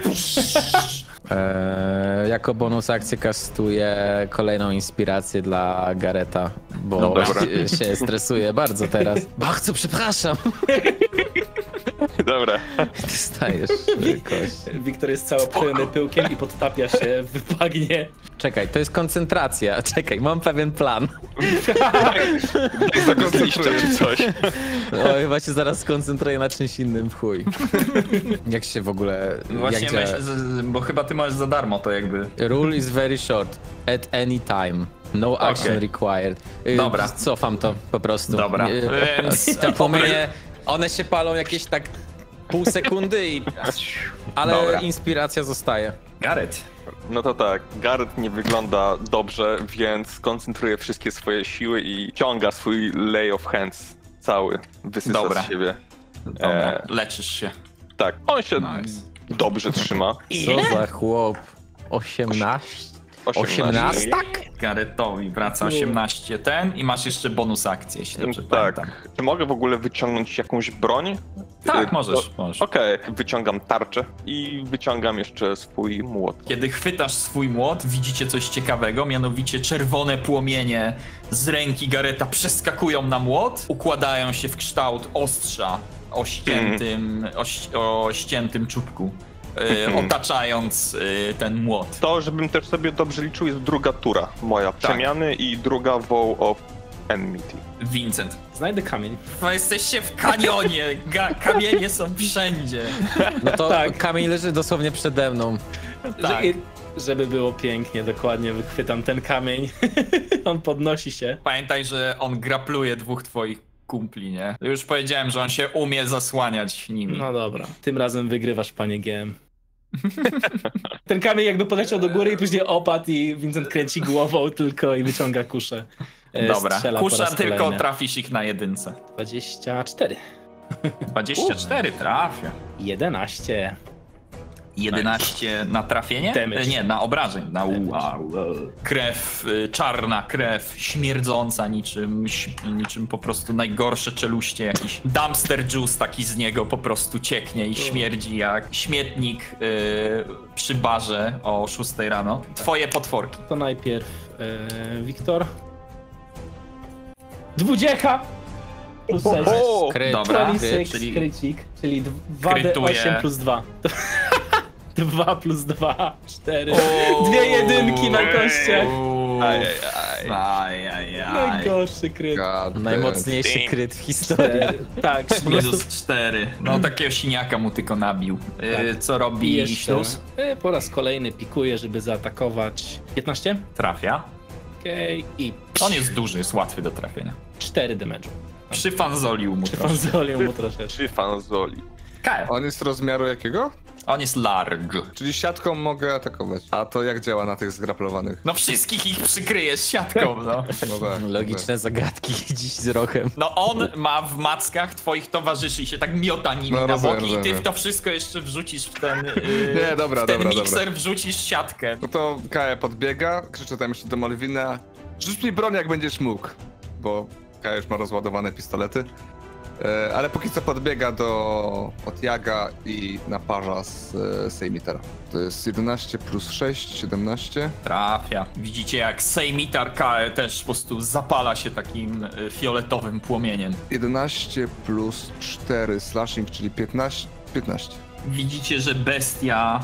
Jako bonus akcję kastuję kolejną inspirację dla Gareta, bo Dobra. się stresuje bardzo teraz. Bardzo przepraszam. Dobra. Dostajesz kość. Wiktor jest cały opojony pyłkiem i podtapia się w bagnie. Czekaj, to jest koncentracja. Czekaj, mam pewien plan. Zakoncentruję czy coś. No, chyba się zaraz skoncentruję na czymś innym, w chuj. Jak się w ogóle... Właśnie jak myślę, bo chyba ty masz za darmo to jakby. Rule is very short. At any time. No action required. Dobra. Cofam to po prostu. Dobra. Te płomienie, one się palą jakieś tak pół sekundy i... Ale Dobra. inspiracja zostaje. Gareth. No to tak, Gareth nie wygląda dobrze, więc koncentruje wszystkie swoje siły i ciąga swój lay of hands cały, wysysa Dobra. z siebie. Dobra, leczysz się. Tak, on się Nice. dobrze trzyma. Co za chłop? 18? 18? Garethowi wraca 18 i masz jeszcze bonus akcję, jeśli dobrze pamiętam. Tak. Czy mogę w ogóle wyciągnąć jakąś broń? Tak, możesz. Okej, wyciągam tarczę i wyciągam jeszcze swój młot. Kiedy chwytasz swój młot, widzicie coś ciekawego, mianowicie czerwone płomienie z ręki Garetha przeskakują na młot, układają się w kształt ostrza o ściętym czubku, otaczając ten młot. To, żebym też sobie dobrze liczył, jest druga tura moja przemiany i druga Vow of Enmity. Vincent. Znajdę kamień. Bo jesteście w kanionie, kamienie są wszędzie. No to Tak. kamień leży dosłownie przede mną. Tak. Żeby było pięknie, dokładnie wychwytam ten kamień. On podnosi się. Pamiętaj, że on grapluje dwóch twoich kumpli, nie? Już powiedziałem, że on się umie zasłaniać nimi. No dobra. Tym razem wygrywasz, panie GM. Ten kamień jakby poleciał do góry i później opadł i Vincent kręci głową tylko i wyciąga kuszę. Dobra, Strzela po kusza raz tylko kolejny. trafisz ich na jedynce. 24. 24 trafia. 11. 11 na trafienie? Damage. Nie, na obrażeń. Na krew, czarna krew, śmierdząca niczym po prostu najgorsze czeluście. Jakiś dumpster juice taki z niego po prostu cieknie i śmierdzi jak śmietnik przy barze o 6 rano. Twoje potworki. To najpierw Wiktor. 20! Plus 6. Kryt, Dobra, 26 czyli krycik, czyli 2d8 krytuje. plus 2. 2 plus 2, 4. Dwie jedynki na kościach. Najgorszy kryt. Najmocniejszy kryt w historii. Tak, po prostu Minus 4. No takiego siniaka mu tylko nabił. Co i robi jeszcze Śluz? po raz kolejny pikuje, żeby zaatakować. 15? Trafia. Okej. I On jest duży, jest łatwy do trafienia. 4 damage'u. Przyfanzolił mu troszkę. Fanzolią mu troszeczkę. Czy fanzoli? Kael. On jest rozmiaru jakiego? On jest larg. Czyli siatką mogę atakować. A to jak działa na tych zgraplowanych? No wszystkich ich przykryjesz siatką, no. No tak. Logiczne zagadki dziś z rochem. No on ma w mackach twoich towarzyszy i się tak miota nimi No, na boki rozumiem, i ty w rozumiem. to wszystko jeszcze wrzucisz w ten Nie, dobra, w ten dobra, mikser wrzucisz siatkę. No to Kaja podbiega, krzyczy tam jeszcze do Malwina: rzuć mi broń jak będziesz mógł. Bo Kaja już ma rozładowane pistolety. Ale póki co podbiega od Jaga i naparza z Sejmitera. To jest 11 plus 6, 17. Trafia. Widzicie jak Sejmitar Kae też po prostu zapala się takim fioletowym płomieniem. 11 plus 4 slashing, czyli 15. Widzicie, że bestia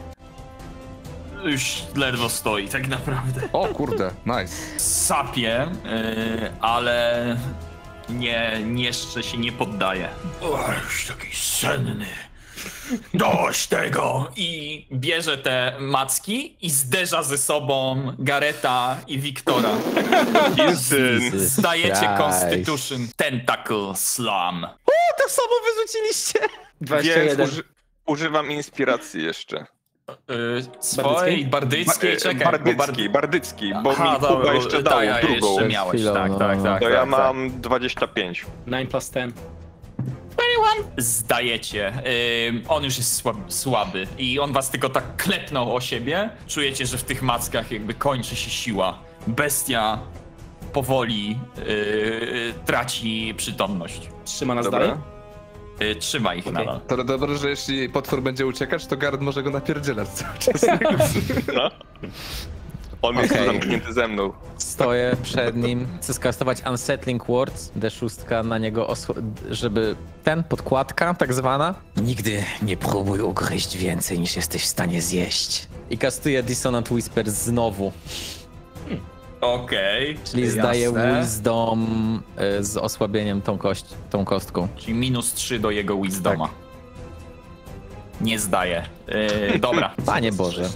już ledwo stoi tak naprawdę. O kurde, nice. Sapie, ale jeszcze się nie poddaje. O, już taki senny. Dość tego! I bierze te macki i zderza ze sobą Garetha i Wiktora. Zdajecie Constitution Tentacle Slam. To samo wyrzuciliście! 21. Więc używam inspiracji jeszcze. Swojej bardyckiej, czekaj. Bardycki, bo Aha, mi Kuba jeszcze dał ja drugą. jeszcze miałeś, Chwilą, tak. To ja tak. mam 25. 9 plus 10. Zdajecie. On już jest słaby i on was tylko tak klepnął o siebie. Czujecie, że w tych mackach jakby kończy się siła. Bestia powoli traci przytomność. Trzyma nas Dobra. dalej? Trzyma ich nadal. To dobrze, że jeśli potwór będzie uciekać, to Gard może go napierdzielać cały czas. No. On jest tu zamknięty ze mną. Stoję przed nim. Chcę skastować Unsettling Words, D6 na niego, żeby podkładka tak zwana. Nigdy nie próbuj ugryźć więcej niż jesteś w stanie zjeść. I kastuję Dissonant Whisper znowu. Okej. Czyli zdaję Wisdom z osłabieniem tą kostką. Czyli -3 do jego Wisdoma. Tak. Nie zdaje. Dobra. Panie Boże.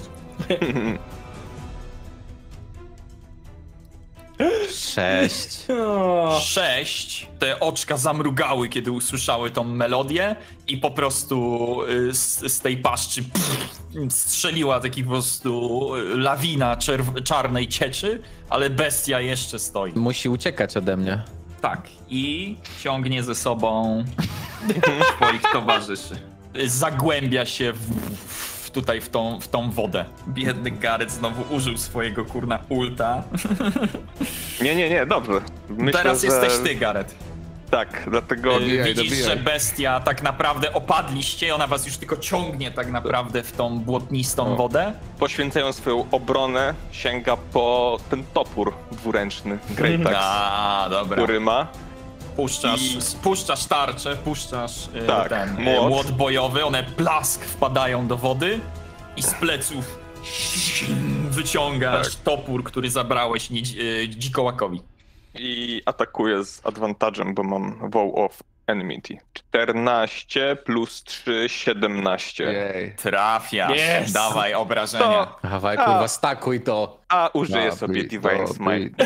6. 6. Te oczka zamrugały, kiedy usłyszały tą melodię i po prostu z tej paszczy strzeliła taki po prostu lawina czarnej cieczy, ale bestia jeszcze stoi. Musi uciekać ode mnie. Tak. I ciągnie ze sobą swoich towarzyszy. Zagłębia się tutaj w tą wodę. Biedny Gareth znowu użył swojego ulta. Nie, dobrze. Myślę, Teraz jesteś ty, Gareth. Tak, dlatego widzisz, że bestia tak naprawdę opadliście i ona was już tylko ciągnie tak naprawdę w tą błotnistą wodę. Poświęcając swoją obronę, sięga po ten topór dwuręczny Great Axe, dobra. który ma. Puszczasz tarczę, puszczasz ten młot bojowy, one blask wpadają do wody i z pleców wyciągasz topór, który zabrałeś dzikołakowi. I atakuję z advantage'em, bo mam Vow of Enmity. 14 plus 3, 17. Jej. Trafiasz. Yes. Dawaj obrażenia. Dawaj, kurwa, stakuj to. A użyję sobie Divine Smite.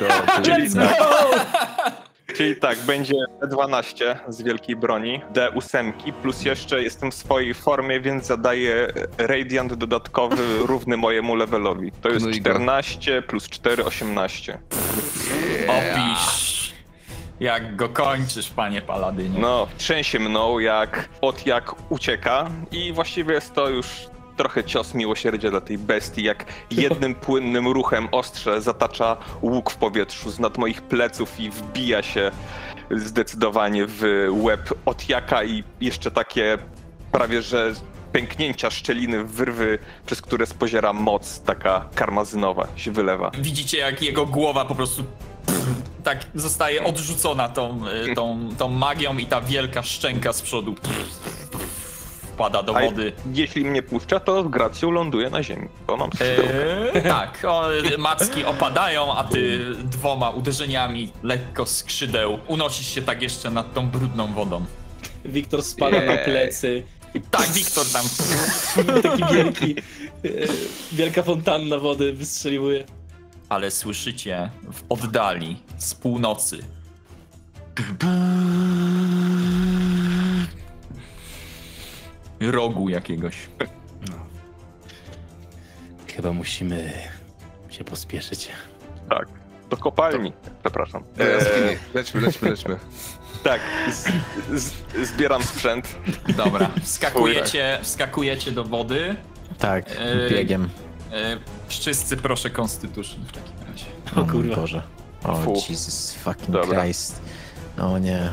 Czyli tak, będzie D12 z wielkiej broni, D8 plus jeszcze jestem w swojej formie, więc zadaję Radiant dodatkowy równy mojemu levelowi. To jest 14 plus 4, 18. Opisz, jak go kończysz, panie Paladynie. No, trzęsie mną jak ucieka i właściwie jest to już trochę cios miłosierdzia dla tej bestii, jak jednym płynnym ruchem ostrze zatacza łuk w powietrzu z nad moich pleców i wbija się zdecydowanie w łeb Otiaka i jeszcze takie prawie że pęknięcia szczeliny, wyrwy, przez które spoziera moc taka karmazynowa się wylewa. Widzicie, jak jego głowa po prostu tak zostaje odrzucona tą magią i ta wielka szczęka z przodu wpada do wody. Jeśli mnie puszcza, to z gracją ląduje na ziemi, bo mam skrzydełkę. Tak, macki opadają, a ty 2 uderzeniami lekko skrzydeł unosisz się tak jeszcze nad tą brudną wodą. Wiktor spada na plecy. Tak, Wiktor tam. Taki wielka fontanna wody wystrzeliwuje. Ale słyszycie w oddali, z północy. Rogu jakiegoś. No. Chyba musimy się pospieszyć. Tak, do kopalni. Przepraszam. Do jaskini. Lećmy. Tak, zbieram sprzęt. Dobra, wskakujecie do wody. Tak, biegiem. Wszyscy proszę Constitution w takim razie. O kurwa. Boże. O Jesus fucking Christ. O nie.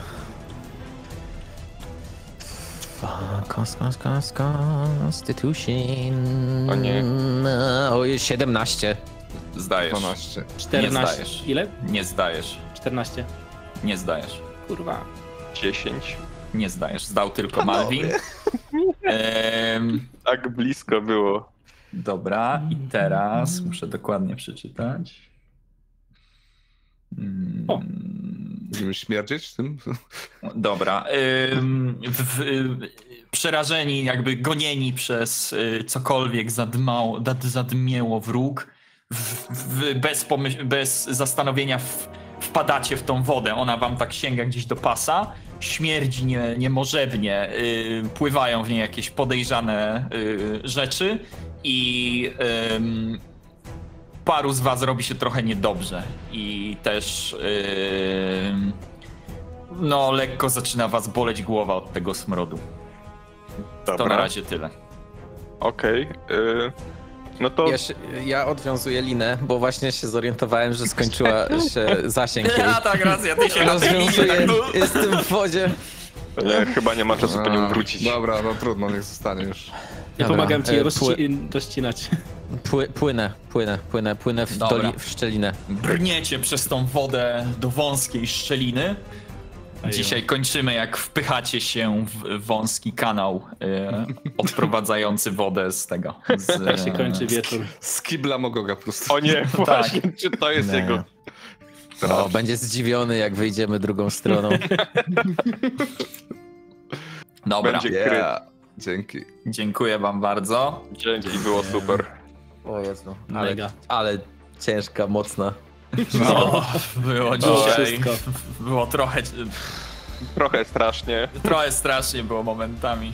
Constitution. O nie. O, 17. Zdajesz. 12. 14. Nie zdajesz. Ile? Nie zdajesz. 14. Nie zdajesz. Kurwa. 10. Nie zdajesz. Zdał tylko Malvin. Tak blisko było. Dobra, i teraz muszę dokładnie przeczytać. Będziemy śmierdzieć tym? Dobra. Przerażeni, jakby gonieni przez cokolwiek zadmiało wróg, bez zastanowienia wpadacie w tą wodę. Ona wam tak sięga gdzieś do pasa. Śmierdzi niemożebnie. Pływają w niej jakieś podejrzane rzeczy i paru z was robi się trochę niedobrze. I też no lekko zaczyna was boleć głowa od tego smrodu. Dobra. To na razie tyle. Okej. No to... Ja odwiązuję linę, bo właśnie się zorientowałem, że skończyła się zasięg. Ja tak racja, ty się na tej linie tak... Jestem w wodzie. Nie, chyba nie ma czasu po nią wrócić. Dobra, no trudno, niech zostanie już. Ja pomagam ci rozcinać. Płynę w, Dobra. w szczelinę. Brniecie przez tą wodę do wąskiej szczeliny. Dzisiaj kończymy, jak wpychacie się w wąski kanał odprowadzający wodę z tego. Tak się kończy wieczór. Z kibla Mogoga po prostu. O nie, właśnie, czy to jest Nie. jego... O, będzie zdziwiony, jak wyjdziemy drugą stroną. Dobra, Będzie Yeah. Dzięki. dziękuję wam bardzo. Dzięki, było super. O Jezu, Mega. ale ciężka, mocna. No, było dzisiaj. wszystko. Było trochę Strasznie. było momentami.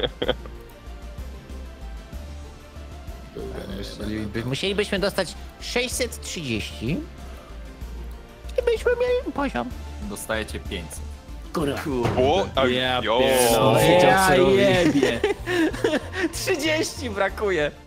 Musielibyśmy dostać 630 i byśmy mieli poziom. Dostajecie 500. Kurwa. O, Ja jo. pierdolę. Ja Wiedział, co robi. jebie. 30 brakuje.